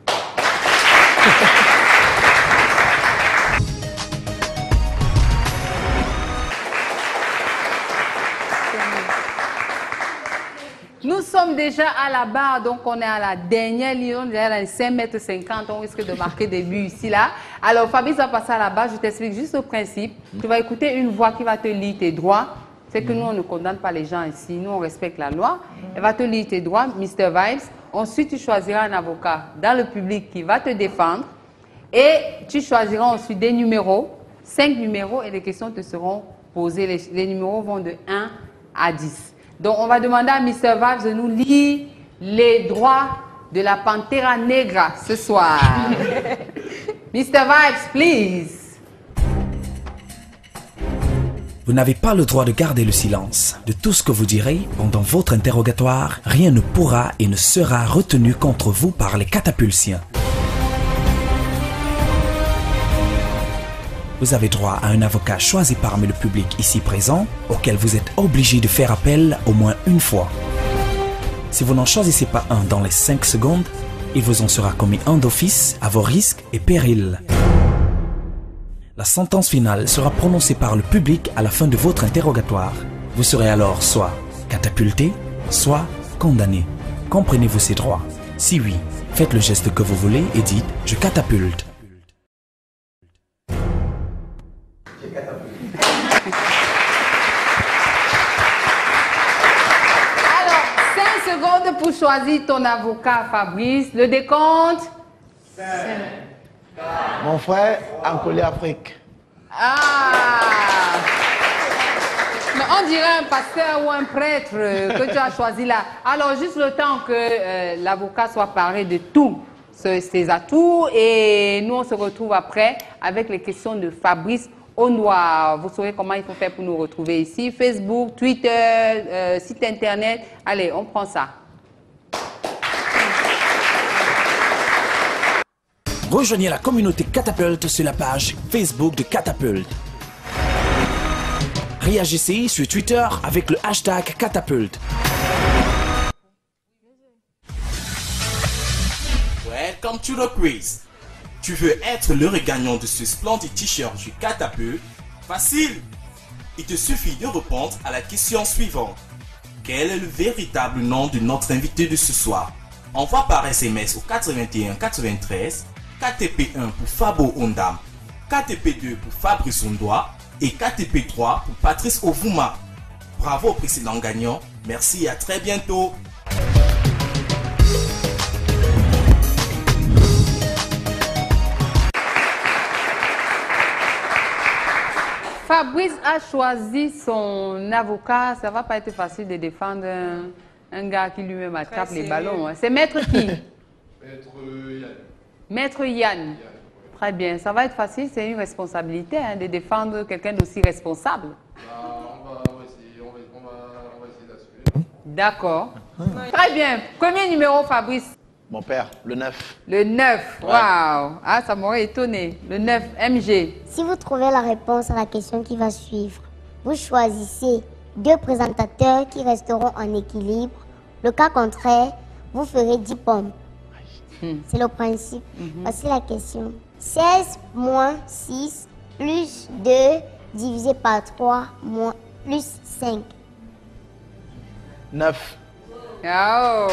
Nous sommes déjà à la barre, donc on est à la dernière ligne, on est à la cinq mètres cinquante, on risque de marquer des buts ici, là. Alors Fabrice va passer à la barre, je t'explique juste le principe. Tu vas écouter une voix qui va te lire tes droits. C'est que nous, on ne condamne pas les gens ici. Nous, on respecte la loi. Elle va te lire tes droits, mister Vibes. Ensuite, tu choisiras un avocat dans le public qui va te défendre. Et tu choisiras ensuite des numéros, cinq numéros, et les questions te seront posées. Les, les numéros vont de un à dix. Donc, on va demander à mister Vibes de nous lire les droits de la Panthera Negra ce soir. mister Vibes, please. Vous n'avez pas le droit de garder le silence. De tout ce que vous direz pendant votre interrogatoire, rien ne pourra et ne sera retenu contre vous par les catapultiens. Vous avez droit à un avocat choisi parmi le public ici présent, auquel vous êtes obligé de faire appel au moins une fois. Si vous n'en choisissez pas un dans les cinq secondes, il vous en sera commis un d'office à vos risques et périls. La sentence finale sera prononcée par le public à la fin de votre interrogatoire. Vous serez alors soit catapulté, soit condamné. Comprenez-vous ces droits? Si oui, faites le geste que vous voulez et dites « Je catapulte ». Alors, cinq secondes pour choisir ton avocat, Fabrice. Le décompte? cinq. Mon frère, Ancolé Afrique. Ah! Mais on dirait un pasteur ou un prêtre que tu as choisi là. Alors, juste le temps que euh, l'avocat soit paré de tous ses atouts. Et nous, on se retrouve après avec les questions de Fabrice Ondoa. Vous saurez comment il faut faire pour nous retrouver ici. Facebook, Twitter, euh, site internet. Allez, on prend ça. Rejoignez la communauté Catapulte sur la page Facebook de Catapulte. Réagissez sur Twitter avec le hashtag Catapulte. Welcome to the quiz. Tu veux être le gagnant de ce splendide t-shirt du Catapulte? Facile! Il te suffit de répondre à la question suivante. Quel est le véritable nom de notre invité de ce soir? Envoie par S M S au quatre-vingt-un quatre-vingt-treize. K T P un pour Fabo Ondam, K T P deux pour Fabrice Ondoa et K T P trois pour Patrice Ovuma. Bravo au précédent gagnant, merci et à très bientôt. Fabrice a choisi son avocat. Ça ne va pas être facile de défendre un, Un gars qui lui-même attrape les ballons. Hein. C'est Maître qui? Maître Yann. Maître Yann. Très bien. Ça va être facile. C'est une responsabilité hein, de défendre quelqu'un d'aussi responsable. Bah, on, va, on va essayer, on va, on va, on va essayer d'assurer. D'accord. Très bien. Premier numéro, Fabrice. Mon père, le neuf. Le neuf. Waouh. Wow. Ah, ça m'aurait étonné. Le neuf, M G. Si vous trouvez la réponse à la question qui va suivre, vous choisissez deux présentateurs qui resteront en équilibre. Le cas contraire, vous ferez dix pommes. Hmm. C'est le principe. Mm-hmm. Voici la question. seize moins six plus deux divisé par trois moins plus cinq. neuf. Oh. Alors,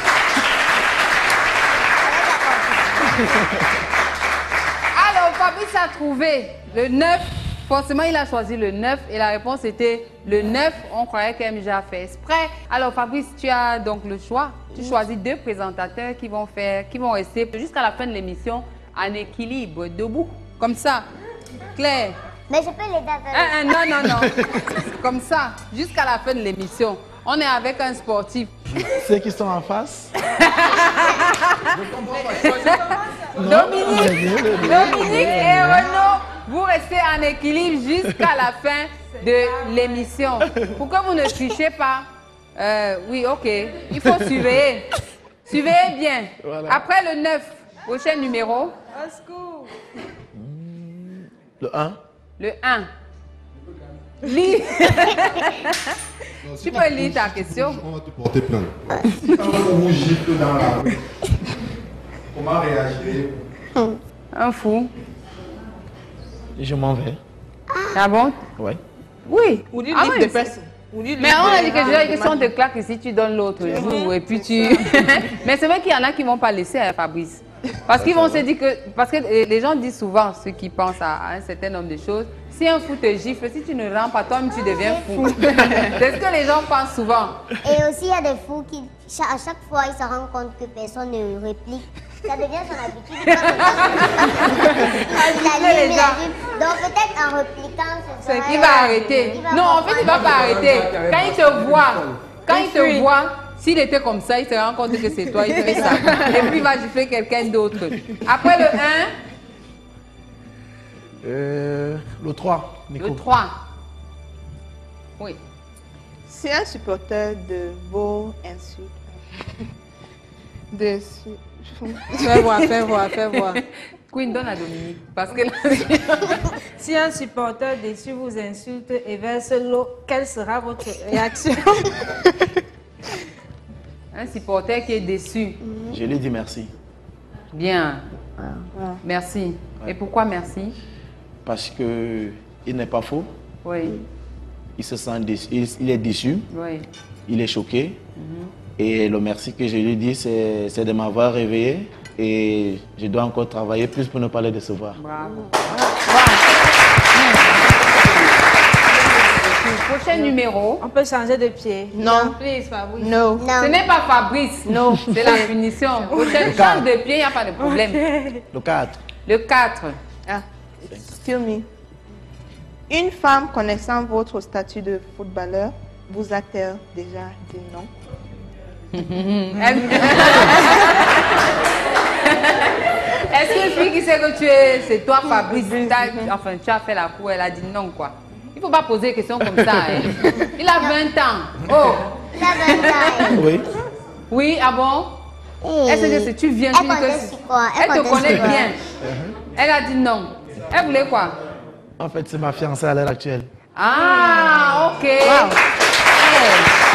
Fabrice a trouvé le neuf. Forcément, il a choisi le neuf et la réponse était le neuf. On croyait qu'M G a fait exprès. Alors, Fabrice, tu as donc le choix. Tu choisis deux présentateurs qui vont faire, qui vont rester jusqu'à la fin de l'émission en équilibre, debout. Comme ça. Claire. Mais je peux les donner. Ah, ah, non, non, non. Comme ça, jusqu'à la fin de l'émission. On est avec un sportif. Ceux qui sont en face. Dominique, Dominique et Renaud, vous restez en équilibre jusqu'à la fin de l'émission. Pourquoi vous ne trichez pas? euh, Oui, ok. Il faut surveiller. Surveillez bien. Voilà. Après le neuf, prochain numéro. Le un. Le un. Lis. Tu peux lire ta question. On va te porter plainte. Si on vous gifle dans la rue, comment réagir? Un fou. Je m'en vais. Ah bon? Ouais. Oui. Ou du Ah livre oui, de personne. Mais on a dit que j'ai une question de claque ici, tu donnes l'autre jour et puis tu... Mais c'est vrai qu'il y en a qui ne vont pas laisser à Fabrice. Parce qu'ils vont se dire que... Parce que les gens disent souvent, ceux qui pensent à un certain nombre de choses, si un fou te gifle, si tu ne rends pas, toi-même tu deviens fou. C'est ce que les gens pensent souvent. Et aussi, il y a des fous qui, à chaque fois, ils se rendent compte que personne ne réplique. Ça devient son habitude. Il les gens. Donc peut-être en répliquant, c'est qu'il va arrêter. Il va non, en fait, il ne va pas arrêter. Quand il te voit, quand il te voit, s'il était comme ça, il se rend compte que c'est toi, il fait ça. Et puis il va gifler quelqu'un d'autre. Après le un. Euh, le trois. Nico. Le trois. Oui. Si un supporter de vos insultes. De... Fais voir, fais voir, fais voir. Queen, donne à Dominique. Parce que si un supporter déçu vous insulte et verse l'eau, quelle sera votre réaction? Un supporter qui est déçu. Je lui dis merci. Bien. Merci. Ouais. Et pourquoi merci? Parce que il n'est pas faux. Oui. Il se sent déçu. Il, il est déçu. Oui. Il est choqué. Mm-hmm. Et le merci que je lui dis, c'est de m'avoir réveillé. Et je dois encore travailler plus pour ne pas le décevoir. Bravo. Prochain numéro. On peut changer de pied. Non. Please, Fabrice. No. No. Ce n'est pas Fabrice. Non. C'est la punition. Prochaine change de pied, il n'y a pas de problème. Le quatre. Le quatre. Ah, excuse me. Une femme connaissant votre statut de footballeur vous a-t-elle déjà dit non? Est-ce qu'une fille qui sait que tu es, c'est toi Fabrice, enfin tu as fait la cour, elle a dit non quoi. Il ne faut pas poser des questions comme ça. Hein. Il a vingt ans. Oh. Il a vingt ans. Oui. Oui, ah bon? Hey. Est-ce que tu viens, elle, tu dis que quoi? Elle, elle te connaît bien. Uh-huh. Elle a dit non. Elle voulait quoi? En fait, c'est ma fiancée à l'heure actuelle. Ah, ok. Wow. Hey.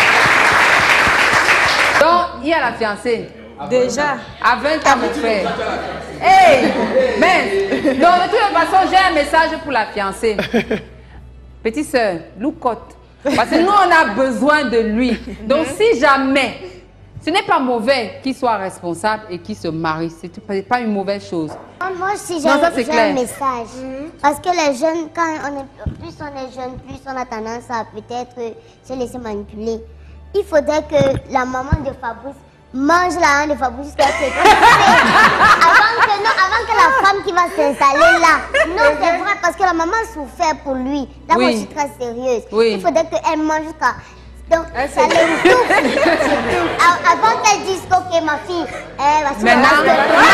Donc, il y a la fiancée. Déjà. À vingt ans, mon frère. Hey! Mais, donc, de toute façon, j'ai un message pour la fiancée. Petite sœur, loucote. Parce que nous, on a besoin de lui. Donc, si jamais, ce n'est pas mauvais qu'il soit responsable et qu'il se marie. Ce n'est pas une mauvaise chose. Moi aussi, j'ai un message. Mm-hmm. Parce que les jeunes, quand on est, plus on est jeune, plus on a tendance à peut-être se laisser manipuler. Il faudrait que la maman de Fabrice mange la main de Fabrice jusqu'à ce que avant que non, avant que la femme qui va s'installer là. Non, c'est vrai, parce que la maman souffert pour lui. Là, oui. moi, je suis très sérieuse. Oui. Il faudrait qu'elle mange jusqu'à Donc, ça l'étouffe. Avant qu'elle dise ok, ma fille, elle va se Maintenant.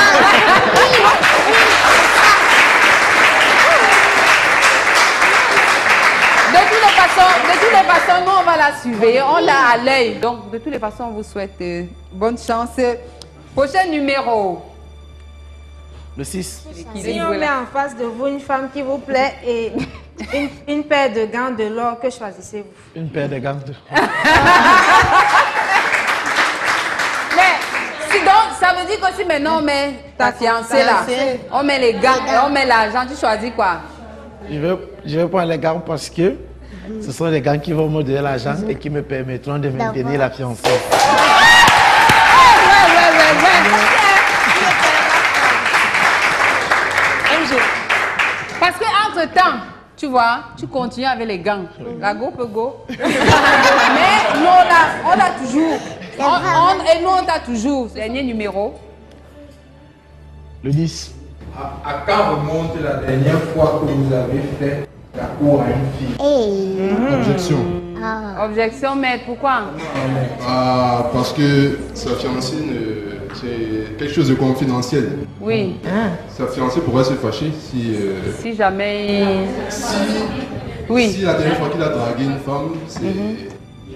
De toutes les façons, de toutes les façons, nous on va la surveiller, on l'a à l'œil. Donc de toutes les façons, on vous souhaite euh, bonne chance. Prochain numéro. Le six. Si on met en face de vous une femme qui vous plaît et une, une paire de gants de l'or, que choisissez-vous? Une paire de gants de Mais si donc, ça veut dire que si maintenant on met ta fiancée là, on met les gants et on met l'argent, tu choisis quoi? Je vais, je vais prendre les gants parce que ce sont les gants qui vont me donner l'argent et qui me permettront de maintenir la fiancée. Parce que entre temps, tu vois, tu continues avec les gants. La go peut go. Mais nous, on a, on a toujours. On, on, et nous, on a toujours. Dernier numéro. Le dix. À, à quand remonte la dernière fois que vous avez fait la cour à une fille? Hey. Objection. Ah. Objection, maître, pourquoi? Ah, parce que sa fiancée, ne... c'est quelque chose de confidentiel. Oui. Sa fiancée pourrait se fâcher si... Euh... Si jamais... Si... Oui. Si la dernière fois qu'il a dragué une femme, c'est... Mm-hmm.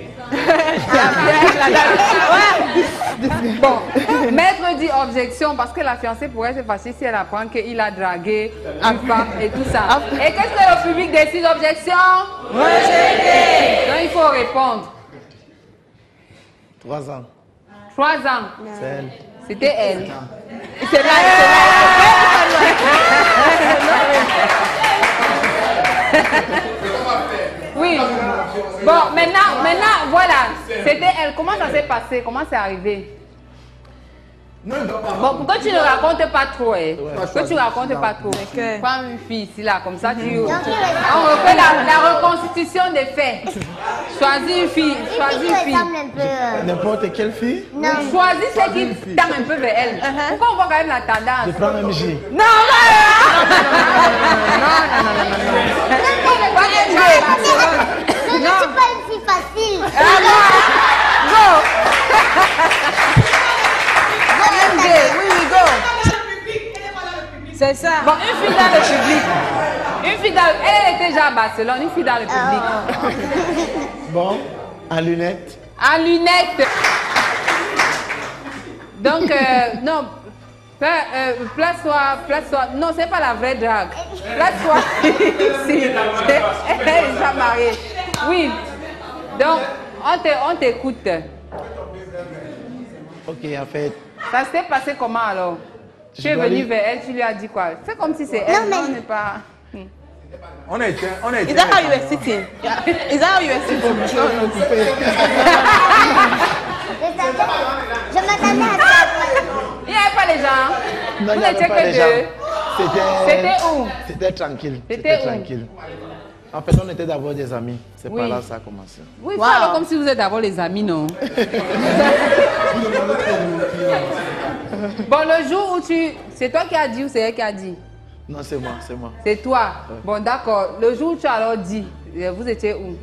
Bon, maître dit objection parce que la fiancée pourrait se fâcher si elle apprend qu'il a dragué une femme et tout ça. Et qu'est-ce que le public décide? Objection? Rejeté. Donc il faut répondre. Trois ans. Trois ans. C'est elle. C'était elle. C'est là, oui. Bon, maintenant, maintenant, voilà. C'était elle. Comment ça s'est passé? Comment c'est arrivé? Bon, pourquoi tu ne racontes pas trop, hein? Pourquoi tu ne racontes pas trop? Prends une fille ici, là, comme ça, tu... On refait la, la reconstitution des faits. Choisis une fille, choisis une fille. N'importe quelle fille? Non. Choisis celle qui tend un peu vers elle. Pourquoi on voit quand même la tendance? Je prends M J. Non, non, non, non, non, non, non, c'est pas une fille facile. Go. Oui, oui, go. C'est ça. Bon, une fille dans le public. Une fille dans... Elle était déjà à Barcelone, une fille dans le public. Bon, en lunettes. En lunettes. Donc, euh, non, euh, place-toi, place-toi. Non, c'est pas la vraie drague. Place-toi ici. Elle est déjà mariée. Oui. Donc, on t'écoute. Ok, en fait. Ça s'est passé comment alors? Tu es venu vers elle, tu lui as dit quoi? C'est comme si c'est elle, non, mais... on n'est pas... On a été... On a été... Is that how you were sitting? Is that how you were sitting? Je m'attendais à ça. Il n'y avait pas les gens? Non, vous il n'y avait n'étiez pas que les deux? gens. C'était où? C'était tranquille. C'était où? tranquille. En fait, on était d'abord des amis. C'est Oui. par là que ça a commencé. Oui, wow. Alors comme si vous êtes d'abord les amis, non? Bon, le jour où tu... C'est toi qui as dit ou c'est elle qui a dit? Non, c'est moi, c'est moi. C'est toi? Ouais. Bon, d'accord. Le jour où tu as alors dit, vous étiez où?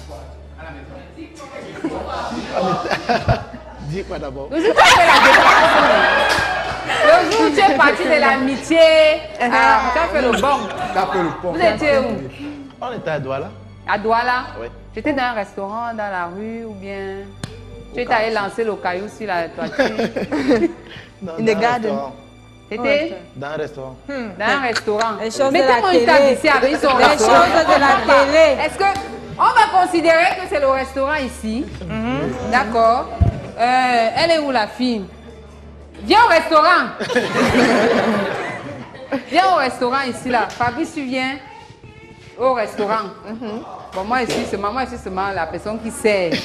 Dis quoi d'abord? Le jour où tu as fait la déclaration. Le jour où tu es parti de l'amitié, euh, tu as fait le bon. Vous étiez où? On était à Douala. À Douala? Oui. Tu étais dans un restaurant, dans la rue ou bien... Tu étais allé lancer le caillou sur la toiture? Non, In dans the un garden. restaurant. C'était? Dans un restaurant. Hmm. Dans un restaurant. Les choses de Mettez-moi la une table télé. ici avec son Les restaurant. choses de la télé. Est-ce que on va considérer que c'est le restaurant ici? D'accord. Euh, elle est où la fille? Viens au restaurant. Viens au restaurant ici là. Fabrice, tu viens au restaurant. Bon, moi je suis seulement, moi je suis seulement la personne qui sert.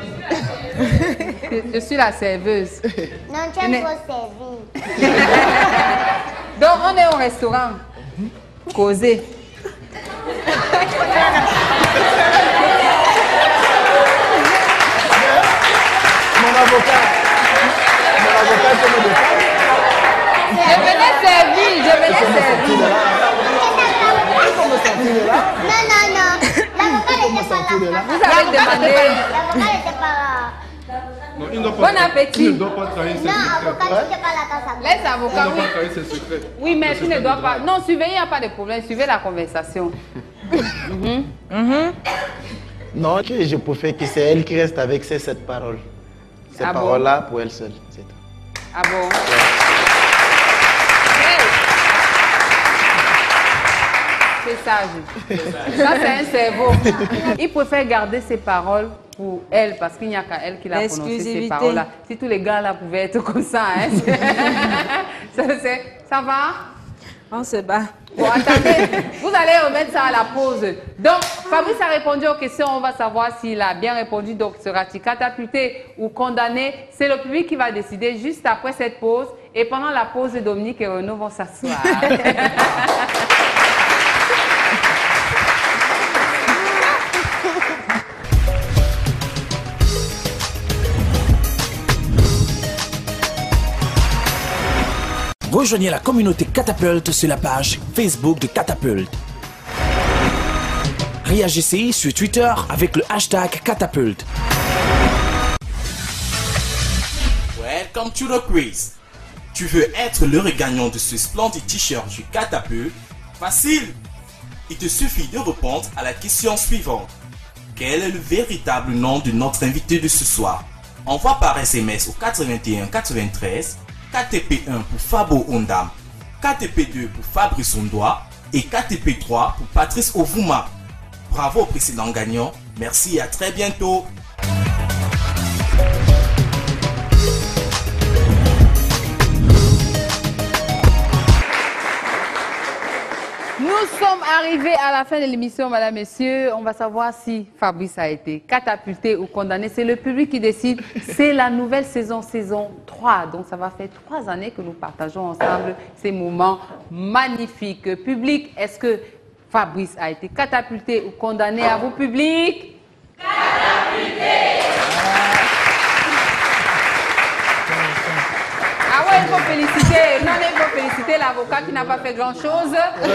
Je suis la serveuse. Non, tu aimes trop servir. Donc on est au restaurant. Causer. Mon avocat. Mon avocat, je me défends. Je venais servir, je venais servir. Il faut me sortir de là. Non, non, non. L'avocat n'était pas là. Vous avez demandé. L'avocat n'était Bon appétit. Tu ne dois pas trahir ses Non, secrets. avocat, tu ne fais pas la tasse à Laisse Tu avocat, ne dois oui. pas trahir ses secrets. Oui, mais Le tu ne secret dois de pas. droit. Non, suivez, il n'y a pas de problème. Suivez la conversation. Mhm. Mhm. Non, que je préfère que c'est elle qui reste avec ces sept paroles. Ces Ah bon? paroles-là pour elle seule. C'est tout. Ah bon? C'est sage. Ça, c'est un cerveau. Il préfère garder ses paroles pour elle, parce qu'il n'y a qu'à elle qui l'a prononcé ces L'exclusivité. paroles-là. Si tous les gars là pouvaient être comme ça, hein, ça, c'est- ça va? On se bat. Bon, attendez, vous allez remettre ça à la pause. Donc, Fabrice a répondu aux questions. On va savoir s'il a bien répondu. Donc, sera-t-il catapulté ou condamné? C'est le public qui va décider juste après cette pause. Et pendant la pause, Dominique et Renaud vont s'asseoir. Rejoignez la communauté Catapulte sur la page Facebook de Catapulte. Réagissez sur Twitter avec le hashtag Catapulte. Welcome to the quiz. Tu veux être le gagnant de ce splendide t-shirt du Catapulte? Facile. Il te suffit de répondre à la question suivante. Quel est le véritable nom de notre invité de ce soir? Envoie par S M S au quatre-vingt-un quatre-vingt-treize, K T P un pour Fabo Ondam, K T P deux pour Fabrice Ondoa et K T P trois pour Patrice Ovuma. Bravo au précédent gagnant, merci et à très bientôt. Nous sommes arrivés à la fin de l'émission, mesdames, messieurs. On va savoir si Fabrice a été catapulté ou condamné. C'est le public qui décide. C'est la nouvelle saison, saison trois. Donc, ça va faire trois années que nous partageons ensemble ces moments magnifiques. Public, est-ce que Fabrice a été catapulté ou condamné? À vous, public? Catapulté! Ah ouais, il faut féliciter. Non, il faut féliciter l'avocat qui n'a pas fait grand-chose.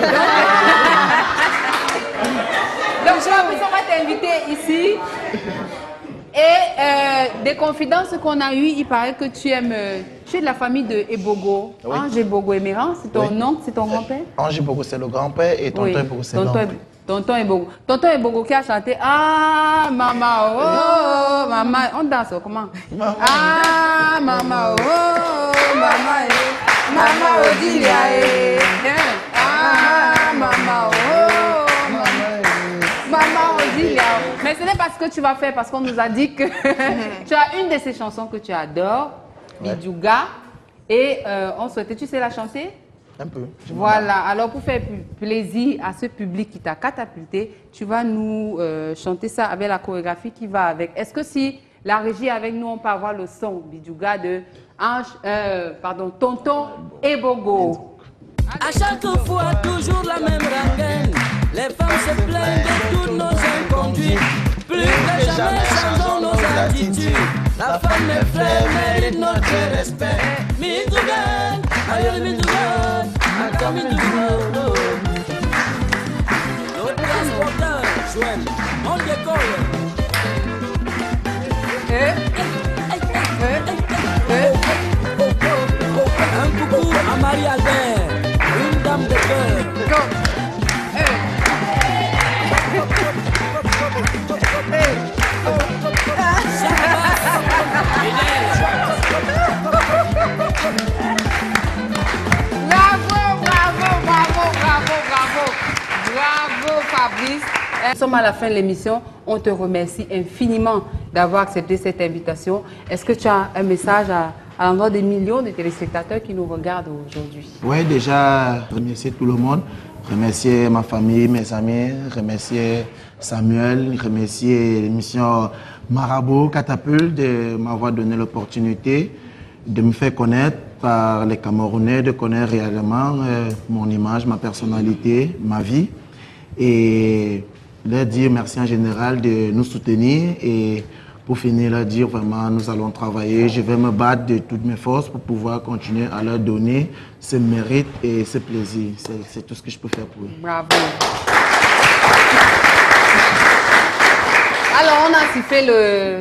Donc, Fabrice, on va t'inviter ici. Et euh, des confidences qu'on a eues, il paraît que tu aimes... euh, tu es de la famille de Ebogo. Oui. Ange Ebogo Eméran, c'est ton Oui. oncle, c'est ton grand-père? Ange Bogo, c'est le grand-père et tonton Oui. Bogo, c'est Tonton l'oncle. Eb- Tonton Ebogo. Tonton Ebogo qui a chanté Ah, maman, oh, maman. On danse, comment? Ah, maman, oh, maman, eh. Maman, Odilia, eh. Ah, maman, oh, maman. Maman, Odilia. Mais ce n'est pas ce que tu vas faire parce qu'on nous a dit que tu as une de ces chansons que tu adores, Bidjouga. Et euh, on souhaitait, tu sais la chanter? Un peu. je m'en Voilà, alors pour faire pu- plaisir à ce public qui t'a catapulté, tu vas nous euh, chanter ça avec la chorégraphie qui va avec. Est-ce que si la régie est avec nous, on peut avoir le son Bidjouga de Ange, euh, pardon, Tonton Ebogo. À chaque fois, toujours la même rengaine. Les femmes se plaignent de tous nos inconduits. Plus que jamais, changeons nos attitudes. La femme est frère, mérite notre respect. Midougan, aïe Midougan, encore Midougan. Le transporteur, Joël, on décolle. Un coucou à Marie-Albert, une dame de cœur. Bravo, bravo, bravo, bravo, bravo. Bravo Fabrice. Nous sommes à la fin de l'émission. On te remercie infiniment d'avoir accepté cette invitation. Est-ce que tu as un message à, à l'endroit des millions de téléspectateurs qui nous regardent aujourd'hui? Oui, déjà, remercier tout le monde, remercier ma famille, mes amis, remercier Samuel, remercier l'émission Marabout Catapulte de m'avoir donné l'opportunité de me faire connaître par les Camerounais, de connaître réellement euh, mon image, ma personnalité, ma vie. Et leur dire merci en général de nous soutenir et pour finir, leur dire vraiment nous allons travailler. Je vais me battre de toutes mes forces pour pouvoir continuer à leur donner ce mérite et ce plaisir. C'est tout ce que je peux faire pour eux. Bravo. Alors, on a sifflé le, la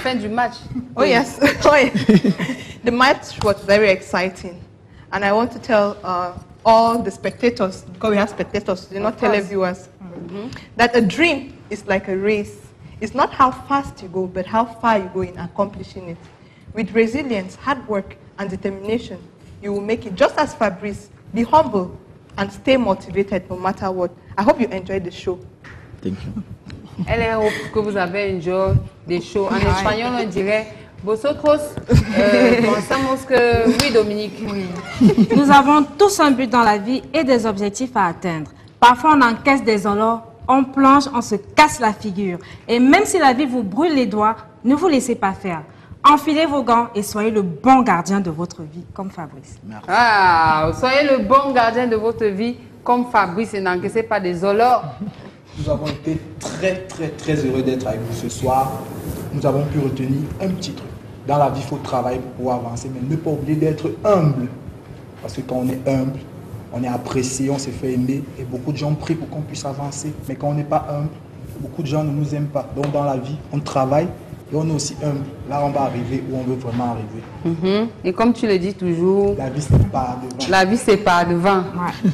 fin du match. Oh yes, oh, yeah. The match was very exciting, and I want to tell uh, all the spectators, because we have spectators, you know, televiewers, mm-hmm. that a dream is like a race. It's not how fast you go, but how far you go in accomplishing it. With resilience, hard work, and determination, you will make it just as Fabrice. Be humble and stay motivated no matter what. I hope you enjoyed the show. Thank you. Elle hope que vous avez enjoyed the show. En espagnol, on dirait vosotros euh, pensamos que oui, Dominique. Oui. Nous avons tous un but dans la vie et des objectifs à atteindre. Parfois, on encaisse des honneurs, on plonge, on se casse la figure. Et même si la vie vous brûle les doigts, ne vous laissez pas faire. Enfilez vos gants et soyez le bon gardien de votre vie, comme Fabrice. Merci. Ah, soyez le bon gardien de votre vie, comme Fabrice, et n'encaissez pas des honneurs. Nous avons été très, très, très heureux d'être avec vous ce soir. Nous avons pu retenir un petit truc. Dans la vie, il faut travailler pour pouvoir avancer, mais ne pas oublier d'être humble. Parce que quand on est humble, on est apprécié, on s'est fait aimer, et beaucoup de gens prient pour qu'on puisse avancer. Mais quand on n'est pas humble, beaucoup de gens ne nous aiment pas. Donc dans la vie, on travaille et on est aussi humble. Là, on va arriver où on veut vraiment arriver. Mm-hmm. Et comme tu le dis toujours, la vie, c'est pas devant. La vie, c'est pas devant. Ouais.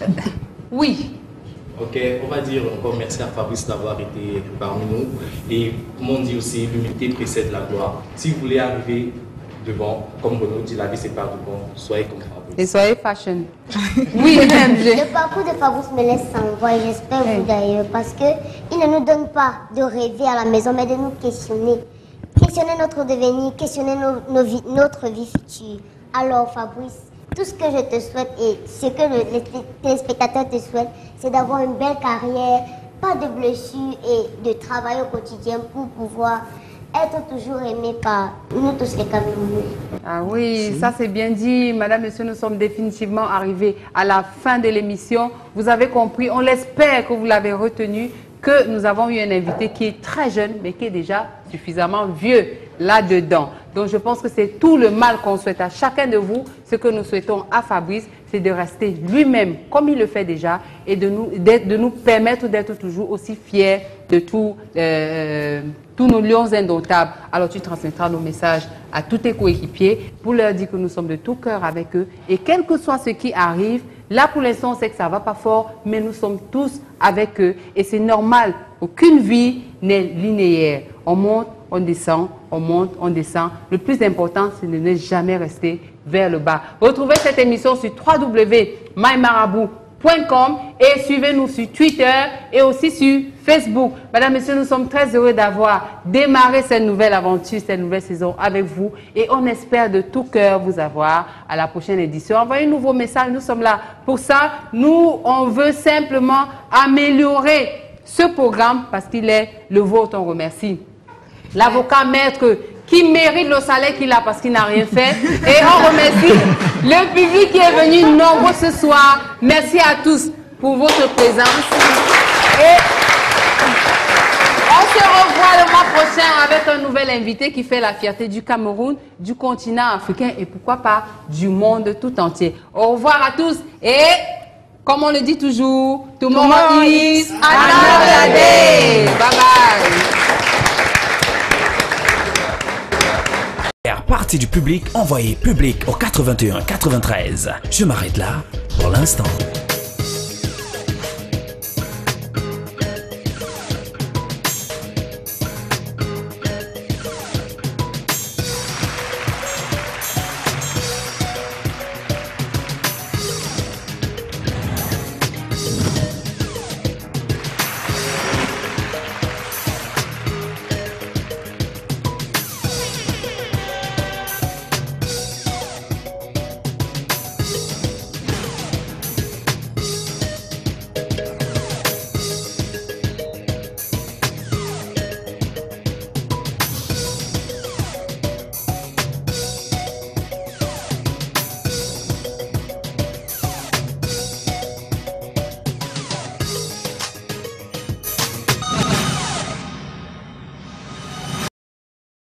Oui. Ok, on va dire encore merci à Fabrice d'avoir été parmi nous. Et comme on dit aussi, l'humilité précède la gloire. Si vous voulez arriver devant, comme Renaud dit, la vie c'est pas devant, soyez comme Fabrice. Et soyez fashion. Oui, le parcours de Fabrice me laisse sans voix, et j'espère vous d'ailleurs, parce qu'il ne nous donne pas de rêver à la maison, mais de nous questionner. Questionner notre devenir, questionner nos, nos vies, notre vie future. Alors Fabrice, tout ce que je te souhaite et ce que le, les téléspectateurs te souhaitent, c'est d'avoir une belle carrière, pas de blessures et de travailler au quotidien pour pouvoir être toujours aimé par nous tous les Camerounais. Ah oui, ça c'est bien dit. Madame, Monsieur, nous sommes définitivement arrivés à la fin de l'émission. Vous avez compris, on l'espère que vous l'avez retenu, que nous avons eu un invité qui est très jeune, mais qui est déjà suffisamment vieux là-dedans. Donc je pense que c'est tout le mal qu'on souhaite à chacun de vous. Ce que nous souhaitons à Fabrice, c'est de rester lui-même comme il le fait déjà et de nous, de nous permettre d'être toujours aussi fiers de tout, euh, tous nos lions indomptables. Alors tu transmettras nos messages à tous tes coéquipiers pour leur dire que nous sommes de tout cœur avec eux. Et quel que soit ce qui arrive, là pour l'instant on sait que ça ne va pas fort, mais nous sommes tous avec eux. Et c'est normal, aucune vie n'est linéaire. On monte, on descend, on monte, on descend. Le plus important, c'est de ne jamais rester vers le bas. Retrouvez cette émission sur w w w point my marabout point com et suivez-nous sur Twitter et aussi sur Facebook. Madame, Messieurs, nous sommes très heureux d'avoir démarré cette nouvelle aventure, cette nouvelle saison avec vous et on espère de tout cœur vous avoir à la prochaine édition. Envoyez un nouveau message, nous sommes là pour ça. Nous, on veut simplement améliorer ce programme parce qu'il est le vôtre, on remercie l'avocat maître qui mérite le salaire qu'il a parce qu'il n'a rien fait. Et on remercie le public qui est venu nombreux ce soir. Merci à tous pour votre présence. Et on se revoit le mois prochain avec un nouvel invité qui fait la fierté du Cameroun, du continent africain et pourquoi pas du monde tout entier. Au revoir à tous et comme on le dit toujours, tomorrow is another day. Bye bye. Partie du public, envoyé public au quatre-vingt-un quatre-vingt-treize. Je m'arrête là pour l'instant.